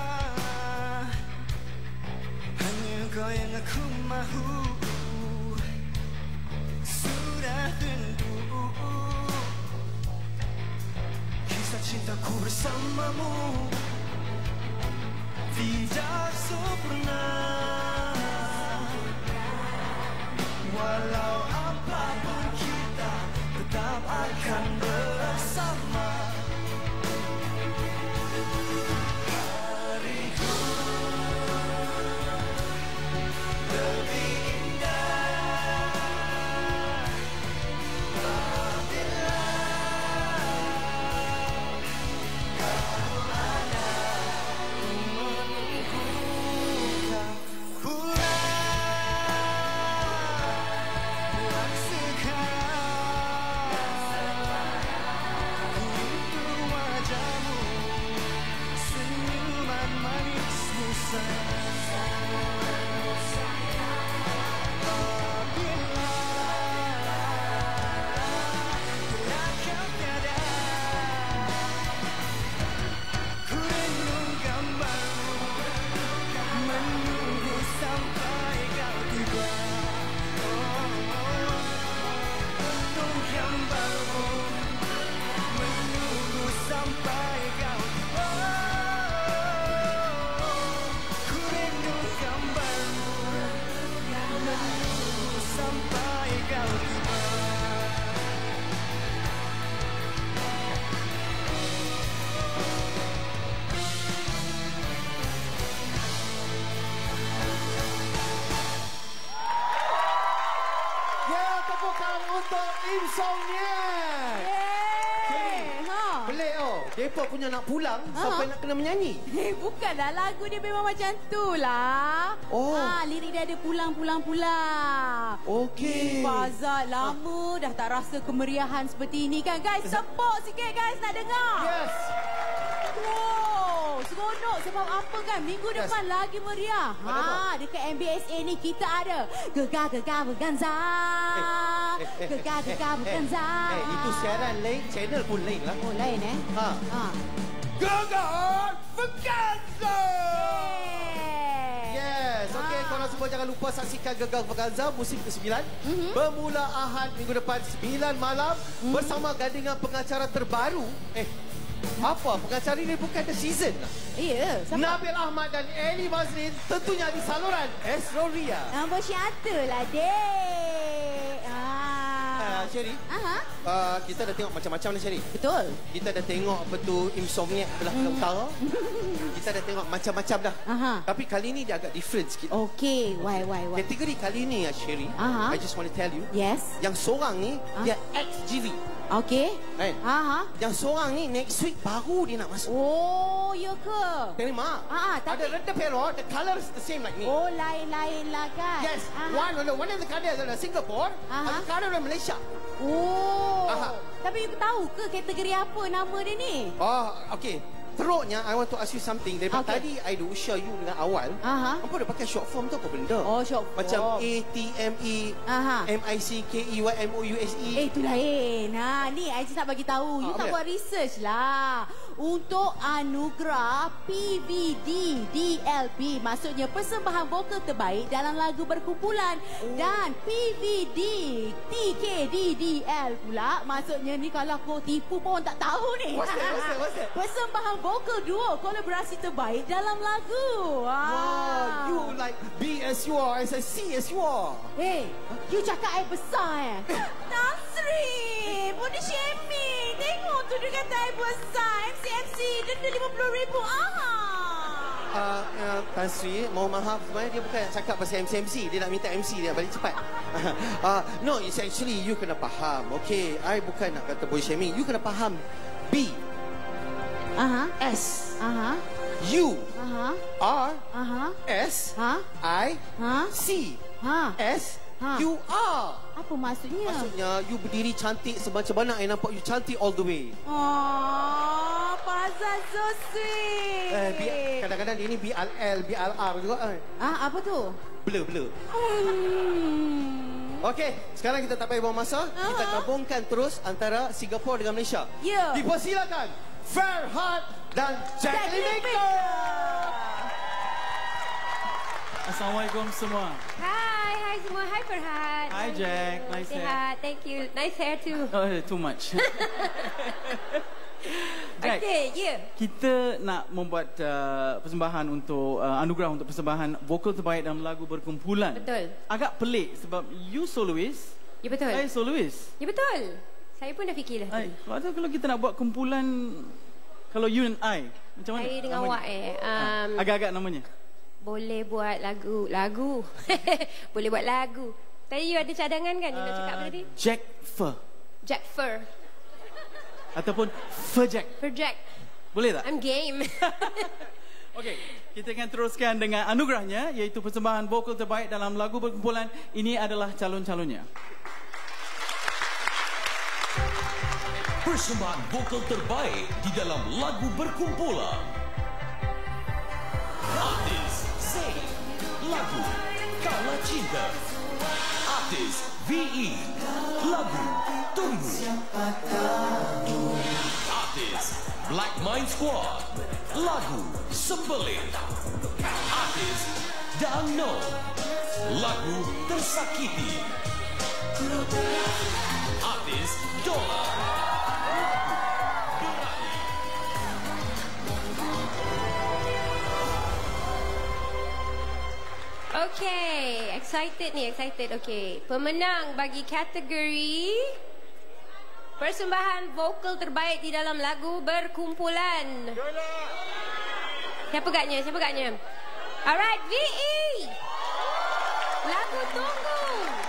hanya kau yang aku mahu. Sudah tentu kisah cintaku bersamamu tidak sempurna. Walau apapun kita tetap akan bersama. Hariku lebih indah apabila kau ada menunggu. Pulang, pulang sekarang, ku rindu wajahmu, senyuman manismu sayang. Apabila bila kau tiada, ku rindu gambarmu, menunggu sampai kau tiba. Untuk gambarmu, menunggu sampai kau tiba. Ku rindu gambarmu, menunggu sampai kau tiba. Ya, tepukan untuk Insomniac. Yeay! Ha. Pelik oh. Depa punya nak pulang sampai nak kena menyanyi. Eh, bukanlah, lagu dia memang macam tu lah. Oh. Ha, lirik dia ada pulang-pulang-pulang. Okey. Fazal, lama dah tak rasa kemeriahan seperti ini kan. Guys, tepuk sikit guys, nak dengar. Yes. Wow, seronok sebab apa kan? Minggu Yes. depan lagi meriah. Ha, dekat M B S A ni kita ada Gegar-Gegar Berganza. Eh, eh, eh, Gegar-Gegar Berganza. Eh, itu siaran lain, channel pun lain lah. Oh, lain eh? Ha. Ha. Gegar Berganza. Yes, okey, korang semua jangan lupa saksikan Gegar Berganza musim kesembilan. Mm-hmm. Bermula Ahad minggu depan sembilan malam mm-hmm. bersama gandingan pengacara terbaru. Eh, apa? Pengacara ini bukan The Season lah. Iya, siapa? Nabil Ahmad dan Eli Mazrin tentunya di saluran Astro Ria. Nombor siapa lah, dek? Ah. Uh, Sherry, Aha. uh, kita dah tengok macam-macam ni Sherry. Betul. Kita dah tengok apa tu Insomniac belah hmm. utara. Kita dah tengok macam-macam dah. Aha. Tapi kali ni dia agak different sikit. Okay, why, why, why? Kategori kali ni ya Sherry, Aha. I just want to tell you. Yes. Yang seorang ni Aha. dia X G V. Okay. Kan? Aha. Yang seorang ni next week baru dia nak masuk. Oh, ya ke? Terima. Ah, tapi... Ada Red Pero, the color is the same like me. Oh, lain-lain lah kan? Yes. Aha. One, no, one of the color adalah Singapore, Aha. other color adalah Malaysia. Oh. Aha. Tapi you tahu ke kategori apa nama dia ni? Oh, okay. Teruknya, I want to ask you something. Daripada Okay. tadi, I dah usia you dengan awal. Aha. Apa dia pakai short form tu apa benda? Oh, short form. Macam A, T, M, E, Aha. M, I, C, K, E, Y, M, O, U, S, E. Eh, itu lain. Ha, ni I just nak bagi tahu. You Ah, tak apa buat research lah. Untuk anugerah P V D D L B, maksudnya persembahan vokal terbaik dalam lagu berkumpulan. Oh. Dan P V D T K D D L pula, maksudnya ni kalau kau tipu pun orang tak tahu ni. What's that? What's that? What's that? Persembahan vokal duo kolaborasi terbaik dalam lagu. Wow, you like B as you are, as I C as you are. Hey, you cakap I besar eh? Nasri, body shaming. Tengok tu dia kata I besar. M C M C, denda lima puluh ribu. Aha. Uh, uh, Tan Sri, mohon maaf sebenarnya dia bukan cakap pasal M C M C. Dia nak minta M C dia balik cepat. uh, no, it's actually you kena faham. Okay, I bukan nak kata body shaming. You kena faham B. Aha. S. Aha. U. Aha. R. Aha. S. Ha? I. Ha? C. Ha? S. Ha. U. R. Apa maksudnya? Maksudnya you berdiri cantik semacam mana I nampak you cantik all the way. Oh, pasal so sweet. Eh, B, kadang-kadang dia ni B L L, B L R juga. Eh. Ah, apa tu? Blur, blur. Hmm. Okey, sekarang kita tak payah buang masa. Uh-huh. Kita gabungkan terus antara Singapura dengan Malaysia. Ya. Dipersilakan Farhad dan Jacqueline Nicole. Assalamualaikum semua. Hai, hai semua. Hai Farhad. Hi Jack, nice hair. Sihat, thank you. Nice hair too. Oh, too much. Jack, Okay, yeah. kita nak membuat uh, persembahan untuk uh, anugerah untuk persembahan vokal terbaik dalam lagu berkumpulan. Betul. Agak pelik sebab you soloist. Ya betul. Saya soloist. Ya betul. Saya pun dah fikir dah. Hai, kalau kalau kita nak buat kumpulan, kalau you and I, macam mana? Saya dengan namanya? awak eh. Ha, Um, agak-agak namanya. Boleh buat lagu. Lagu. Boleh buat lagu. Tadi you ada cadangan kan? You nak cakap apa tadi? Jack Fur. Jack Fur. Ataupun Fur Jack. Fur Jack. Boleh tak? I'm game. Okey, kita akan teruskan dengan anugerahnya, iaitu persembahan vokal terbaik dalam lagu berkumpulan. Ini adalah calon-calonnya. Persembahan vokal terbaik di dalam lagu berkumpulan. Artis Zayn, lagu Kaulah Cinta. Artis V E, lagu Tunggu. Artis Black Mind Squad, lagu Sembelih. Artis Dano, lagu Tersakiti. Artis Dola, Okay, excited ni, excited. Okay, pemenang bagi kategori persembahan vokal terbaik di dalam lagu berkumpulan. Siapa gaknya? Siapa gaknya? Alright, V E. Lagu Tunggu.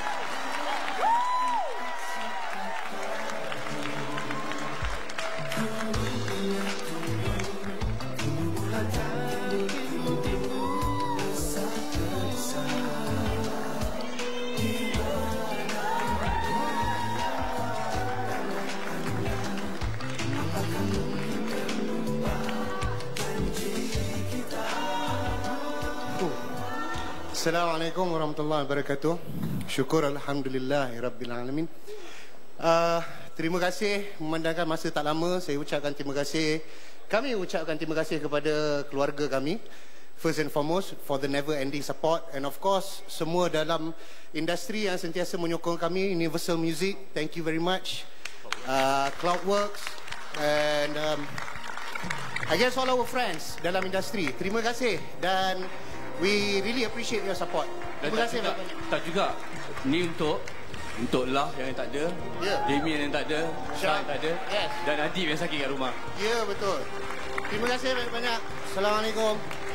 Assalamualaikum warahmatullahi wabarakatuh. Syukur alhamdulillah rabbil alamin. Uh, terima kasih memandangkan masa tak lama, saya ucapkan terima kasih. Kami ucapkan terima kasih kepada keluarga kami. First and foremost for the never ending support, and of course semua dalam industri yang sentiasa menyokong kami, Universal Music, thank you very much. Uh, Cloudworks and um, I guess all our friends dalam industri. Terima kasih dan we really appreciate your support. Terima kasih tak, banyak. tak juga. Ni untuk Untuk Lah yang tak ada, Ya. Damien yang tak ada, Syah yang tak ada, Yes. dan Adib yang sakit kat rumah. Ya, betul. Terima kasih banyak-banyak. Assalamualaikum.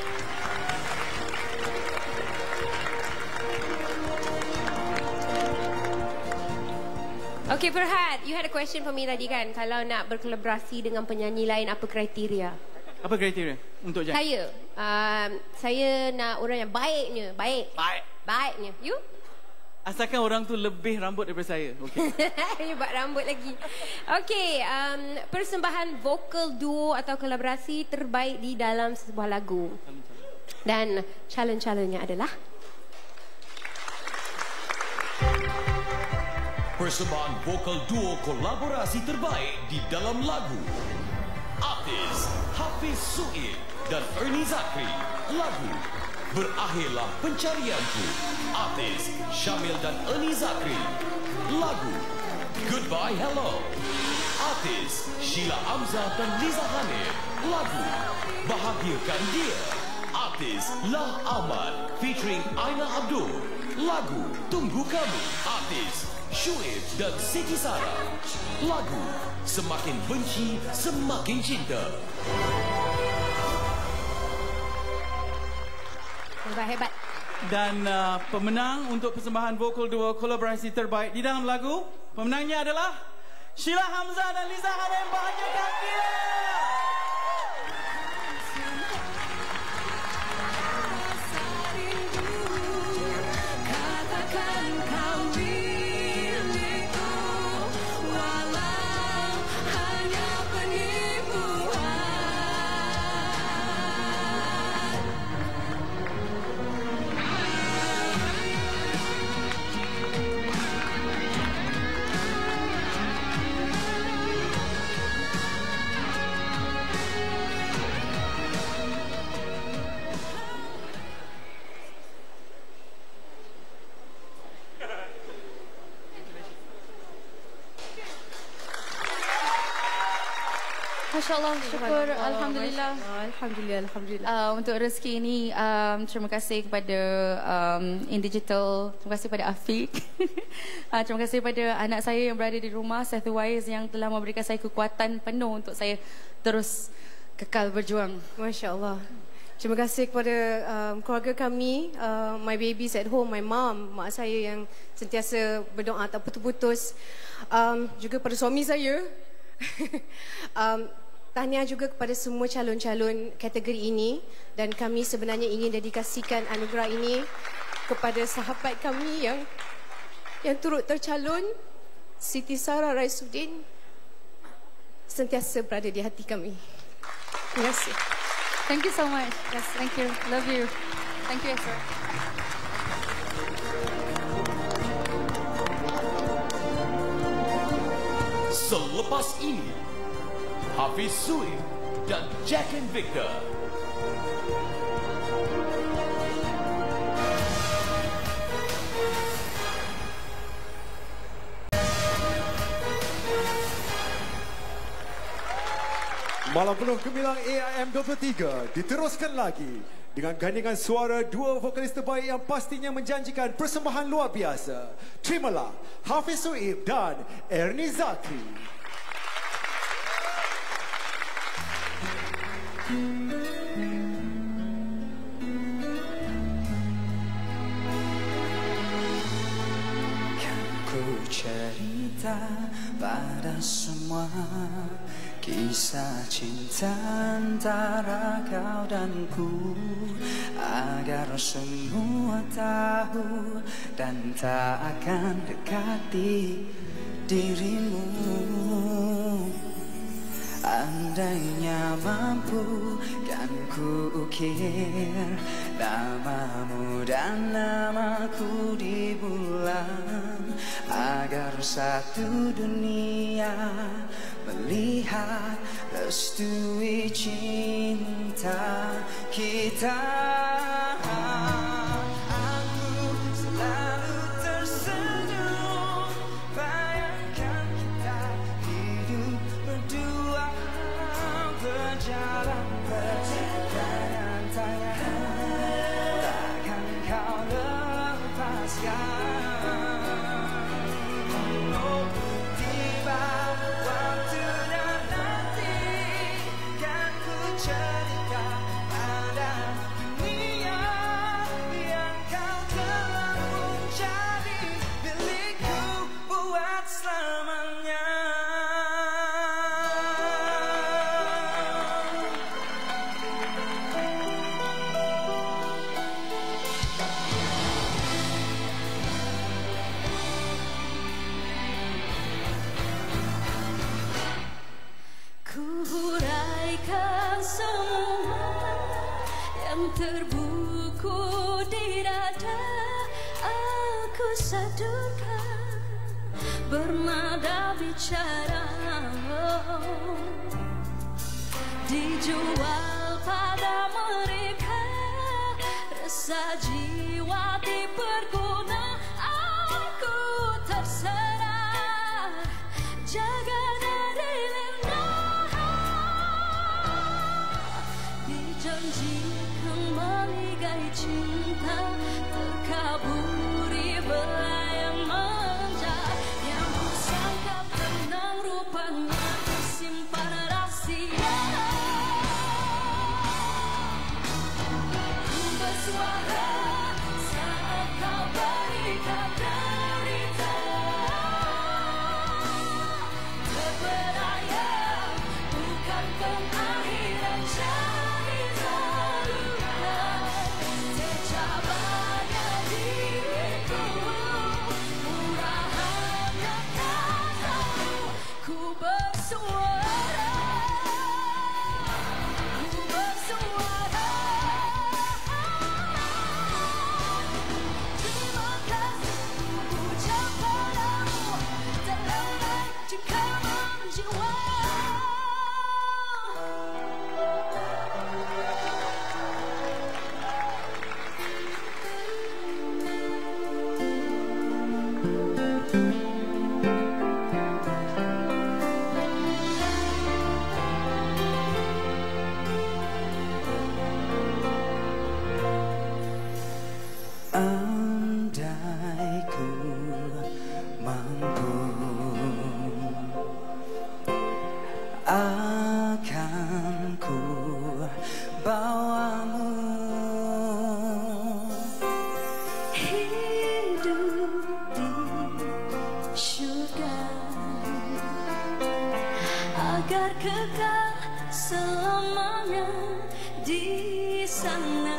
Okay, Perhat, you had a question for me tadi kan? Kalau nak berkolaborasi dengan penyanyi lain, apa kriteria? Apa kriteria untuk Jan? Saya, um, saya nak orang yang baiknya, baik. Baik. Baiknya. You? Asalkan orang tu lebih rambut daripada saya. Okey. You buat rambut lagi. Okay, um, persembahan vokal duo atau kolaborasi terbaik di dalam sebuah lagu. Dan challenge-challenge-nya adalah Persembahan vokal duo kolaborasi terbaik di dalam lagu. Artis Hafiz Su'id dan Ernie Zakri. Lagu Berakhirlah Pencarianku. Artis Syamil dan Ernie Zakri. Lagu Goodbye Hello. Artis Sheila Amzah dan Liza Hanif. Lagu Bahagiakan Dia. Artis Lah Ahmad featuring Aina Abdul. Lagu Tunggu Kamu. Artis Syuib dan Siti Sarah. Lagu Semakin Benci Semakin Cinta. hebat-hebat. Dan uh, pemenang untuk persembahan vokal duo kolaborasi terbaik di dalam lagu, pemenangnya adalah Sheila Hamzah dan Liza Hanif. Bahagiakan Dia. Masya-Allah, syukur, alhamdulillah. Alhamdulillah, alhamdulillah. Uh, untuk rezeki ini, um, terima kasih kepada um, InDigital, terima kasih kepada Afiq. uh, terima kasih kepada anak saya yang berada di rumah, Seth Wise, yang telah memberikan saya kekuatan penuh untuk saya terus kekal berjuang. Masya-Allah. Terima kasih kepada um, keluarga kami, uh, my babies at home, my mom, mak saya yang sentiasa berdoa tak putus-putus. Um, juga pada suami saya. um, Tahniah juga kepada semua calon-calon kategori ini, dan kami sebenarnya ingin dedikasikan anugerah ini kepada sahabat kami yang yang turut tercalon, Siti Sarah Raisuddin, sentiasa berada di hati kami. Terima kasih. Thank you so much. Yes, thank you. Love you. Thank you, sir. Selepas ini, Hafiz Su'id dan Jack and Victor. Malam penuh gemilang A I M dua puluh tiga diteruskan lagi dengan gandingan suara dua vokalis terbaik yang pastinya menjanjikan persembahan luar biasa. Terimalah Hafiz Su'id dan Ernie Zakri. Ku cerita pada semua kisah cinta antara kau dan ku, agar semua tahu dan tak akan dekati dirimu. Andainya mampu kan ku ukir namamu dan namaku di bulan, agar satu dunia melihat restui cinta kita. Aku selalu tersenyum bayangkan kita hidup berdua, berjalan bergandengan tangan, takkan kau lepaskan. yang terbuku di dada aku sadukan bernada bicara dijual pada mereka rasa jiwa diperguna aku terserah jaga dari dijanjikan meligai cinta terkaburi belayang manja yang kusangka tenang rupanya tersimpan rahasia ku bersuara saat kau berikan derita terberaya bukan pengakhiran cerita luka tercapainya diriku murahannya katamu ku bersuara ku bersuara terima kasih ku ucap padamu terlebih jika menjiwa Andai ku mampu akan ku bawamu hidup di syurga agar kekal selamanya di sana.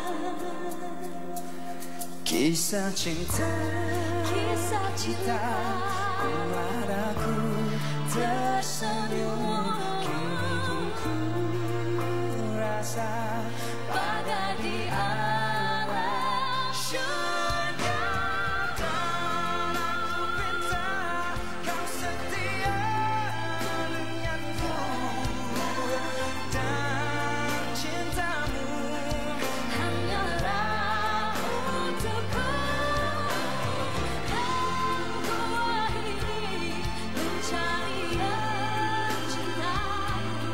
Kisah cinta, kisah cinta buat aku tersenyum. Kini pun ku rasa bagai di alam syurga. Dan aku minta kau setia denganku dan cintamu hanyalah untukku. Dan ku akhiri pencarian cintaku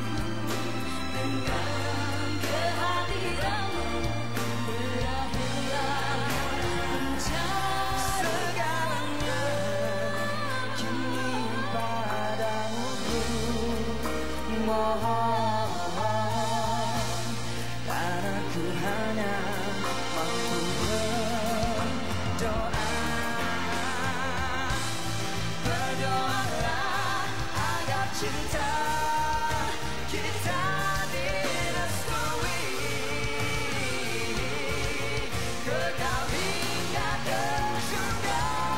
dengan kehadiranmu. Berakhirlah pencarian segalanya kini padamu ku mohon. Dan aku hanya mampu berdoa. Berdoalah agar cinta kita direstui, kekal hingga ke surga.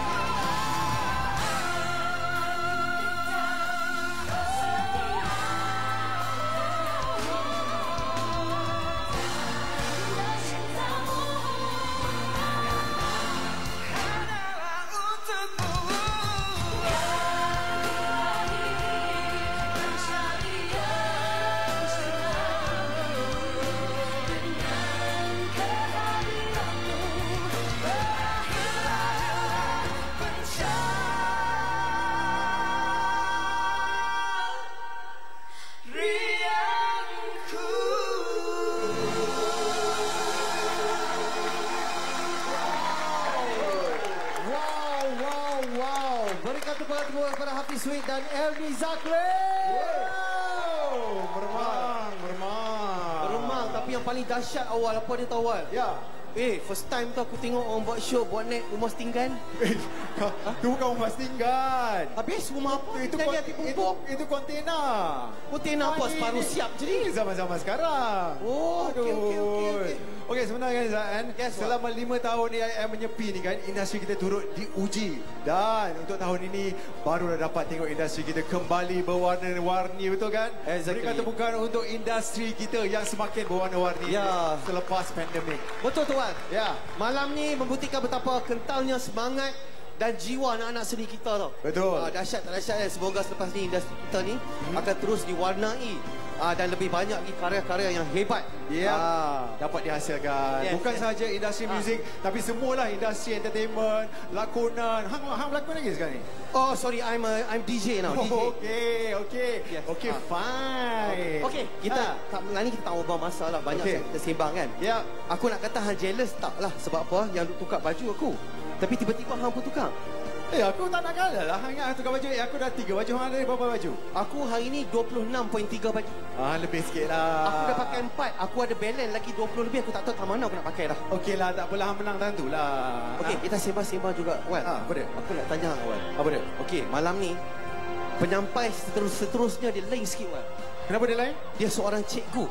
Wow, wow, wow. Berikan tepukan tepuk kepada Hafiz Sweet dan Elmi Zakri. Wow, bermang, bermang. Bermang, tapi yang paling dahsyat awal, apa dia tahu awal? Ya. Eh, first time tu aku tengok orang buat show, buat naik rumah setinggan. Itu bukan rumah setinggan. Habis rumah apa? Itu, Jangan itu, hati itu, itu kontena. Kontena apa? Separuh siap je ni. Zaman-zaman sekarang. Oh, okey, okey, okey, okey. Okey, sebenarnya kan, selama lima tahun A I M menyepi ni kan, industri kita turut diuji. Dan untuk tahun ini baru dah dapat tengok industri kita kembali berwarna-warni, betul kan? Exactly. Berikan tepukan untuk industri kita yang semakin berwarna-warni Ya. selepas pandemik. Betul tuan. Ya. Malam ni membuktikan betapa kentalnya semangat dan jiwa anak-anak seni kita tau. Betul. Ah, dahsyat tak dahsyat. Semoga selepas ni industri kita ni hmm. akan terus diwarnai ah, dan lebih banyak lagi karya-karya yang hebat. Ya, Ah. dapat dihasilkan. Yes, Bukan yes. sahaja industri muzik, tapi semualah industri entertainment, lakonan. Hang hang berlakon lagi sekarang ni? Oh, sorry, I'm a, I'm D J now. D J. Oh, okey, okey. Yes. Okey, Ah. fine. Okey, kita Ah. tak malam ni kita tak ubah masa lah. Banyak Okey. okay. kita sembang kan. Ya. Aku nak kata hang jealous tak lah. Sebab apa? Yang duk tukar baju aku. Tapi tiba-tiba hang pun tukar. Eh, aku tak nak kalah lah. Hang ingat tukar baju. Eh, aku dah tiga baju. Hang ada berapa baju? Aku hari ni dua puluh enam perpuluhan tiga baju. Ah, lebih sikit lah. Aku dah pakai empat. Aku ada balance lagi dua puluh lebih. Aku tak tahu tak mana aku nak pakai dah. Okey lah, tak apalah. Hang menang tentu lah. Okey, Ah. kita sembang-sembang juga. Wan, Ah, apa dia? aku nak tanya hang, Wan. Apa dia? Okey, malam ni penyampai seterus-seterusnya dia lain sikit, Wan. Kenapa dia lain? Dia seorang cikgu.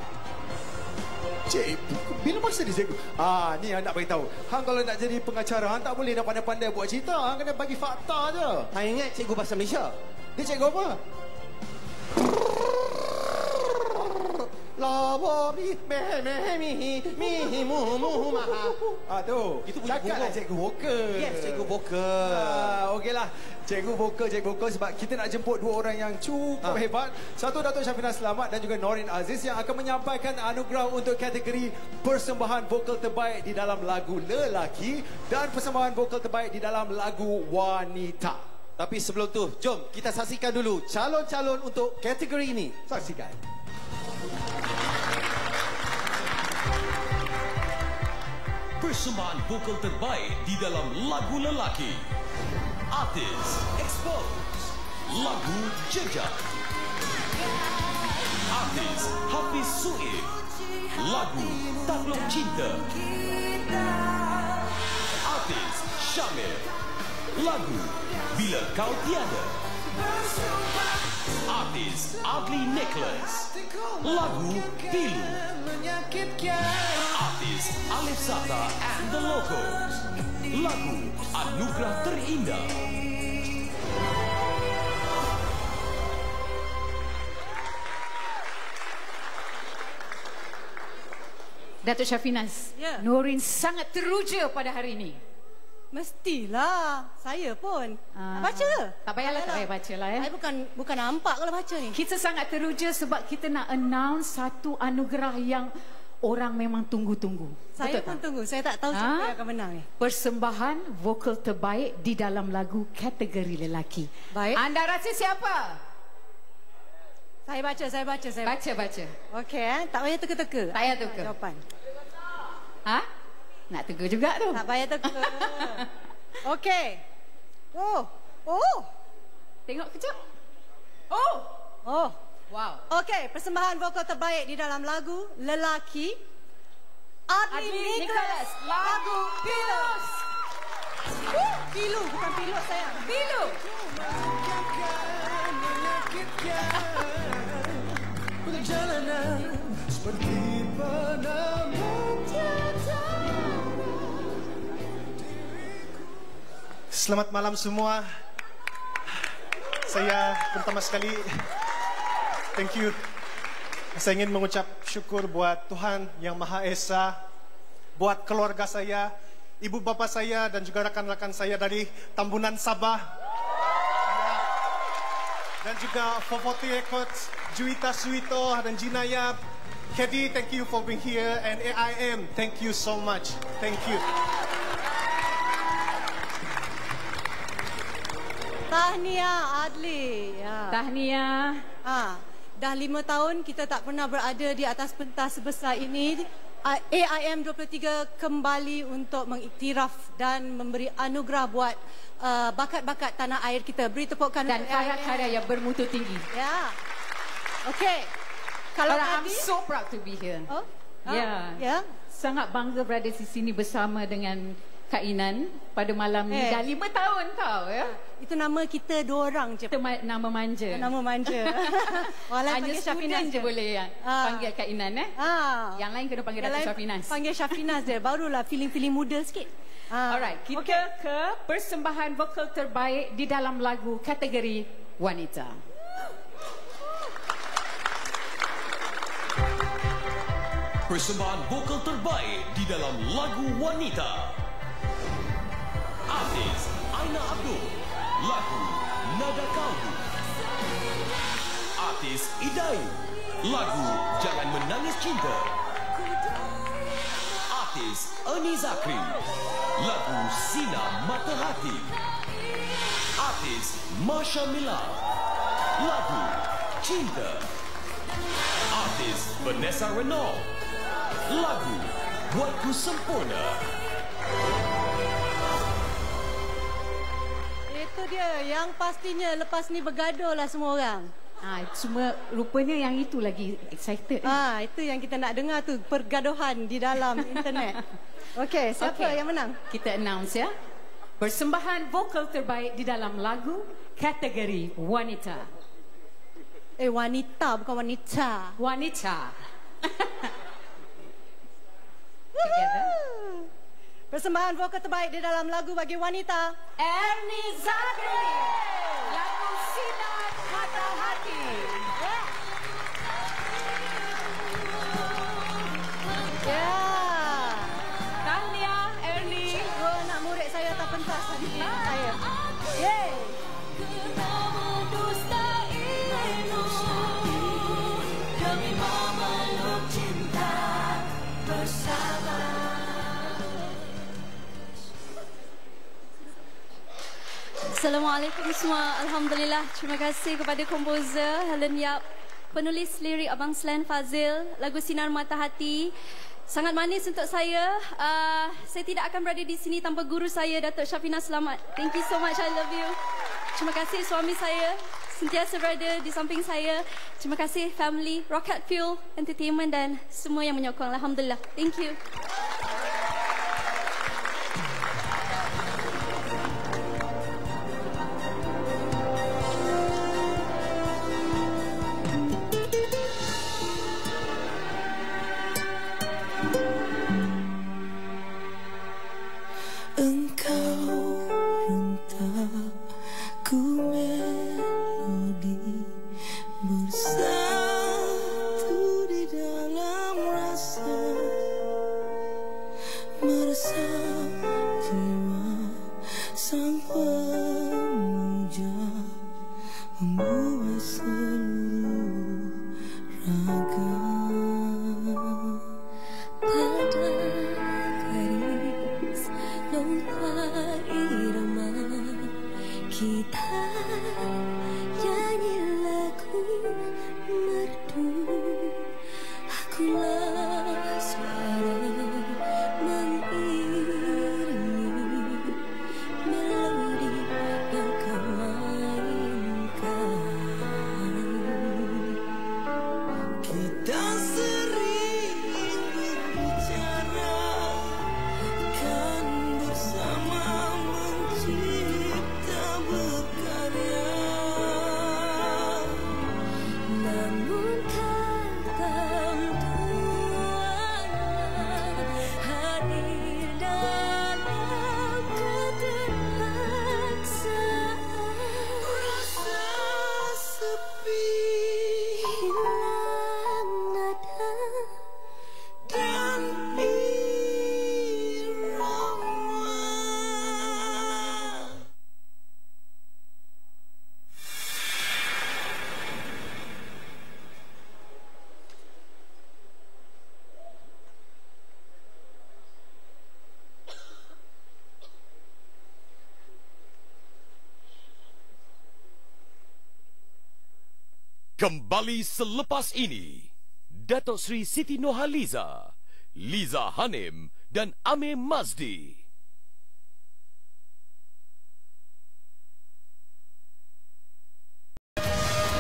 Cikgu? Bila masa dia cikgu? Ah, ni hang nak beritahu. Hang kalau nak jadi pengacara, hang tak boleh dah pandai-pandai buat cerita. Hang kena bagi fakta je. Hang ingat cikgu bahasa Malaysia? Dia cikgu apa? La bo bi me me mi mi mu mu ma. Ah tu. Itu bunyi Cakap lah bunga. cikgu vokal. Yes, cikgu vokal. Ah, okeylah. Cikgu vokal, cikgu vokal sebab kita nak jemput dua orang yang cukup Ah. hebat. Satu Datuk Syafina Selamat dan juga Norin Aziz yang akan menyampaikan anugerah untuk kategori persembahan vokal terbaik di dalam lagu lelaki dan persembahan vokal terbaik di dalam lagu wanita. Tapi sebelum tu, jom kita saksikan dulu calon-calon untuk kategori ini. Saksikan. Persembahan vokal terbaik di dalam lagu lelaki. Artis Expose. Lagu Jejak. Artis Hafiz Suib. Lagu Takluk Cinta. Artis Syamil. Lagu Bila Kau Tiada. Artis Adli Nicholas. Lagu Pilu. Artis Alif Sata and the Locos. Lagu Anugerah Terindah. Datuk Syafinas, Ya. Norin sangat teruja pada hari ini. Mestilah. Saya pun. Ah. Baca. Tak payahlah, tak payah baca lah ya. Saya bukan bukan nampak kalau baca ni. Kita sangat teruja sebab kita nak announce satu anugerah yang orang memang tunggu-tunggu. Saya Betul pun tak? tunggu. Saya tak tahu siapa Ha? yang akan menang ni. Persembahan vokal terbaik di dalam lagu kategori lelaki. Baik. Anda rasa siapa? Saya baca, saya baca, saya Baca, baca. Okey, eh? Tak payah teka-teka. Tak payah teka. Jawapan. Ha? Nak teka juga tu. Tak payah teka. Okey. Oh. Oh. Tengok kejap. Oh. Oh. Wow. Okey, persembahan vokal terbaik di dalam lagu lelaki Adli Adli Nicholas. Nicholas. Lagu Pilus. Uh, Pilu, bukan pilot sayang. Pilu. Perjalanan seperti penemuan tiada. Selamat malam semua. Saya pertama sekali thank you. Saya ingin mengucap syukur buat Tuhan Yang Maha Esa, buat keluarga saya, ibu bapa saya dan juga rakan-rakan saya dari Tambunan Sabah. Dan juga Fofoti Records, Juwita Suito dan Jinayab. Kedi, thank you for being here, and A I M, thank you so much. Thank you. Tahniah Adli. Ya. Tahniah. Ah, dah lima tahun kita tak pernah berada di atas pentas sebesar ini. A I M dua puluh tiga kembali untuk mengiktiraf dan memberi anugerah buat uh, bakat-bakat tanah air kita. Beri tepukan Dan untuk A I M. karya-karya yang bermutu tinggi. Ya. Okey. Kalau Kalau I'm tadi, so proud to be here. Oh? Ya. Ya. Sangat bangga berada di sini bersama dengan Kak Inan pada malam ni. Eh. Dah lima tahun tau ya. Itu nama kita dua orang je. Itu ma- nama manja. Nama manja. Walau Hanya panggil Syafinas student je boleh ya. Ah. Panggil Kak Inan eh. Ah. Yang lain kena panggil Yang Datuk lain Syafinas. Panggil Syafinas je. Barulah feeling-feeling muda sikit. Ah. Alright, kita okay. ke persembahan vokal terbaik di dalam lagu kategori wanita. Persembahan vokal terbaik di dalam lagu wanita. Artis Aina Abdul, lagu Nada Kalbu. Artis Idai, lagu Jangan Menangis Cinta. Artis Ernie Zakri, lagu Sinar Mata Hati. Artis Masha Mila, lagu Cinta. Artis Vanessa Renault, lagu Buatku Sempurna. Itu dia yang pastinya lepas ni bergaduh lah semua orang. Ah, cuma rupanya yang itu lagi excited. Ah, itu yang kita nak dengar tu, pergaduhan di dalam internet. Okey, siapa Okay. yang menang? Kita announce ya. Persembahan vokal terbaik di dalam lagu kategori wanita. Eh, wanita bukan wanita. Wanita. Together. Persembahan vokal terbaik di dalam lagu bagi wanita, Ernie Zakri. Lagu Sinar Mata Hati. Ya. Tahniah Ernie. Dua anak murid saya tak pentas tadi saya. Yeay. Assalamualaikum semua. Alhamdulillah. Terima kasih kepada komposer Helen Yap, penulis lirik Abang Slan Fazil, lagu Sinar Mata Hati. Sangat manis untuk saya. Uh, saya tidak akan berada di sini tanpa guru saya, Datuk Syafinas Selamat. Thank you so much. I love you. Terima kasih suami saya sentiasa berada di samping saya. Terima kasih family Rocket Fuel Entertainment dan semua yang menyokong. Alhamdulillah. Thank you. Engkau rentakku melodi bersatu di dalam rasa meresap jiwa sang pemuja membuat seluruh raga pada garis lompat irama kita nyanyi lagu merdu. Akulah suara mengiringi melodi yang kau mainkan. Kita sering berbicara, kan bersama mencipta berkarya. Namun kadang tualah hadir dalam keterpaksaan. Rasa sepi hilang nada dan irama. Kembali selepas ini, Datuk Seri Siti Nurhaliza, Liza Hanim dan Amir Mazdi.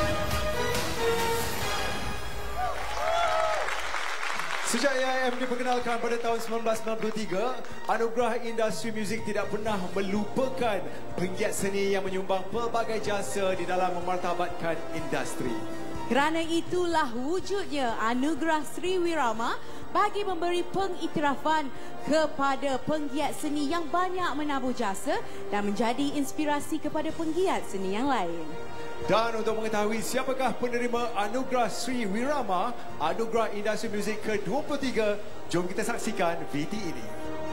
Sejak A I M diperkenalkan dikenalkan pada tahun seribu sembilan ratus sembilan puluh tiga, anugerah industri muzik tidak pernah melupakan penggiat seni yang menyumbang pelbagai jasa di dalam memartabatkan industri. Kerana itulah wujudnya Anugerah Sri Wirama bagi memberi pengiktirafan kepada penggiat seni yang banyak menabur jasa dan menjadi inspirasi kepada penggiat seni yang lain. Dan untuk mengetahui siapakah penerima Anugerah Sri Wirama, Anugerah Industri Muzik ke dua puluh tiga, jom kita saksikan V T ini.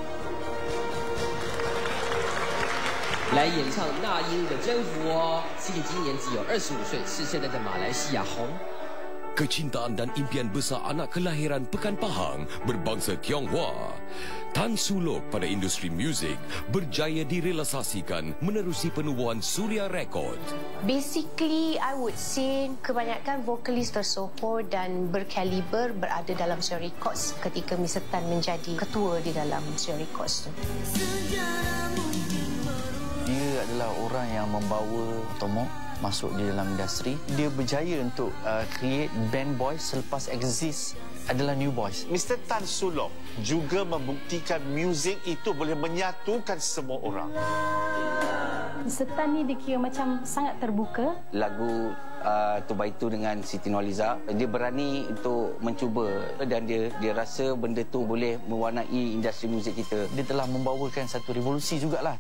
来演唱那英的征服哦。Siti今年只有二十五岁，是现在的马来西亚红。 Kecintaan dan impian besar anak kelahiran Pekan Pahang berbangsa Tionghoa. Tan Sulok pada industri muzik berjaya direalisasikan menerusi penubuhan Suria Record. Basically, I would say kebanyakan vokalis tersohor dan berkaliber berada dalam Suria Records ketika Mister Tan menjadi ketua di dalam Suria Records tu. Dia adalah orang yang membawa Tomok masuk di dalam industri. Dia berjaya untuk uh, create band boys selepas exist adalah New Boys. Mister Tan Sulok juga membuktikan muzik itu boleh menyatukan semua orang. Mister Tan ni dikira macam sangat terbuka. Lagu uh, Tu By Tu dengan Siti Nurhaliza, dia berani untuk mencuba dan dia dia rasa benda tu boleh mewarnai industri muzik kita. Dia telah membawakan satu revolusi jugalah.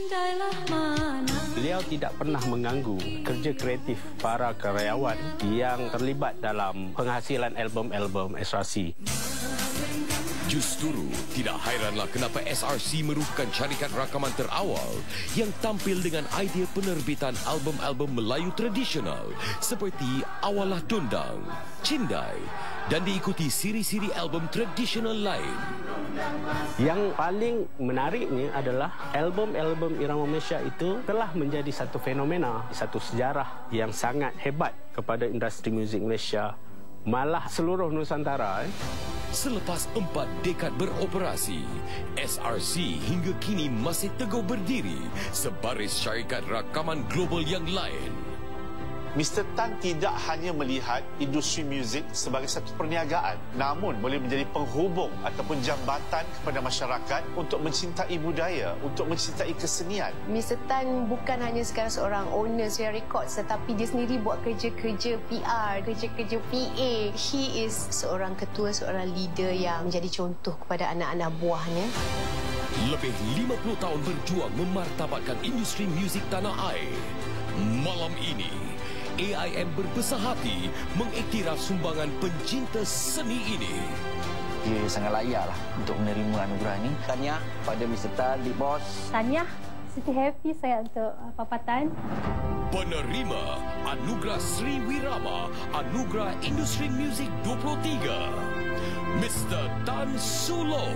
Beliau tidak pernah mengganggu kerja kreatif para karyawan yang terlibat dalam penghasilan album-album S R C. Justru tidak hairanlah kenapa S R C merupakan syarikat rakaman terawal yang tampil dengan idea penerbitan album-album Melayu tradisional seperti Awalah Dondang, Cindai dan diikuti siri-siri album tradisional lain. Yang paling menariknya adalah album-album Irama Malaysia itu telah menjadi satu fenomena, satu sejarah yang sangat hebat kepada industri muzik Malaysia, malah seluruh Nusantara. Eh. Selepas empat dekad beroperasi, S R C hingga kini masih teguh berdiri sebaris syarikat rakaman global yang lain. Mister Tan tidak hanya melihat industri muzik sebagai satu perniagaan, namun boleh menjadi penghubung ataupun jambatan kepada masyarakat untuk mencintai budaya, untuk mencintai kesenian. Mister Tan bukan hanya sekadar seorang owner Suria Records, tetapi dia sendiri buat kerja-kerja P R, kerja-kerja P A. He is seorang ketua, seorang leader yang menjadi contoh kepada anak-anak buahnya. Lebih lima puluh tahun berjuang memartabatkan industri muzik tanah air. Malam ini, A I M berbesar hati mengiktiraf sumbangan pencinta seni ini. Dia sangat layak lah untuk menerima anugerah ini. Tahniah pada Mister Tan, Big Boss. Tahniah, Siti happy saya untuk uh, papatan. Penerima Anugerah Sri Wirama, Anugerah Industri Muzik dua puluh tiga, Mister Tan Sulok.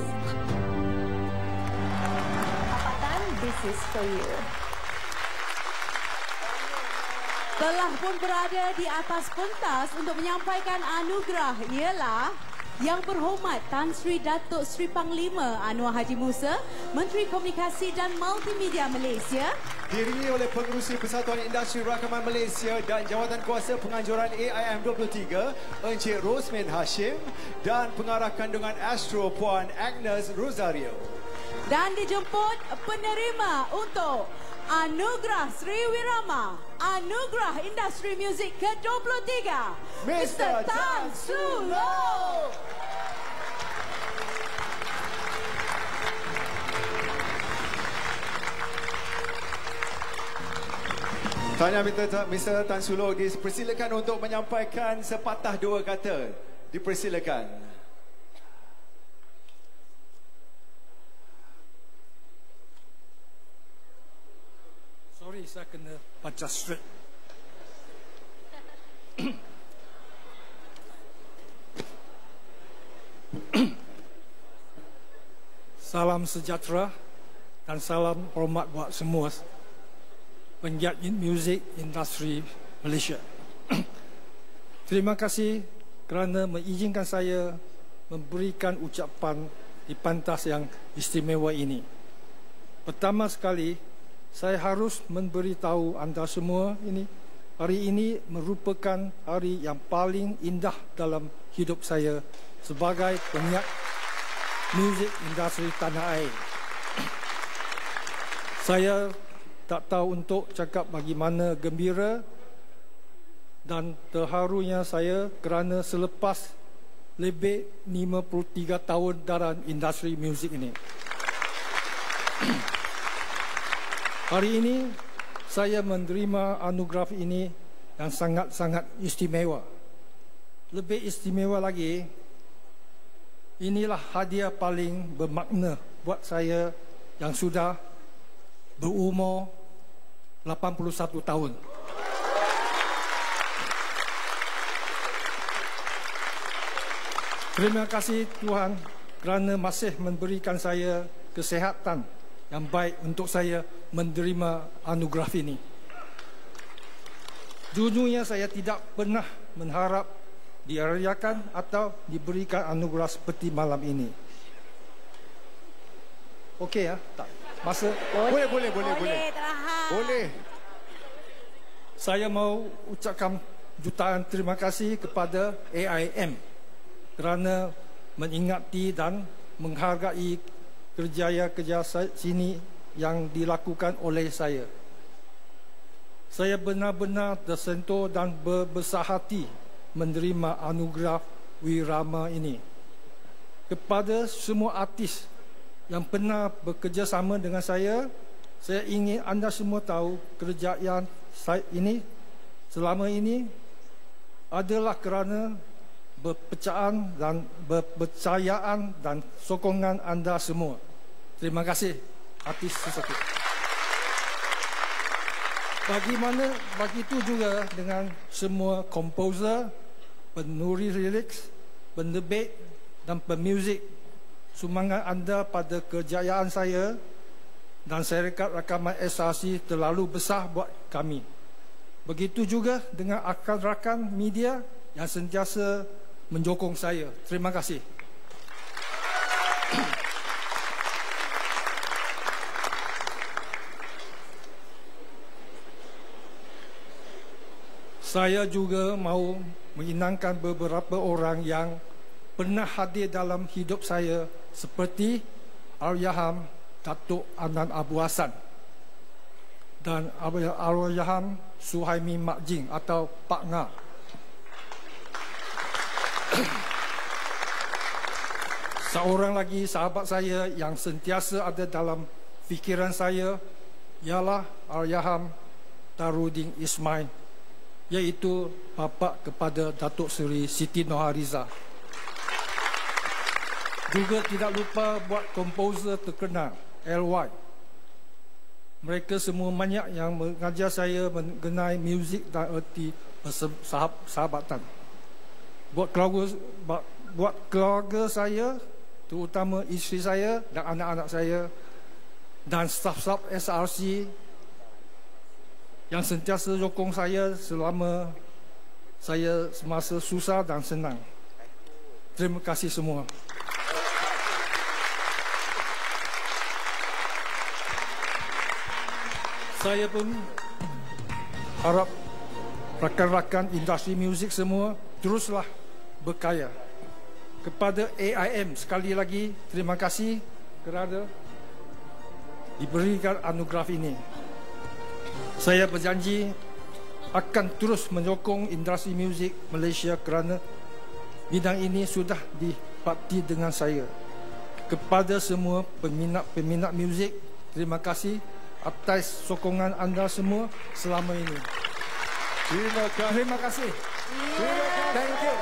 Papatan, this is for you. Telah pun berada di atas pentas untuk menyampaikan anugerah ialah Yang Berhormat Tan Sri Datuk Sri Panglima Anwar Haji Musa, Menteri Komunikasi dan Multimedia Malaysia, diiringi oleh Pengerusi Persatuan Industri Rakaman Malaysia dan Jawatan Kuasa Penganjuran A I M dua puluh tiga, Encik Rosmin Hashim, dan Pengarah Kandungan Astro Puan Agnes Rosario. Dan dijemput penerima untuk Anugerah Sri Wirama, Anugerah Industri Muzik ke dua puluh tiga, Mister Tan Sulok. Tanya Mister Tan Sulok, dipersilakan untuk menyampaikan sepatah dua kata. Dipersilakan. Sorry, saya kena baca straight. Salam sejahtera dan salam hormat buat semua penggiat muzik industri Malaysia. Terima kasih kerana mengizinkan saya memberikan ucapan di pentas yang istimewa ini. Pertama sekali, saya harus memberitahu anda semua ini, hari ini merupakan hari yang paling indah dalam hidup saya sebagai penyiar muzik industri tanah air. Saya tak tahu untuk cakap bagaimana gembira dan terharunya saya kerana selepas lebih lima puluh tiga tahun dalam industri muzik ini. Hari ini saya menerima anugerah ini yang sangat-sangat istimewa. Lebih istimewa lagi, inilah hadiah paling bermakna buat saya yang sudah berumur lapan puluh satu tahun. Terima kasih Tuhan kerana masih memberikan saya kesihatan yang baik untuk saya menerima anugerah ini. Jujurnya saya tidak pernah mengharap dihadiahkan atau diberikan anugerah seperti malam ini. Okey ya? Tak. Masa boleh boleh boleh boleh. Boleh. Saya mau ucapkan jutaan terima kasih kepada A I M kerana mengingati dan menghargai kerjaya-kerja sini yang dilakukan oleh saya. Saya benar-benar tersentuh dan berbesar hati menerima anugerah Wirama ini. Kepada semua artis yang pernah bekerjasama dengan saya, saya ingin anda semua tahu kerjaan saya ini selama ini adalah kerana berpercayaan dan berpercayaan dan sokongan anda semua. Terima kasih artis sesatu. Bagaimana begitu juga dengan semua komposer, penulis lirik, penerbit dan pemuzik. Sumbangan anda pada kejayaan saya dan syarikat rakaman S R C terlalu besar buat kami. Begitu juga dengan rakan-rakan media yang sentiasa menyokong saya. Terima kasih. Saya juga mahu menyenangkan beberapa orang yang pernah hadir dalam hidup saya seperti Allahyarham Datuk Adnan Abu Hassan dan Allahyarham Suhaimi Mak Jing atau Pak Nga. Seorang lagi sahabat saya yang sentiasa ada dalam fikiran saya ialah Allahyarham Tarudin Ismail, iaitu bapa kepada Datuk Seri Siti Nurhaliza. Juga tidak lupa buat komposer terkenal L Y. Mereka semua banyak yang mengajar saya mengenai muzik dan erti persahabatan. Buat keluarga, buat keluarga saya, terutama isteri saya dan anak-anak saya dan staf-staf S R C yang sentiasa sokong saya selama saya semasa susah dan senang. Terima kasih semua. Saya pun harap rakan-rakan industri muzik semua teruslah berkaya. Kepada A I M sekali lagi terima kasih kerana diberikan anugerah ini. Saya berjanji akan terus menyokong industri muzik Malaysia kerana bidang ini sudah dipakti dengan saya. Kepada semua peminat-peminat muzik, terima kasih atas sokongan anda semua selama ini. Terima kasih. Terima kasih. Terima kasih. Thank you.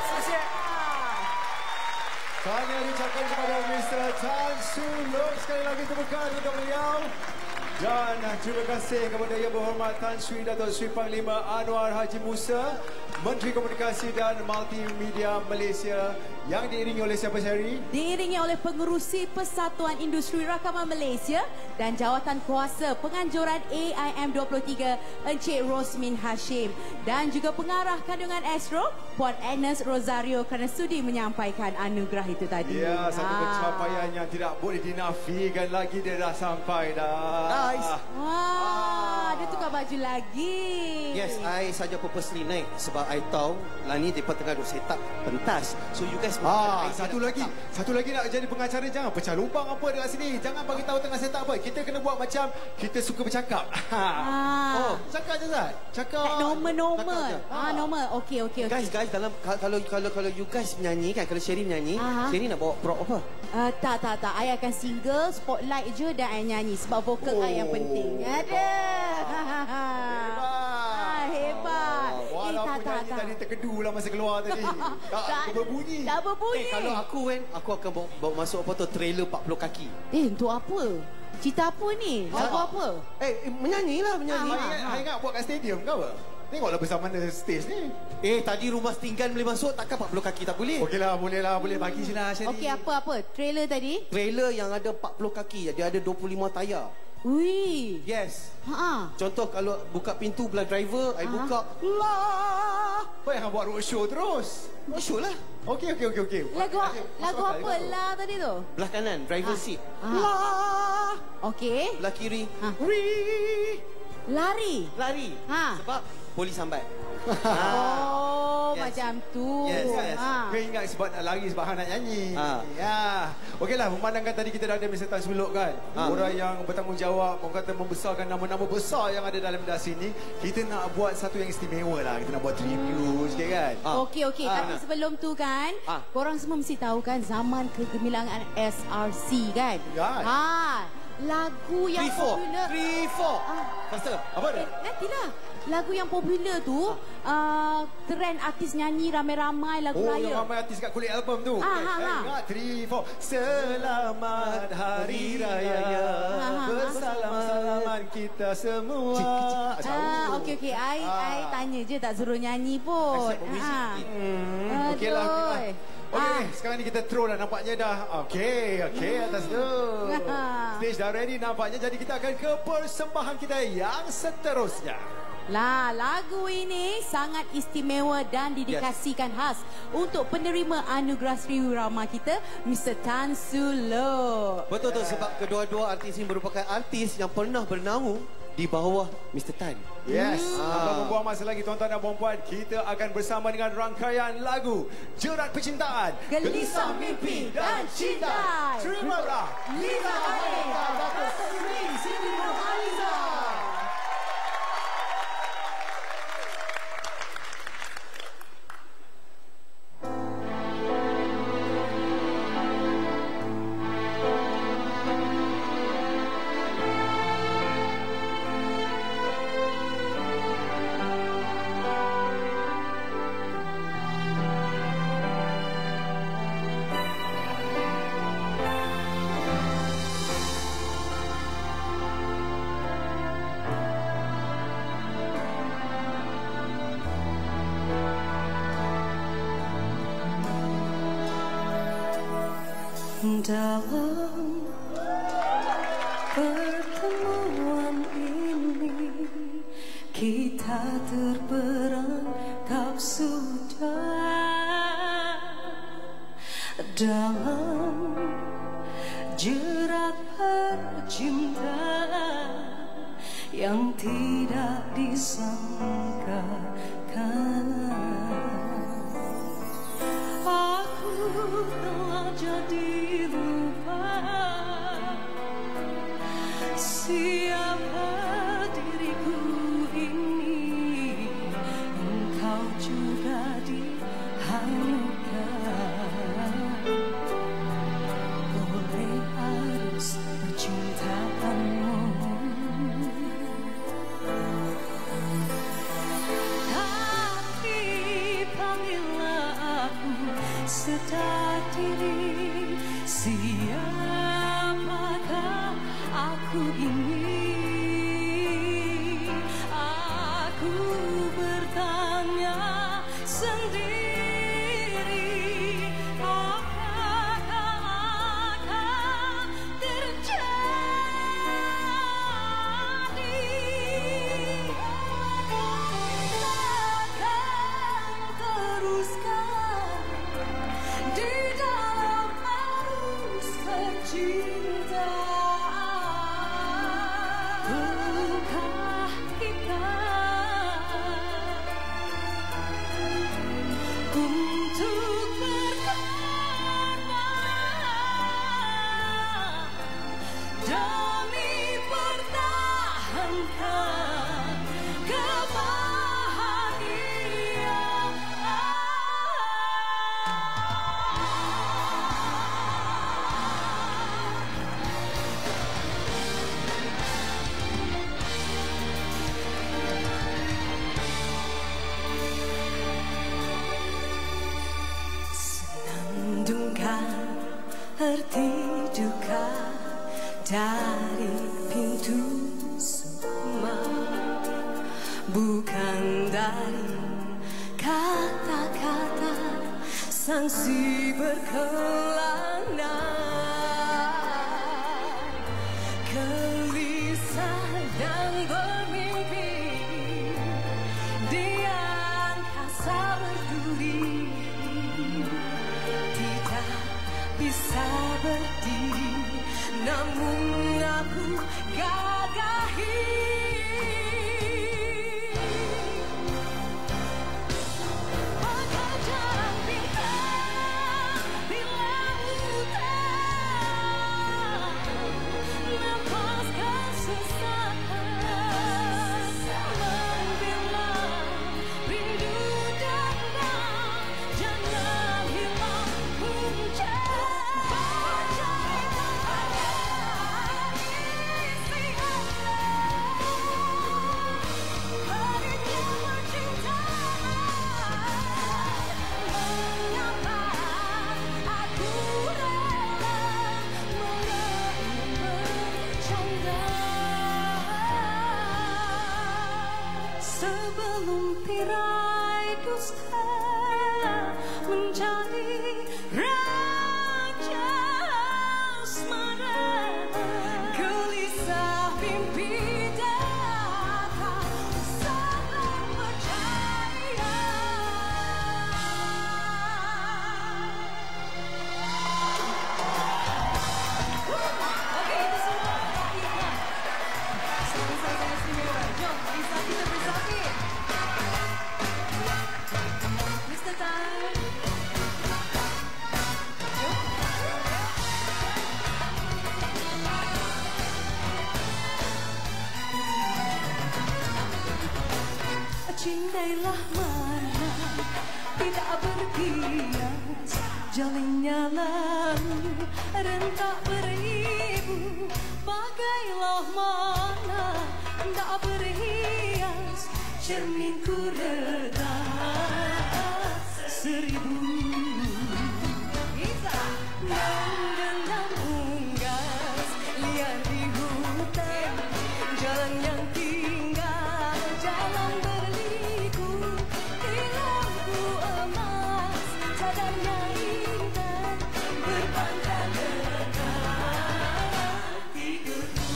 Tahniah diucapkan kepada Mister Tan Soo Loh. Sekali lagi tepukan untuk beliau. Dan terima kasih kepada Yang Berhormat Tan Sri Datuk Sri Panglima Anwar Haji Musa, Menteri Komunikasi dan Multimedia Malaysia, yang diiringi oleh siapa, Syari? Diiringi oleh Pengerusi Persatuan Industri Rakaman Malaysia dan Jawatan Kuasa Penganjuran A I M dua puluh tiga, Encik Rosmin Hashim, dan juga Pengarah Kandungan Astro, Puan Agnes Rosario, kerana sudi menyampaikan anugerah itu tadi. Ya, satu Ah. pencapaian yang tidak boleh dinafikan lagi, dia dah sampai dah. Wah, dia tukar tukar baju lagi. Yes, I saja purposely naik sebab I tahu lah ni depa tengah duk set up pentas. So you guys Ah, satu lagi. Satu lagi nak jadi pengacara, jangan pecah lubang apa dekat sini. Jangan bagi tahu tengah set up apa. Kita kena buat macam kita suka bercakap. Ah. Oh, cakap je Zat. Cakap. Like normal-normal. Cakap je. Ah, normal. Okey, okey, okey. Guys, guys dalam kalau kalau kalau you guys menyanyi kan, kalau Sherry menyanyi, Aha. Sherry nak bawa prop apa? Uh, tak, tak, tak. I akan single, spotlight je dan I nyanyi. Sebab vokal oh. I yang penting. Ada. Ah, hebat. Oh, eh, tak, tak, tak. Tadi terkedu lah masa keluar tadi. Tak, tak berbunyi. Tak berbunyi. Eh, kalau aku kan, aku akan bawa, bawa masuk apa tu, trailer empat puluh kaki. Eh, untuk apa? Cerita apa ni? Lagu apa? Eh, menyanyi lah, menyanyi. Ah, ingat, ha. ingat buat kat stadium ke apa? Tengoklah besar mana stage ni. Eh, tadi rumah setinggan boleh masuk, takkan empat puluh kaki tak boleh? Okeylah, boleh lah, boleh bagi je lah Sherry. Okey, apa-apa? Trailer tadi? Trailer yang ada empat puluh kaki, dia ada dua puluh lima tayar. Ui. Yes. Ha. Contoh kalau buka pintu belah driver, I Ha. buka. Lah. Apa yang buat roadshow terus? Roadshow lah. Okey, okey, okey, okey. Lagu lagu apa lah tadi tu? Belah kanan, driver seat. Lah. Okey. Belah kiri. Ha. Ri. Lari. Lari. Ha. Sebab polis sambat. Oh, Yes. macam tu. Yes, yes. Ha. Kau ingat sebab nak lari sebab Han nak nyanyi. Ha. Ya. Okeylah, memandangkan tadi kita dah ada mister Tan Suluk kan. Ha. Orang yang bertanggungjawab, orang kata membesarkan nama-nama besar yang ada dalam industri ni. Kita nak buat satu yang istimewa lah. Kita nak buat tribute sikit kan. Ha. Okey, okey. Ha. Tapi sebelum tu kan, Ha. korang semua mesti tahu kan zaman kegemilangan S R C kan? Ya. Ha. Lagu yang Three, four. popular. Three, four. Ah. Faster. Apa dia? Eh, nantilah. Lagu yang popular tu, uh, trend artis nyanyi ramai-ramai lagu Oh, raya. yang ramai artis kat kulit album tu. Ah, ha, ha. Ingat, three, four. Selamat Hari Raya. Ha, ha, ha. Bersalam-salaman kita semua. Ah, okey, okey. I, Ah. I tanya je, tak suruh nyanyi pun. Asyik bermuzik Ha. sikit. Hmm, okeylah, okeylah. Okey, Ah. sekarang ni kita throw dah, nampaknya dah. Okey, okey, atas tu. Stage dah ready nampaknya. Jadi kita akan ke persembahan kita yang seterusnya. Lah, lagu ini sangat istimewa dan didedikasikan khas untuk penerima anugerah Sri Rama kita, mister Tan Suluk. Betul tu, sebab kedua-dua artis ini merupakan artis yang pernah bernaung di bawah mister Tan. Yes, Hmm. tanpa membuang masa lagi tuan-tuan dan puan-puan, kita akan bersama dengan rangkaian lagu Jerat Percintaan, Gelisah Mimpi dan Cinta. Terimalah Liza Haris dan Datuk Seri Siti Nurhaliza. Dalam pertemuan ini kita terperangkap sudah dalam jerat percintaan yang tidak disangkakan. Aku telah jadi lupa siapa diriku ini. Engkau juga dihanyutkan oleh arus percintaanmu. Tapi panggillah aku sedar diri, siapakah aku ini? Aku bertanya sendiri, apakah akan terjadi? Takkan teruskan di dalam arus percintaan. seperti duka dari pintu sukma, bukan dari kata-kata sanksi berkelana. Gelisah dan bermimpi di angkasa berduri, tidak bisa berdiri, namun aku gagahi. Mengejar bintang di lautan, lepaskan sesaat, membela rindu dalam, jangan hilang punca. Sebelum tirai dusta menjadi raja asmara, gelisah mimpi datang saling percaya. Oke, itu semua iklan. Sama-sama saya istimewa. Jom, bisa kita bersapit. Mister Tan. Cintailah mana tidak berbias, jalinnya lalu rentak beribu. Bagailah mana tak berhias, cerminku reda seribu. Mendendam unggas liar di hutan, jalan yang tinggal jalan berliku. Di lampu emas sadarnya intan, berpandang dekat tidurku.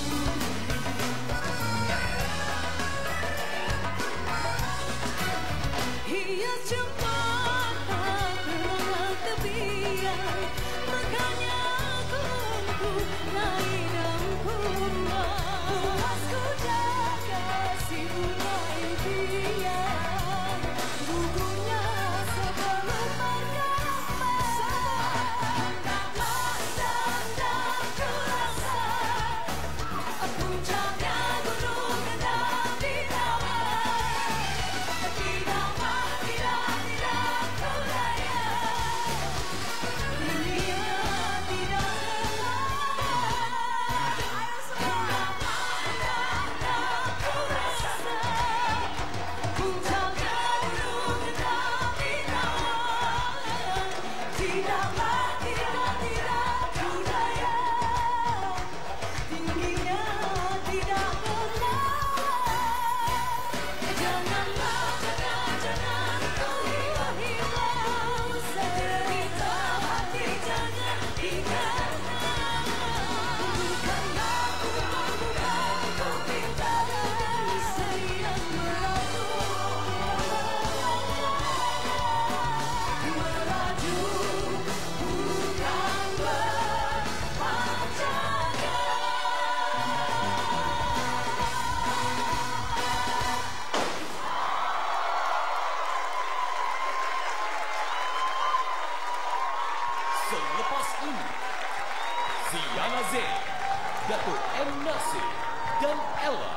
Ia cepat kerana tepian, makanya aku naik dan kumbang. Puas ku jaga si bunga impian, bukunya sebelum bergambar. Pandang dan ku rasa puncaknya gunung Kendang di tawar. Tidak mah, tidak, tidak ku daya, dunia tidak lelah. Tidak pandang dan ku rasa puncaknya gunung Kendang di tawar. Tidak mah, tidak, tidak ku daya, tingginya tidak lelah. Janganlah, jangan, jangan kau hilang-hilang, sederita hati jangan tinggalkan. Bukanlah ku bukan ku pinta dan sayang melaju, melaju bukan Selepas ini, Ziana Zain, Datuk M. Nasir dan Ella.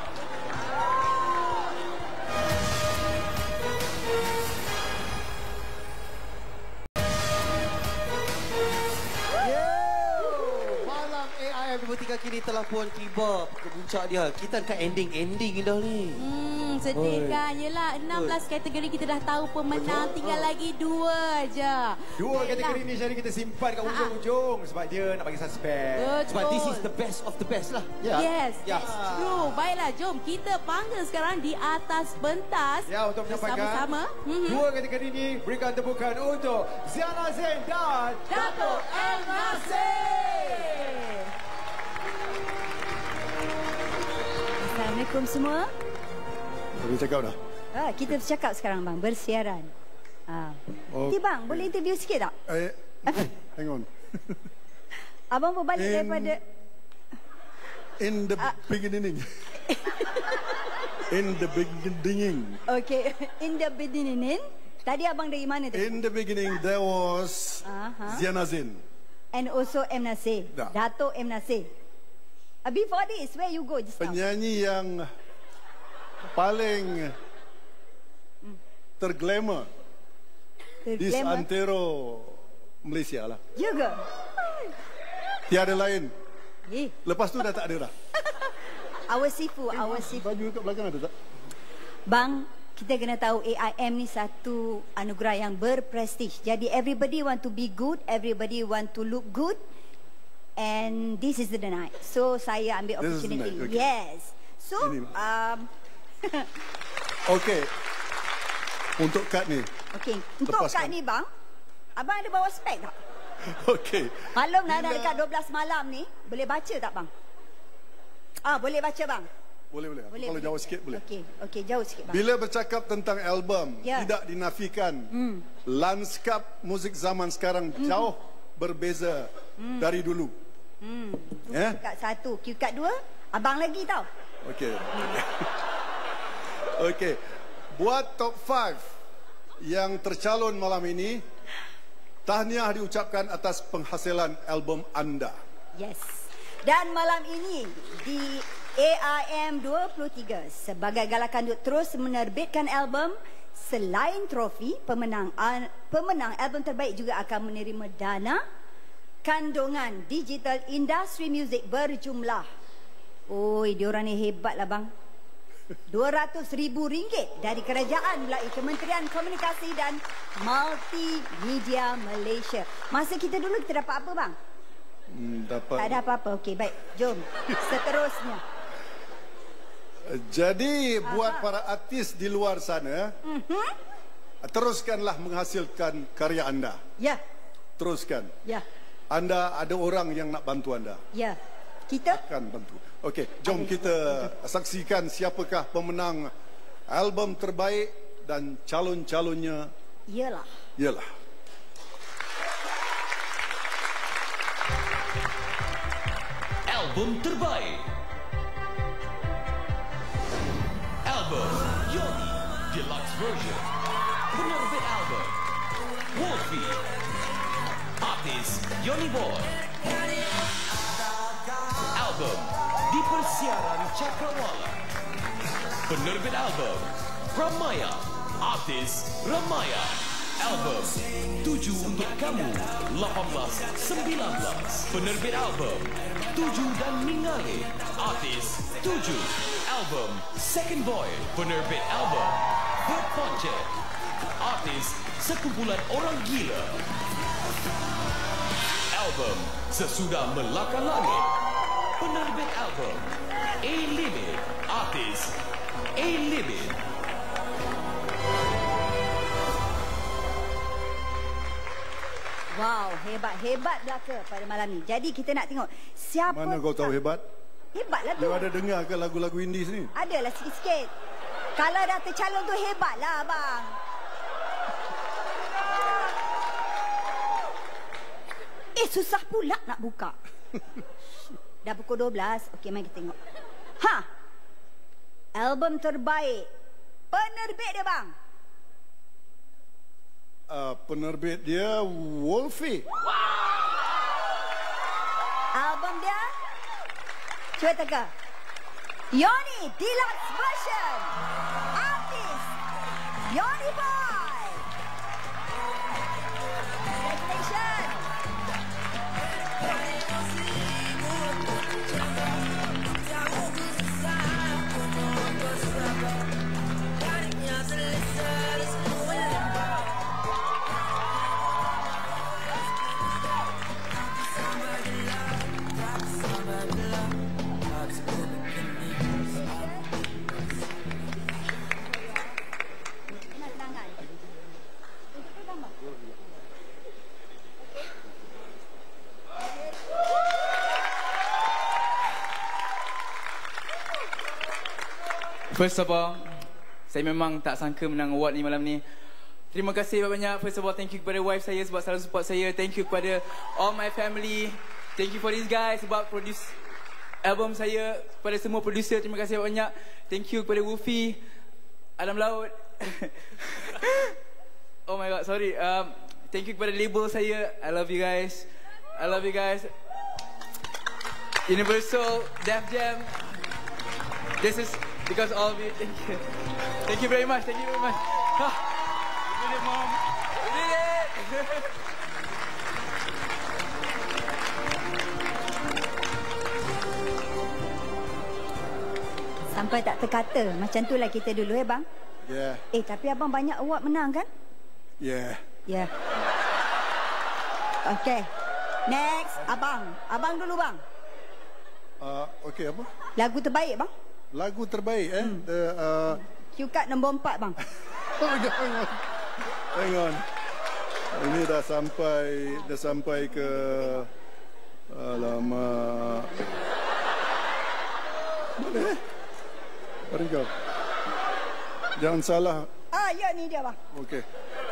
Malam A I F dua puluh tiga kini telah pun tiba ke puncak dia. Kita dekat ending-ending dah ni. Hmm, sedih kan? Yelah, enam belas kategori kita dah tahu pemenang. Betul. Tinggal ha. lagi dua je. Dua Yelah. kategori ni Syari kita simpan kat ujung-ujung. Sebab dia nak bagi suspend. Betul. Sebab this is the best of the best lah. Yeah. Yes, yeah. that's true. Baiklah, jom kita panggil sekarang di atas pentas. Ya, untuk menyampaikan bersama-sama. Dua kategori ni berikan tepukan untuk Ziana Zain dan Dato' M. Nasir. Assalamualaikum semua. Boleh cakap dah? Ah, kita bercakap sekarang bang, bersiaran. Ah. Oh. Nanti bang, boleh interview sikit tak? Eh, hang on. Abang pun balik in, daripada... In the uh, beginning. In the beginning. Okay, in the beginning. Tadi abang dari mana tu? In the beginning, there was uh-huh. Ziana Zain. And also M. Nasir. Da. Dato' M. Nasir. Uh, before this, where you go just now? Penyanyi yang paling hmm. terglamour di seantero Malaysia lah. Juga? Tiada lain. Eh. Lepas tu dah tak ada dah. Our Sifu, our Sifu. Baju kat belakang ada tak? Bang, kita kena tahu A I M ni satu anugerah yang berprestij. Jadi everybody want to be good, everybody want to look good. And this is the night. So saya ambil this opportunity. Okay. Yes. So um okay. Untuk kad ni. Okay. Untuk kad ni bang, abang ada bawa spek tak? Okay. Malam dah dah dekat dua belas malam ni, boleh baca tak bang? Ah, boleh baca bang. Boleh boleh. boleh Kalau boleh. jauh sikit boleh. Okey, okey jauh sikit bang. Bila bercakap tentang album, ya. tidak dinafikan hmm. lanskap musik zaman sekarang hmm. jauh berbeza hmm. dari dulu. Hmm. Ya. Kat satu, Q kat dua, abang lagi tau. Okey. Okey. Buat top lima yang tercalon malam ini, tahniah diucapkan atas penghasilan album anda. Yes. Dan malam ini di A I M dua puluh tiga sebagai galakan untuk terus menerbitkan album, selain trofi, pemenang pemenang album terbaik juga akan menerima dana kandungan digital industri muzik berjumlah. Oi, diorang ni hebat lah bang. dua ratus ribu ringgit dari kerajaan melalui Kementerian Komunikasi dan Multimedia Malaysia. Masa kita dulu kita dapat apa bang? Hmm, dapat. Tak ada apa-apa. Okey, baik. Jom. Seterusnya. Jadi Aha. buat para artis di luar sana, uh-huh. teruskanlah menghasilkan karya anda. Ya. Teruskan. Ya. Anda ada orang yang nak bantu anda. Ya. Kita akan bantu. Okey, jom kita saksikan siapakah pemenang album terbaik dan calon-calonnya. Iyalah. Iyalah. Album terbaik. Album Yoni Deluxe Version. Penerbit album Wolfie. Artis Yoni Boy. Album di Persiaran Cakrawala. Penerbit album Ramaya. Artis Ramaya. Album Tuju Untuk Kamu lapan belas sembilan belas. Penerbit album Tuju dan Ningali. Artis Tuju. Album Second Boy. Penerbit album Third Ponce. Artis Sekumpulan Orang Gila. Album Sesudah Melaka Langit. Penerbit album A-Limit. Artis A-Limit. Wow, hebat-hebat belaka pada malam ni. Jadi kita nak tengok siapa. Mana kau tahu hebat? Hebatlah tu. You ada dengar ke lagu-lagu indie ni? Adalah sikit-sikit. Kalau dah tercalon tu hebatlah abang. Eh, susah pula nak buka. Dah pukul dua belas. Okey, mari kita tengok. Ha. Album terbaik. Penerbit dia bang. Uh, penerbit dia Wolfie. Album dia cuba teka. Yoni Deluxe Version. Artis Yoni Boy. Congratulations. First of all, saya memang tak sangka menang award ni malam ni. Terima kasih banyak. First of all, thank you kepada wife saya sebab selalu support saya. Thank you kepada all my family. Thank you for these guys sebab produce album saya. Kepada semua producer, terima kasih banyak. Thank you kepada Wufi, Alam Laut. Oh my god, sorry. Um, thank you kepada label saya. I love you guys. I love you guys. Universal, Def Jam. This is because all of you. Thank you. Thank you very much. Thank you very much. Ah, we did it, Mom. We did it. Sampai tak terkata. Macam tu lah kita dulu eh bang. Ya. Yeah. Eh tapi abang banyak award menang kan? Ya. Ya. Yeah. Okay. Next, abang. Abang dulu bang. Uh, okay, apa? Lagu terbaik bang? Lagu terbaik eh? Hmm. The, uh... Cue card nombor empat bang. Hang on. Hang on. Ini dah sampai dah sampai ke alamak. Mana eh? Mari kau. Jangan salah. Ah, ya ni dia bang. Okey.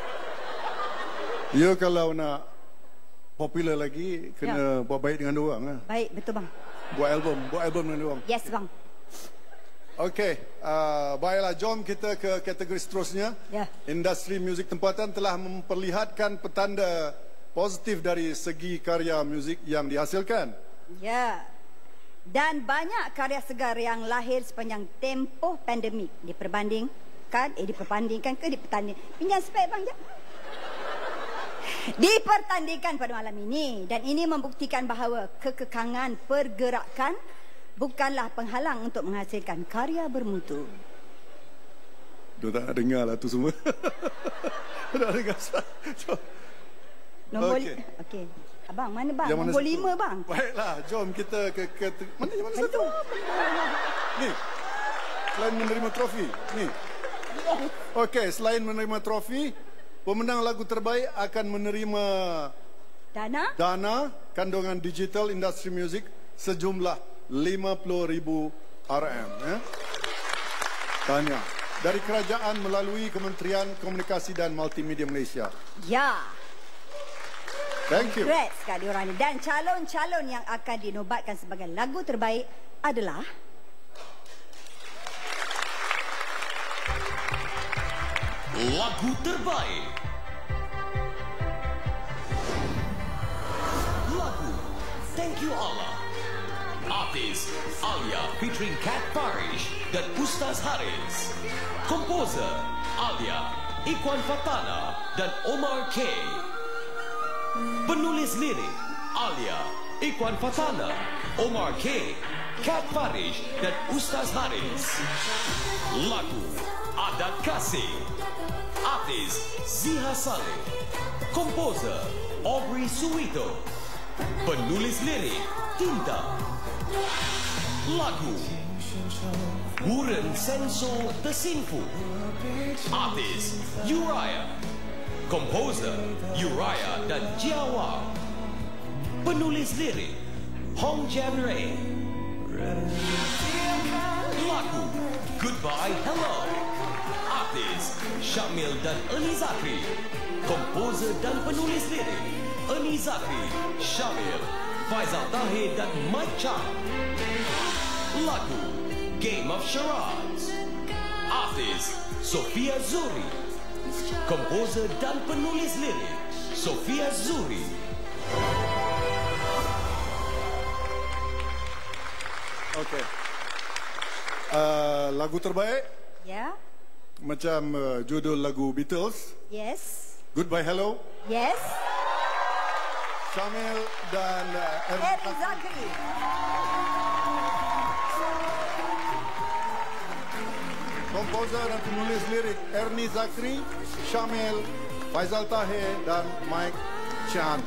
Ya kalau nak popular lagi kena ya. buat baik dengan diorang lah. Baik, betul bang. Buat album, buat album dengan diorang. Yes bang. Okey, uh, baiklah jom kita ke kategori seterusnya. Ya. Industri muzik tempatan telah memperlihatkan petanda positif dari segi karya muzik yang dihasilkan. Ya. Dan banyak karya segar yang lahir sepanjang tempoh pandemik diperbandingkan, eh diperbandingkan ke dipertanding. Pinjam spek bang jap. Dipertandingkan pada malam ini dan ini membuktikan bahawa kekekangan pergerakan bukanlah penghalang untuk menghasilkan karya bermutu. Dia tak dengar lah tu semua. Tak dengar. Nombor okay. Okey. Abang, mana bang? Yang nombor lima bang. Baiklah, jom kita ke... ke mana yang mana satu? Ni. Selain menerima trofi. Ni. Okey, selain menerima trofi, pemenang lagu terbaik akan menerima... Dana? Dana, kandungan digital industri muzik sejumlah lima puluh ribu R M. Ya? Tanya. Dari kerajaan melalui Kementerian Komunikasi dan Multimedia Malaysia. Ya. Thank you. Congrats sekali orang ini. Dan calon-calon yang akan dinobatkan sebagai lagu terbaik adalah... Lagu terbaik. Lagu Thank You Allah. Artis Alia featuring Kat Farish dan Ustaz Haris. Komposer Alia, Ikhwan Fatana dan Omar K. Penulis lirik Alia, Ikhwan Fatana, Omar K, Kat Farish dan Ustaz Haris. Lagu Adat Kasih. Artis Ziha Saleh. Komposer Aubrey Suwito. Penulis lirik Tinta. Lagu Buren Sensor Tersinfu. Artis Uriah. Komposer Uriah dan Jiawa. Penulis lirik Hong Jan Ray. Lagu Goodbye Hello. Artis Syamil dan Ernie Zakri. Komposer dan penulis lirik Ernie Zakri, Syamil, Faizal Tahir dan Mike Chang. Lagu Game of Charades. Artis Sofia Zuri. Komposer dan penulis lirik Sofia Zuri. Okey. Uh, lagu terbaik? Ya. Macam uh, judul lagu Beatles. Yes. Goodbye Hello. Yes. Syamil dan uh, Ernie Zakri. Komposer dan penulis lirik Ernie Zakri, Syamil, Faizal Tahir dan Mike Chan.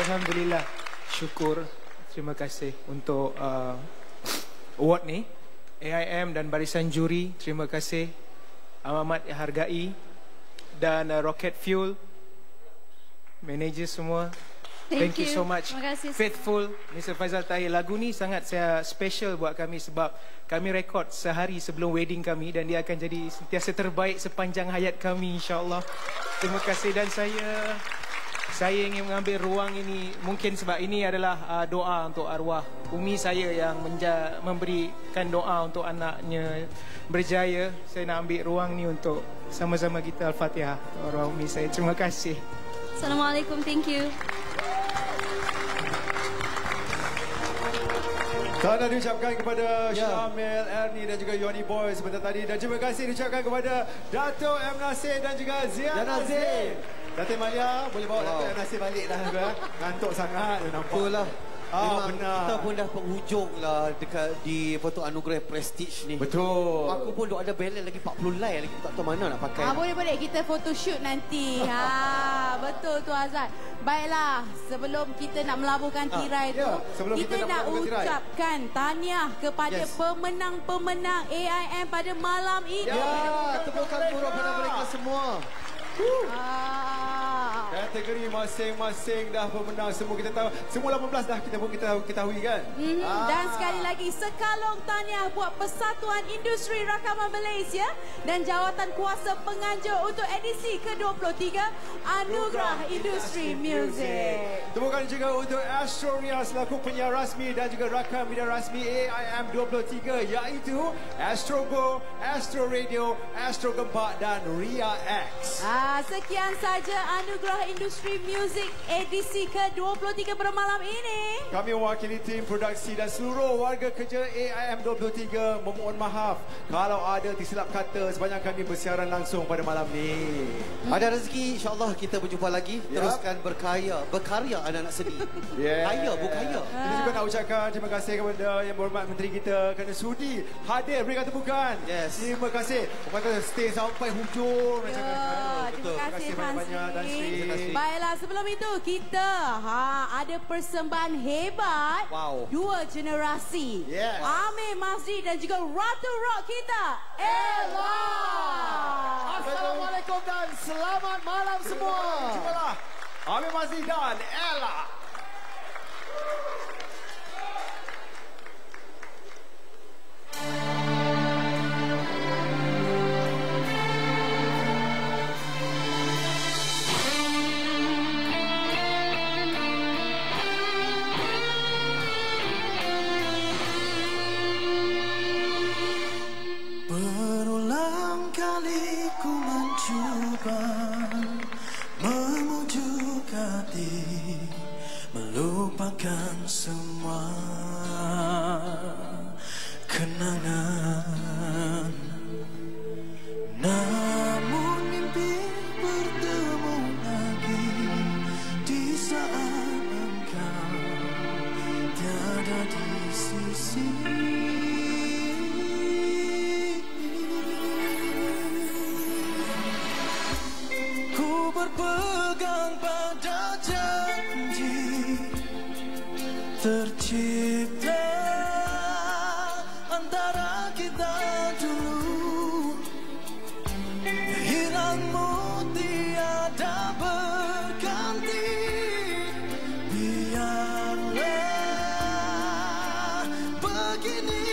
Alhamdulillah, syukur, terima kasih untuk uh, award ni. A I M dan barisan juri, terima kasih amat hargai. Dan uh, Rocket Fuel, manager semua. Thank Thank you you. so much. Terima kasih. Faithful, mister Faizal Tahir. Lagu ni sangat saya special buat kami sebab kami rekod sehari sebelum wedding kami dan dia akan jadi sentiasa terbaik sepanjang hayat kami, insya-Allah. Terima kasih. Dan saya saya ingin mengambil ruang ini mungkin sebab ini adalah uh, doa untuk arwah umi saya yang menja memberikan doa untuk anaknya berjaya. Saya nak ambil ruang ni untuk sama-sama kita Al-Fatihah arwah umi saya. Terima kasih. Assalamualaikum, thank you. Tahniah diucapkan kepada Syamil, Ernie dan juga Yoni Boy sebentar tadi. Dan terima kasih diucapkan kepada Dato' M. Nasir dan juga Zian Nazir. Dato' Malia, boleh bawa wow. Dato' M. Nasir balik dah. Ngantuk sangat, nampak. Betul lah. Ah, Memang benar. kita pun dah penghujung lah dekat di foto anugerah Prestige ni. Betul. Aku pun duk ada balance lagi empat puluh line lagi, tak tahu mana nak pakai. Ah, boleh-boleh kita photoshoot nanti. Ha, betul tu Azad. Baiklah, sebelum kita nak melabuhkan tirai ah, tu, ya, sebelum kita, kita nak nak tirai. ucapkan tahniah kepada Yes. pemenang-pemenang A I M pada malam ini. Ya, tepukan murah pada mereka semua. Ah. Kategori masing-masing dah pemenang semua kita tahu. Semua lapan belas dah kita pun kita ketahui kan. Mm-hmm. Ah. Dan sekali lagi sekalong tahniah buat Persatuan Industri Rakaman Malaysia dan Jawatan Kuasa Penganjur untuk edisi ke dua puluh tiga Anugerah Industri Music. Tepukan juga untuk Astro Ria selaku penyiar rasmi dan juga rakam media rasmi A I M dua puluh tiga iaitu Astro Go, Astro Radio, Astro Gempak dan Ria X. Ah, sekian saja Anugerah Industri Music edisi ke dua puluh tiga pada malam ini. Kami mewakili tim produksi dan seluruh warga kerja A I M dua puluh tiga memohon maaf kalau ada tersilap kata sepanjang kami bersiaran langsung pada malam ni. Ada rezeki, insya-Allah kita berjumpa lagi. Yep. Teruskan berkarya, berkarya anak-anak seni. Yeah. Kaya, berkaya. Kita juga nak ucapkan terima kasih kepada Yang Berhormat Menteri kita kerana sudi hadir berikan tepukan. Yes. Terima kasih. Orang kata stay sampai hujung. Ya, terima kasih banyak-banyak Tan Sri. Baiklah, sebelum itu kita ha ada persembahan hebat. Wow. Dua generasi. Yes. Amir Masri dan juga Ratu Rock kita, Ella. Assalamualaikum dan selamat malam semua. Jumalah. Amir Masri dan Ella. Berulang kali ku mencuba memujuk hati, melupakan semua kenangan. Namun mimpi bertemu lagi di saat engkau tiada di sisi. Ku berpegang pada janji tercipta antara kita dulu. Hilangmu tiada berganti. Biarlah begini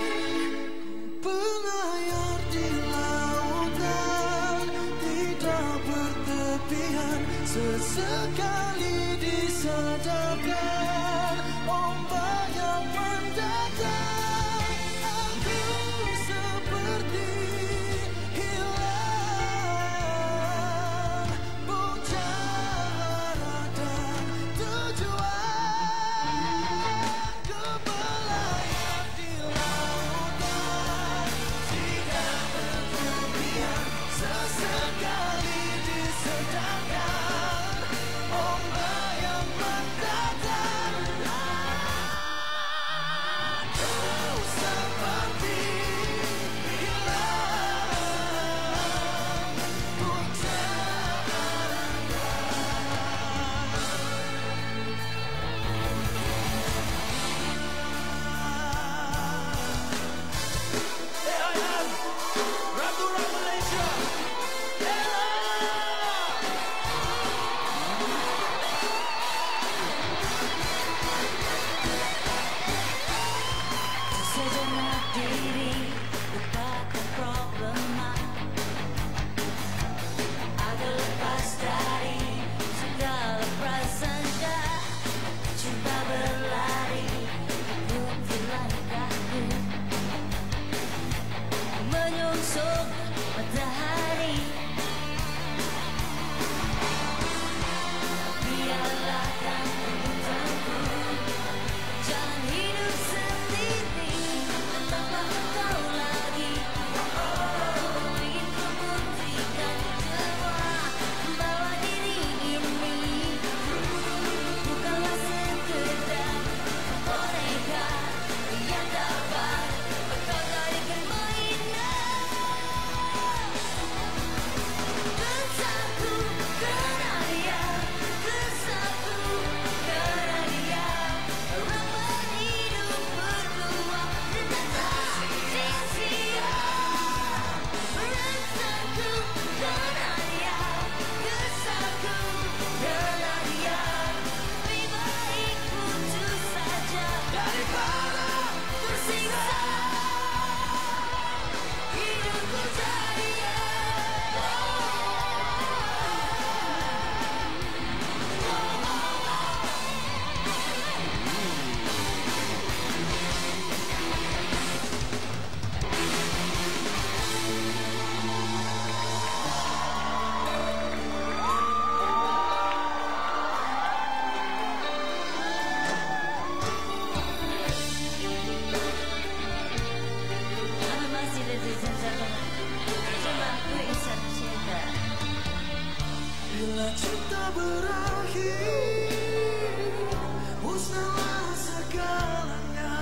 berlayar di lautan tidak bertepian. Sesekali disadarkan ombak yang mendatang. Aku seperti hilang bukan ada tujuan. Ku berlayar di lautan tidak bertepian. Sesekali disadarkan ombak yang mendatang. Ratu Rock Malaysia, Ella. Sejenak diri lupakan problema, agar lepas dari segala prasangka. Coba berlari ikuti langkahku, menyongsong matahari. Biarlah kamu untukku, jangan hidup sendiri tanpa engkau lagi. Oh, ingin ku buktikan semua bahwa diri ini bukanlah sekedar boneka yang dapat kau jadikan mainan. Bersatu karena dia, bersatu karena dia, orang hidup berdua dan tak sia-sia. Bersatu karena dia, bersatu karena dia, lebih baik putus saja daripada tersiksa. Hidupku jadinya aku masih ada satu cuma aku insan cinta. Bila cinta berakhir, musnahlah segalanya.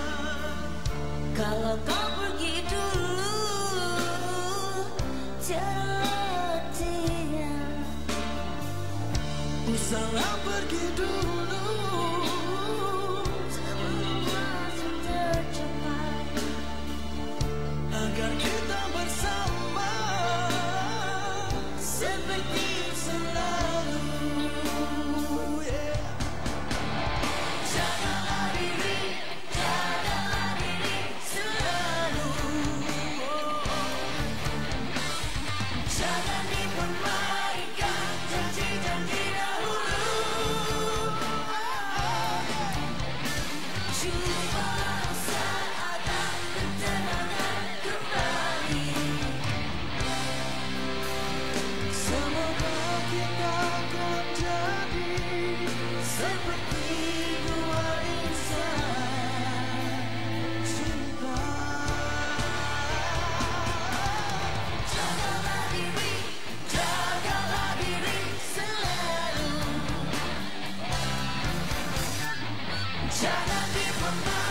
Kalau kau pergi dulu, tiada artinya. Usahlah pergi dulu sebelum waktu tercapai. agar kita bersama Seperti selalu. Yeah. Jagalah diri, jagalah diri selalu. Jangan dipermainkan janji-janji dahulu. Jumpalah saat ketenangan kembali. Semoga kita akan jadi Seperti dua insan cinta. Jagalah diri, jagalah diri selalu. Jangan dipermainkan